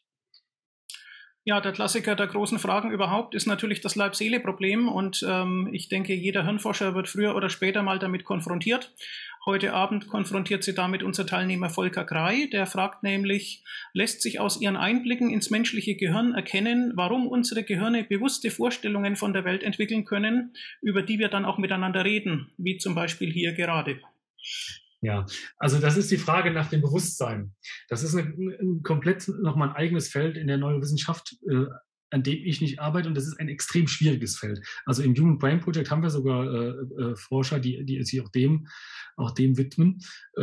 Ja, der Klassiker der großen Fragen überhaupt ist natürlich das Leib-Seele-Problem und ich denke, jeder Hirnforscher wird früher oder später mal damit konfrontiert. Heute Abend konfrontiert sie damit unser Teilnehmer Volker Krey, der fragt nämlich, lässt sich aus ihren Einblicken ins menschliche Gehirn erkennen, warum unsere Gehirne bewusste Vorstellungen von der Welt entwickeln können, über die wir dann auch miteinander reden, wie zum Beispiel hier gerade? Ja, also das ist die Frage nach dem Bewusstsein. Das ist ein komplett nochmal ein eigenes Feld in der Neurowissenschaft, an dem ich nicht arbeite, und das ist ein extrem schwieriges Feld. Also im Human Brain Project haben wir sogar Forscher, die sich auch dem widmen.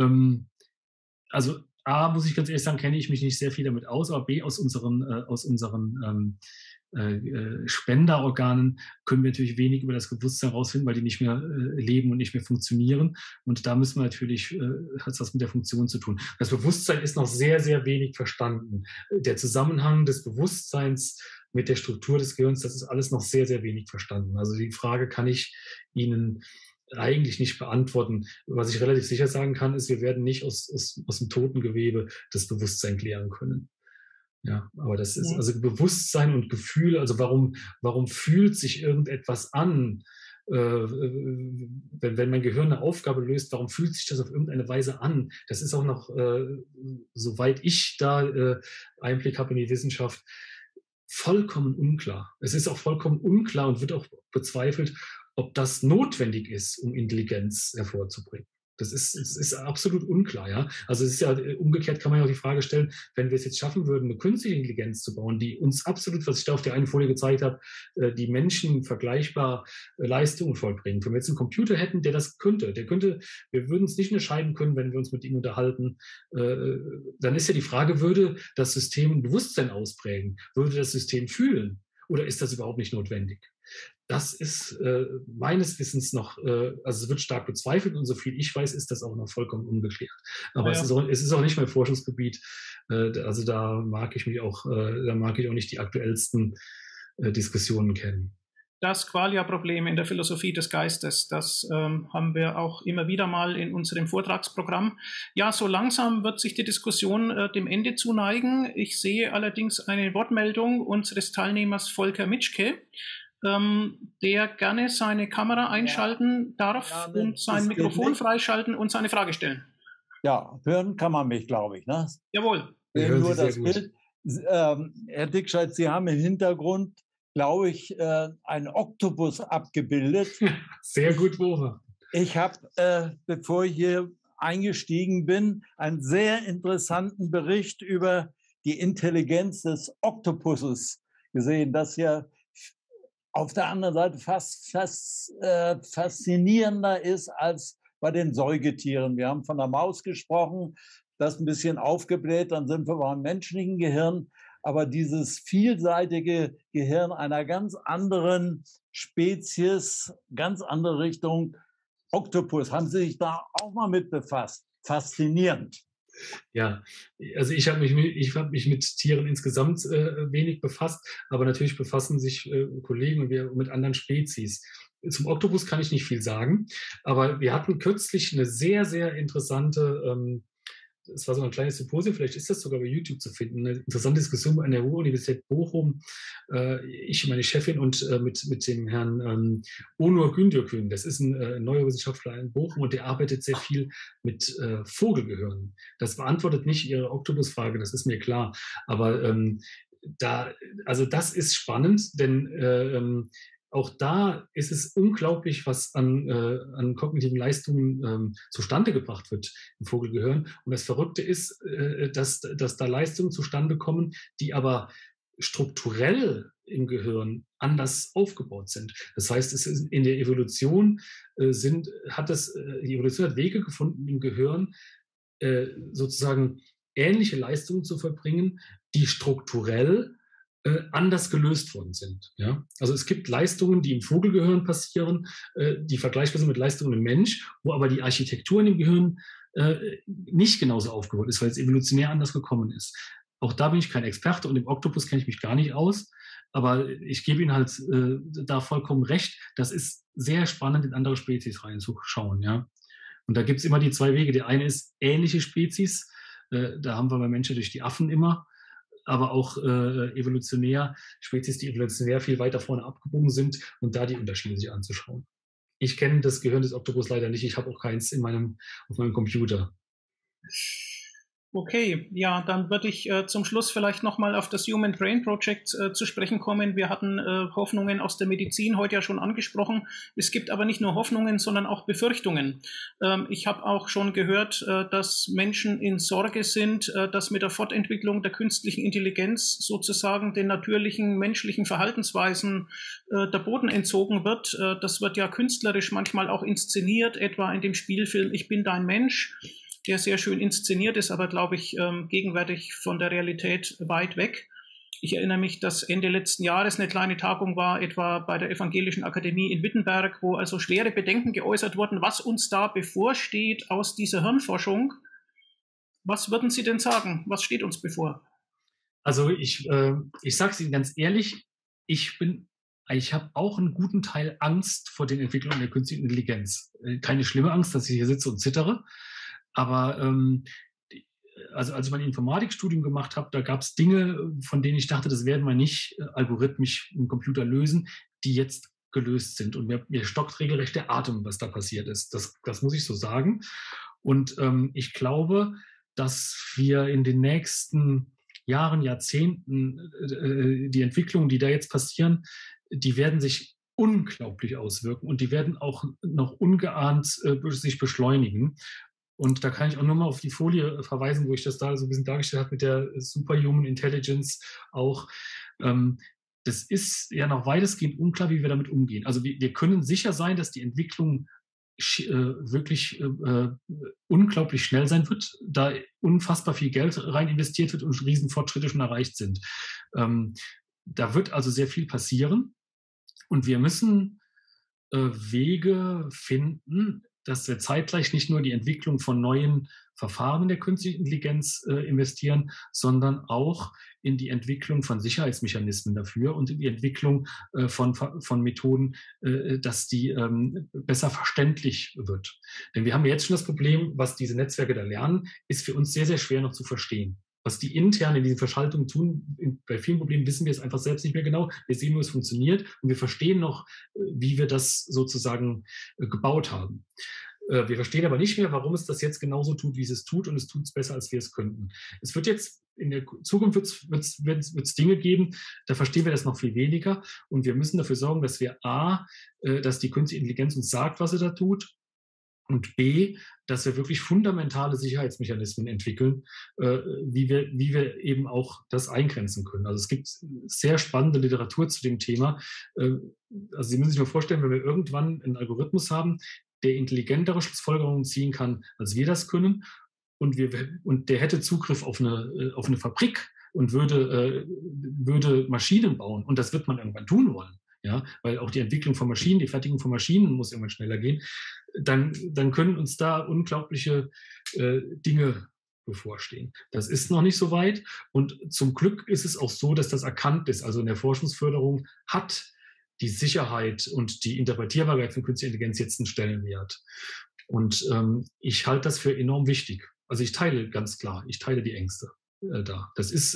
Also A, muss ich ganz ehrlich sagen, kenne ich mich nicht sehr viel damit aus, aber B, aus unseren Spenderorganen können wir natürlich wenig über das Bewusstsein herausfinden, weil die nicht mehr leben und nicht mehr funktionieren. Und da müssen wir natürlich, hat es was mit der Funktion zu tun. Das Bewusstsein ist noch sehr, sehr wenig verstanden. Der Zusammenhang des Bewusstseins mit der Struktur des Gehirns, das ist alles noch sehr, sehr wenig verstanden. Also die Frage kann ich Ihnen eigentlich nicht beantworten. Was ich relativ sicher sagen kann, ist, wir werden nicht aus dem toten Gewebe das Bewusstsein klären können. Ja, aber das ist also Bewusstsein und Gefühl, also warum fühlt sich irgendetwas an, wenn mein Gehirn eine Aufgabe löst, warum fühlt sich das auf irgendeine Weise an? Das ist auch noch, soweit ich da Einblick habe in die Wissenschaft, vollkommen unklar. Es ist auch vollkommen unklar und wird auch bezweifelt, ob das notwendig ist, um Intelligenz hervorzubringen. Es ist absolut unklar, ja. Also es ist ja umgekehrt, kann man ja auch die Frage stellen, wenn wir es jetzt schaffen würden, eine künstliche Intelligenz zu bauen, die uns absolut, was ich da auf der einen Folie gezeigt habe, die Menschen vergleichbar Leistungen vollbringen. Wenn wir jetzt einen Computer hätten, der das könnte, wir würden es nicht unterscheiden können, wenn wir uns mit ihm unterhalten, dann ist ja die Frage, würde das System ein Bewusstsein ausprägen? Würde das System fühlen? Oder ist das überhaupt nicht notwendig? Das ist meines Wissens noch, also es wird stark bezweifelt und so viel ich weiß, ist das auch noch vollkommen ungeklärt. Aber ja. Es ist auch nicht mein Forschungsgebiet. Also da mag ich auch nicht die aktuellsten Diskussionen kennen. das Qualia-Problem in der Philosophie des Geistes. Das haben wir auch immer wieder mal in unserem Vortragsprogramm. Ja, so langsam wird sich die Diskussion dem Ende zuneigen. Ich sehe allerdings eine Wortmeldung unseres Teilnehmers Volker Mitschke, der gerne seine Kamera einschalten darf und sein Mikrofon freischalten und seine Frage stellen. Ja, hören kann man mich, glaube ich. Ne? Jawohl. Wir hören nur das Bild. Herr Dickscheid, Sie haben im Hintergrund, glaube ich, einen Oktopus abgebildet. Sehr gut, Woche. Ich habe, bevor ich hier eingestiegen bin, einen sehr interessanten Bericht über die Intelligenz des Oktopuses gesehen, das ja auf der anderen Seite fast faszinierender ist als bei den Säugetieren. Wir haben von der Maus gesprochen, das ein bisschen aufgebläht, dann sind wir beim menschlichen Gehirn. Aber dieses vielseitige Gehirn einer ganz anderen Spezies, ganz andere Richtung, Oktopus, haben Sie sich da auch mal mit befasst? Faszinierend. Ja, also ich habe mich mit Tieren insgesamt wenig befasst, aber natürlich befassen sich Kollegen und wir mit anderen Spezies. Zum Oktopus kann ich nicht viel sagen, aber wir hatten kürzlich eine sehr, sehr interessante, es war so ein kleines Symposium, vielleicht ist das sogar bei YouTube zu finden, eine interessante Diskussion an der Ruhr-Universität Bochum, ich und meine Chefin und mit dem Herrn Onur Gündürkün, das ist ein Neurowissenschaftler in Bochum und der arbeitet sehr viel mit Vogelgehirn. Das beantwortet nicht Ihre Oktopusfrage, das ist mir klar, aber also das ist spannend, denn auch da ist es unglaublich, was an kognitiven Leistungen zustande gebracht wird im Vogelgehirn. Und das Verrückte ist, dass da Leistungen zustande kommen, die aber strukturell im Gehirn anders aufgebaut sind. Das heißt, es ist in der Evolution die Evolution hat Wege gefunden im Gehirn, sozusagen ähnliche Leistungen zu verbringen, die strukturell anders gelöst worden sind. Ja? Also es gibt Leistungen, die im Vogelgehirn passieren, die vergleichbar sind mit Leistungen im Mensch, wo aber die Architektur in dem Gehirn nicht genauso aufgebaut ist, weil es evolutionär anders gekommen ist. Auch da bin ich kein Experte und im Oktopus kenne ich mich gar nicht aus, aber ich gebe Ihnen halt da vollkommen recht, das ist sehr spannend, in andere Spezies reinzuschauen. Ja? Und da gibt es immer die zwei Wege. Der eine ist ähnliche Spezies, da haben wir bei Menschen durch die Affen immer, aber auch evolutionär, Spezies, die evolutionär viel weiter vorne abgebogen sind und da die Unterschiede sich anzuschauen. Ich kenne das Gehirn des Oktopus leider nicht, ich habe auch keins auf meinem Computer. Okay, ja, dann würde ich zum Schluss vielleicht nochmal auf das Human Brain Project zu sprechen kommen. Wir hatten Hoffnungen aus der Medizin heute ja schon angesprochen. Es gibt aber nicht nur Hoffnungen, sondern auch Befürchtungen. Ich habe auch schon gehört, dass Menschen in Sorge sind, dass mit der Fortentwicklung der künstlichen Intelligenz sozusagen den natürlichen menschlichen Verhaltensweisen der Boden entzogen wird. Das wird ja künstlerisch manchmal auch inszeniert, etwa in dem Spielfilm Ich bin dein Mensch, der sehr schön inszeniert ist, aber, glaube ich, gegenwärtig von der Realität weit weg. Ich erinnere mich, dass Ende letzten Jahres eine kleine Tagung war, etwa bei der Evangelischen Akademie in Wittenberg, wo also schwere Bedenken geäußert wurden, was uns da bevorsteht aus dieser Hirnforschung. Was würden Sie denn sagen? Was steht uns bevor? Also ich sage es Ihnen ganz ehrlich, ich habe auch einen guten Teil Angst vor den Entwicklungen der künstlichen Intelligenz. Keine schlimme Angst, dass ich hier sitze und zittere, aber also als ich mein Informatikstudium gemacht habe, da gab es Dinge, von denen ich dachte, das werden wir nicht algorithmisch im Computer lösen, die jetzt gelöst sind. Und mir stockt regelrecht der Atem, was da passiert ist. Das muss ich so sagen. Und ich glaube, dass wir in den nächsten Jahren, Jahrzehnten, die Entwicklungen, die da jetzt passieren, die werden sich unglaublich auswirken und die werden auch noch ungeahnt sich beschleunigen. Und da kann ich auch nur mal auf die Folie verweisen, wo ich das da so ein bisschen dargestellt habe mit der Superhuman Intelligence auch. Das ist ja noch weitestgehend unklar, wie wir damit umgehen. Also wir können sicher sein, dass die Entwicklung wirklich unglaublich schnell sein wird, da unfassbar viel Geld rein investiert wird und Riesenfortschritte schon erreicht sind. Da wird also sehr viel passieren und wir müssen Wege finden, dass wir zeitgleich nicht nur die Entwicklung von neuen Verfahren der künstlichen Intelligenz investieren, sondern auch in die Entwicklung von Sicherheitsmechanismen dafür und in die Entwicklung von Methoden, dass die besser verständlich wird. Denn wir haben jetzt schon das Problem, was diese Netzwerke da lernen, ist für uns sehr, sehr schwer noch zu verstehen. Was die intern in diesen Verschaltungen tun, bei vielen Problemen wissen wir es einfach selbst nicht mehr genau. Wir sehen nur, es funktioniert und wir verstehen noch, wie wir das sozusagen gebaut haben. Wir verstehen aber nicht mehr, warum es das jetzt genauso tut, wie es es tut, und es tut es besser, als wir es könnten. Es wird jetzt in der Zukunft wird's Dinge geben, da verstehen wir das noch viel weniger, und wir müssen dafür sorgen, dass wir dass die künstliche Intelligenz uns sagt, was sie da tut, und B, dass wir wirklich fundamentale Sicherheitsmechanismen entwickeln, wie wir eben auch das eingrenzen können. Also es gibt sehr spannende Literatur zu dem Thema. Also Sie müssen sich mal vorstellen, wenn wir irgendwann einen Algorithmus haben, der intelligentere Schlussfolgerungen ziehen kann, als wir das können, und der hätte Zugriff auf eine Fabrik und würde Maschinen bauen, und das wird man irgendwann tun wollen. Ja, weil auch die Entwicklung von Maschinen, die Fertigung von Maschinen muss irgendwann schneller gehen, dann können uns da unglaubliche Dinge bevorstehen. Das ist noch nicht so weit, und zum Glück ist es auch so, dass das erkannt ist. Also in der Forschungsförderung hat die Sicherheit und die Interpretierbarkeit von künstlicher Intelligenz jetzt einen Stellenwert. Und ich halte das für enorm wichtig. Also ich teile die Ängste da. Das ist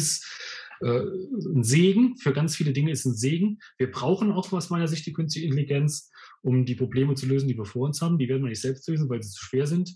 ein Segen, für ganz viele Dinge ist ein Segen. Wir brauchen auch aus meiner Sicht die künstliche Intelligenz, um die Probleme zu lösen, die wir vor uns haben. Die werden wir nicht selbst lösen, weil sie zu schwer sind.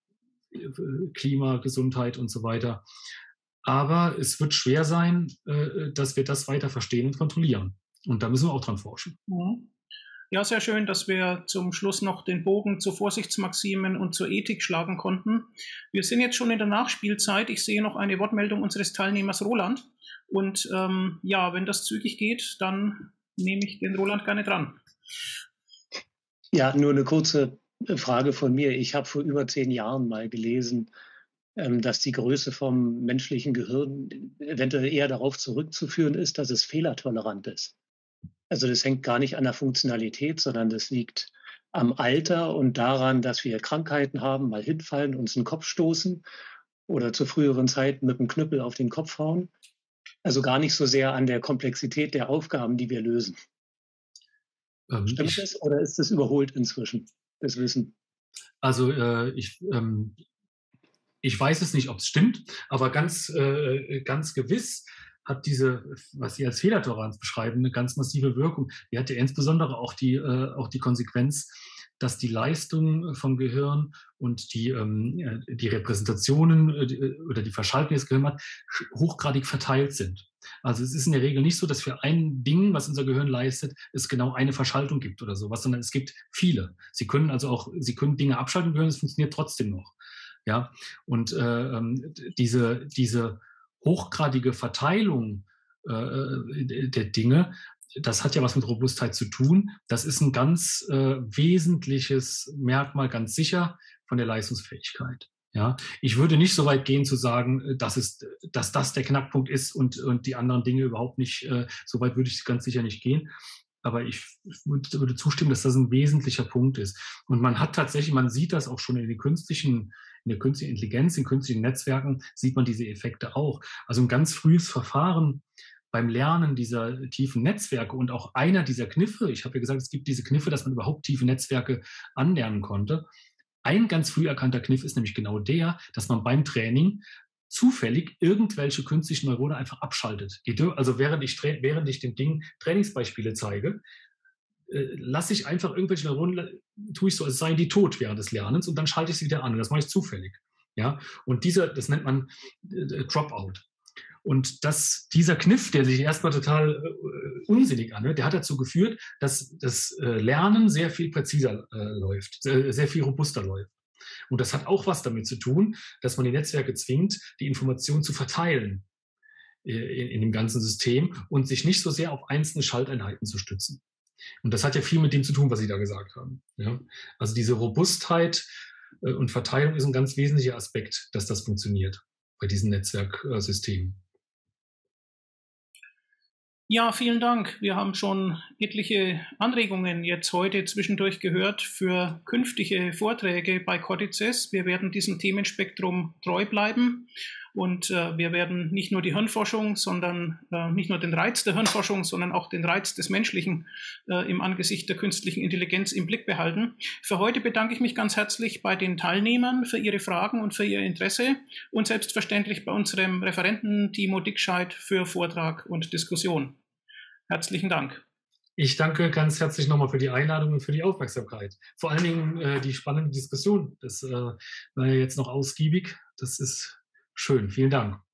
Klima, Gesundheit und so weiter. Aber es wird schwer sein, dass wir das weiter verstehen und kontrollieren. Und da müssen wir auch dran forschen. Ja, sehr schön, dass wir zum Schluss noch den Bogen zu Vorsichtsmaximen und zur Ethik schlagen konnten. Wir sind jetzt schon in der Nachspielzeit. Ich sehe noch eine Wortmeldung unseres Teilnehmers Roland. Und ja, wenn das zügig geht, dann nehme ich den Roland gerne dran. Ja, nur eine kurze Frage von mir. Ich habe vor über 10 Jahren mal gelesen, dass die Größe vom menschlichen Gehirn eventuell eher darauf zurückzuführen ist, dass es fehlertolerant ist. Also das hängt gar nicht an der Funktionalität, sondern das liegt am Alter und daran, dass wir Krankheiten haben, mal hinfallen, uns den Kopf stoßen oder zu früheren Zeiten mit dem Knüppel auf den Kopf hauen. Also gar nicht so sehr an der Komplexität der Aufgaben, die wir lösen. Stimmt das, oder ist das überholt inzwischen, das Wissen? Also ich weiß es nicht, ob es stimmt, aber ganz gewiss hat diese, was Sie als Fehlertoleranz beschreiben, eine ganz massive Wirkung. Die hatte insbesondere auch die Konsequenz, dass die Leistung vom Gehirn und die Repräsentationen oder die Verschaltung, die das Gehirn hat, hochgradig verteilt sind. Also es ist in der Regel nicht so, dass für ein Ding, was unser Gehirn leistet, es genau eine Verschaltung gibt oder sowas, sondern es gibt viele. Sie können Dinge abschalten im Gehirn, es funktioniert trotzdem noch. Ja, und diese hochgradige Verteilung der Dinge, das hat ja was mit Robustheit zu tun. Das ist ein ganz wesentliches Merkmal, ganz sicher, von der Leistungsfähigkeit. Ja, ich würde nicht so weit gehen zu sagen, dass das der Knackpunkt ist und die anderen Dinge überhaupt nicht. So weit würde ich ganz sicher nicht gehen. Aber ich würde zustimmen, dass das ein wesentlicher Punkt ist. Und man sieht das auch schon in der künstlichen Intelligenz, in künstlichen Netzwerken, sieht man diese Effekte auch. Also ein ganz frühes Verfahren beim Lernen dieser tiefen Netzwerke und auch einer dieser Kniffe, ich habe ja gesagt, es gibt diese Kniffe, dass man überhaupt tiefe Netzwerke anlernen konnte. Ein ganz früh erkannter Kniff ist nämlich genau der, dass man beim Training zufällig irgendwelche künstlichen Neurone einfach abschaltet. Also während ich dem Ding Trainingsbeispiele zeige, lasse ich einfach irgendwelche Neuronen, tue ich so, als seien die tot während des Lernens, und dann schalte ich sie wieder an. Und das mache ich zufällig. Ja? Und das nennt man Dropout. Und dieser Kniff, der sich erstmal total unsinnig anhört, der hat dazu geführt, dass das Lernen sehr viel präziser läuft, sehr viel robuster läuft. Und das hat auch was damit zu tun, dass man die Netzwerke zwingt, die Information zu verteilen in dem ganzen System und sich nicht so sehr auf einzelne Schalteinheiten zu stützen. Und das hat ja viel mit dem zu tun, was Sie da gesagt haben. Ja? Also diese Robustheit und Verteilung ist ein ganz wesentlicher Aspekt, dass das funktioniert bei diesen Netzwerksystemen. Ja, vielen Dank. Wir haben schon etliche Anregungen jetzt heute zwischendurch gehört für künftige Vorträge bei Cortices. Wir werden diesem Themenspektrum treu bleiben. Und wir werden nicht nur die Hirnforschung, sondern nicht nur den Reiz der Hirnforschung, sondern auch den Reiz des Menschlichen im Angesicht der künstlichen Intelligenz im Blick behalten. Für heute bedanke ich mich ganz herzlich bei den Teilnehmern für ihre Fragen und für ihr Interesse und selbstverständlich bei unserem Referenten Timo Dickscheid für Vortrag und Diskussion. Herzlichen Dank. Ich danke ganz herzlich nochmal für die Einladung und für die Aufmerksamkeit. Vor allen Dingen die spannende Diskussion. Das war ja jetzt noch ausgiebig. Das ist schön. Vielen Dank.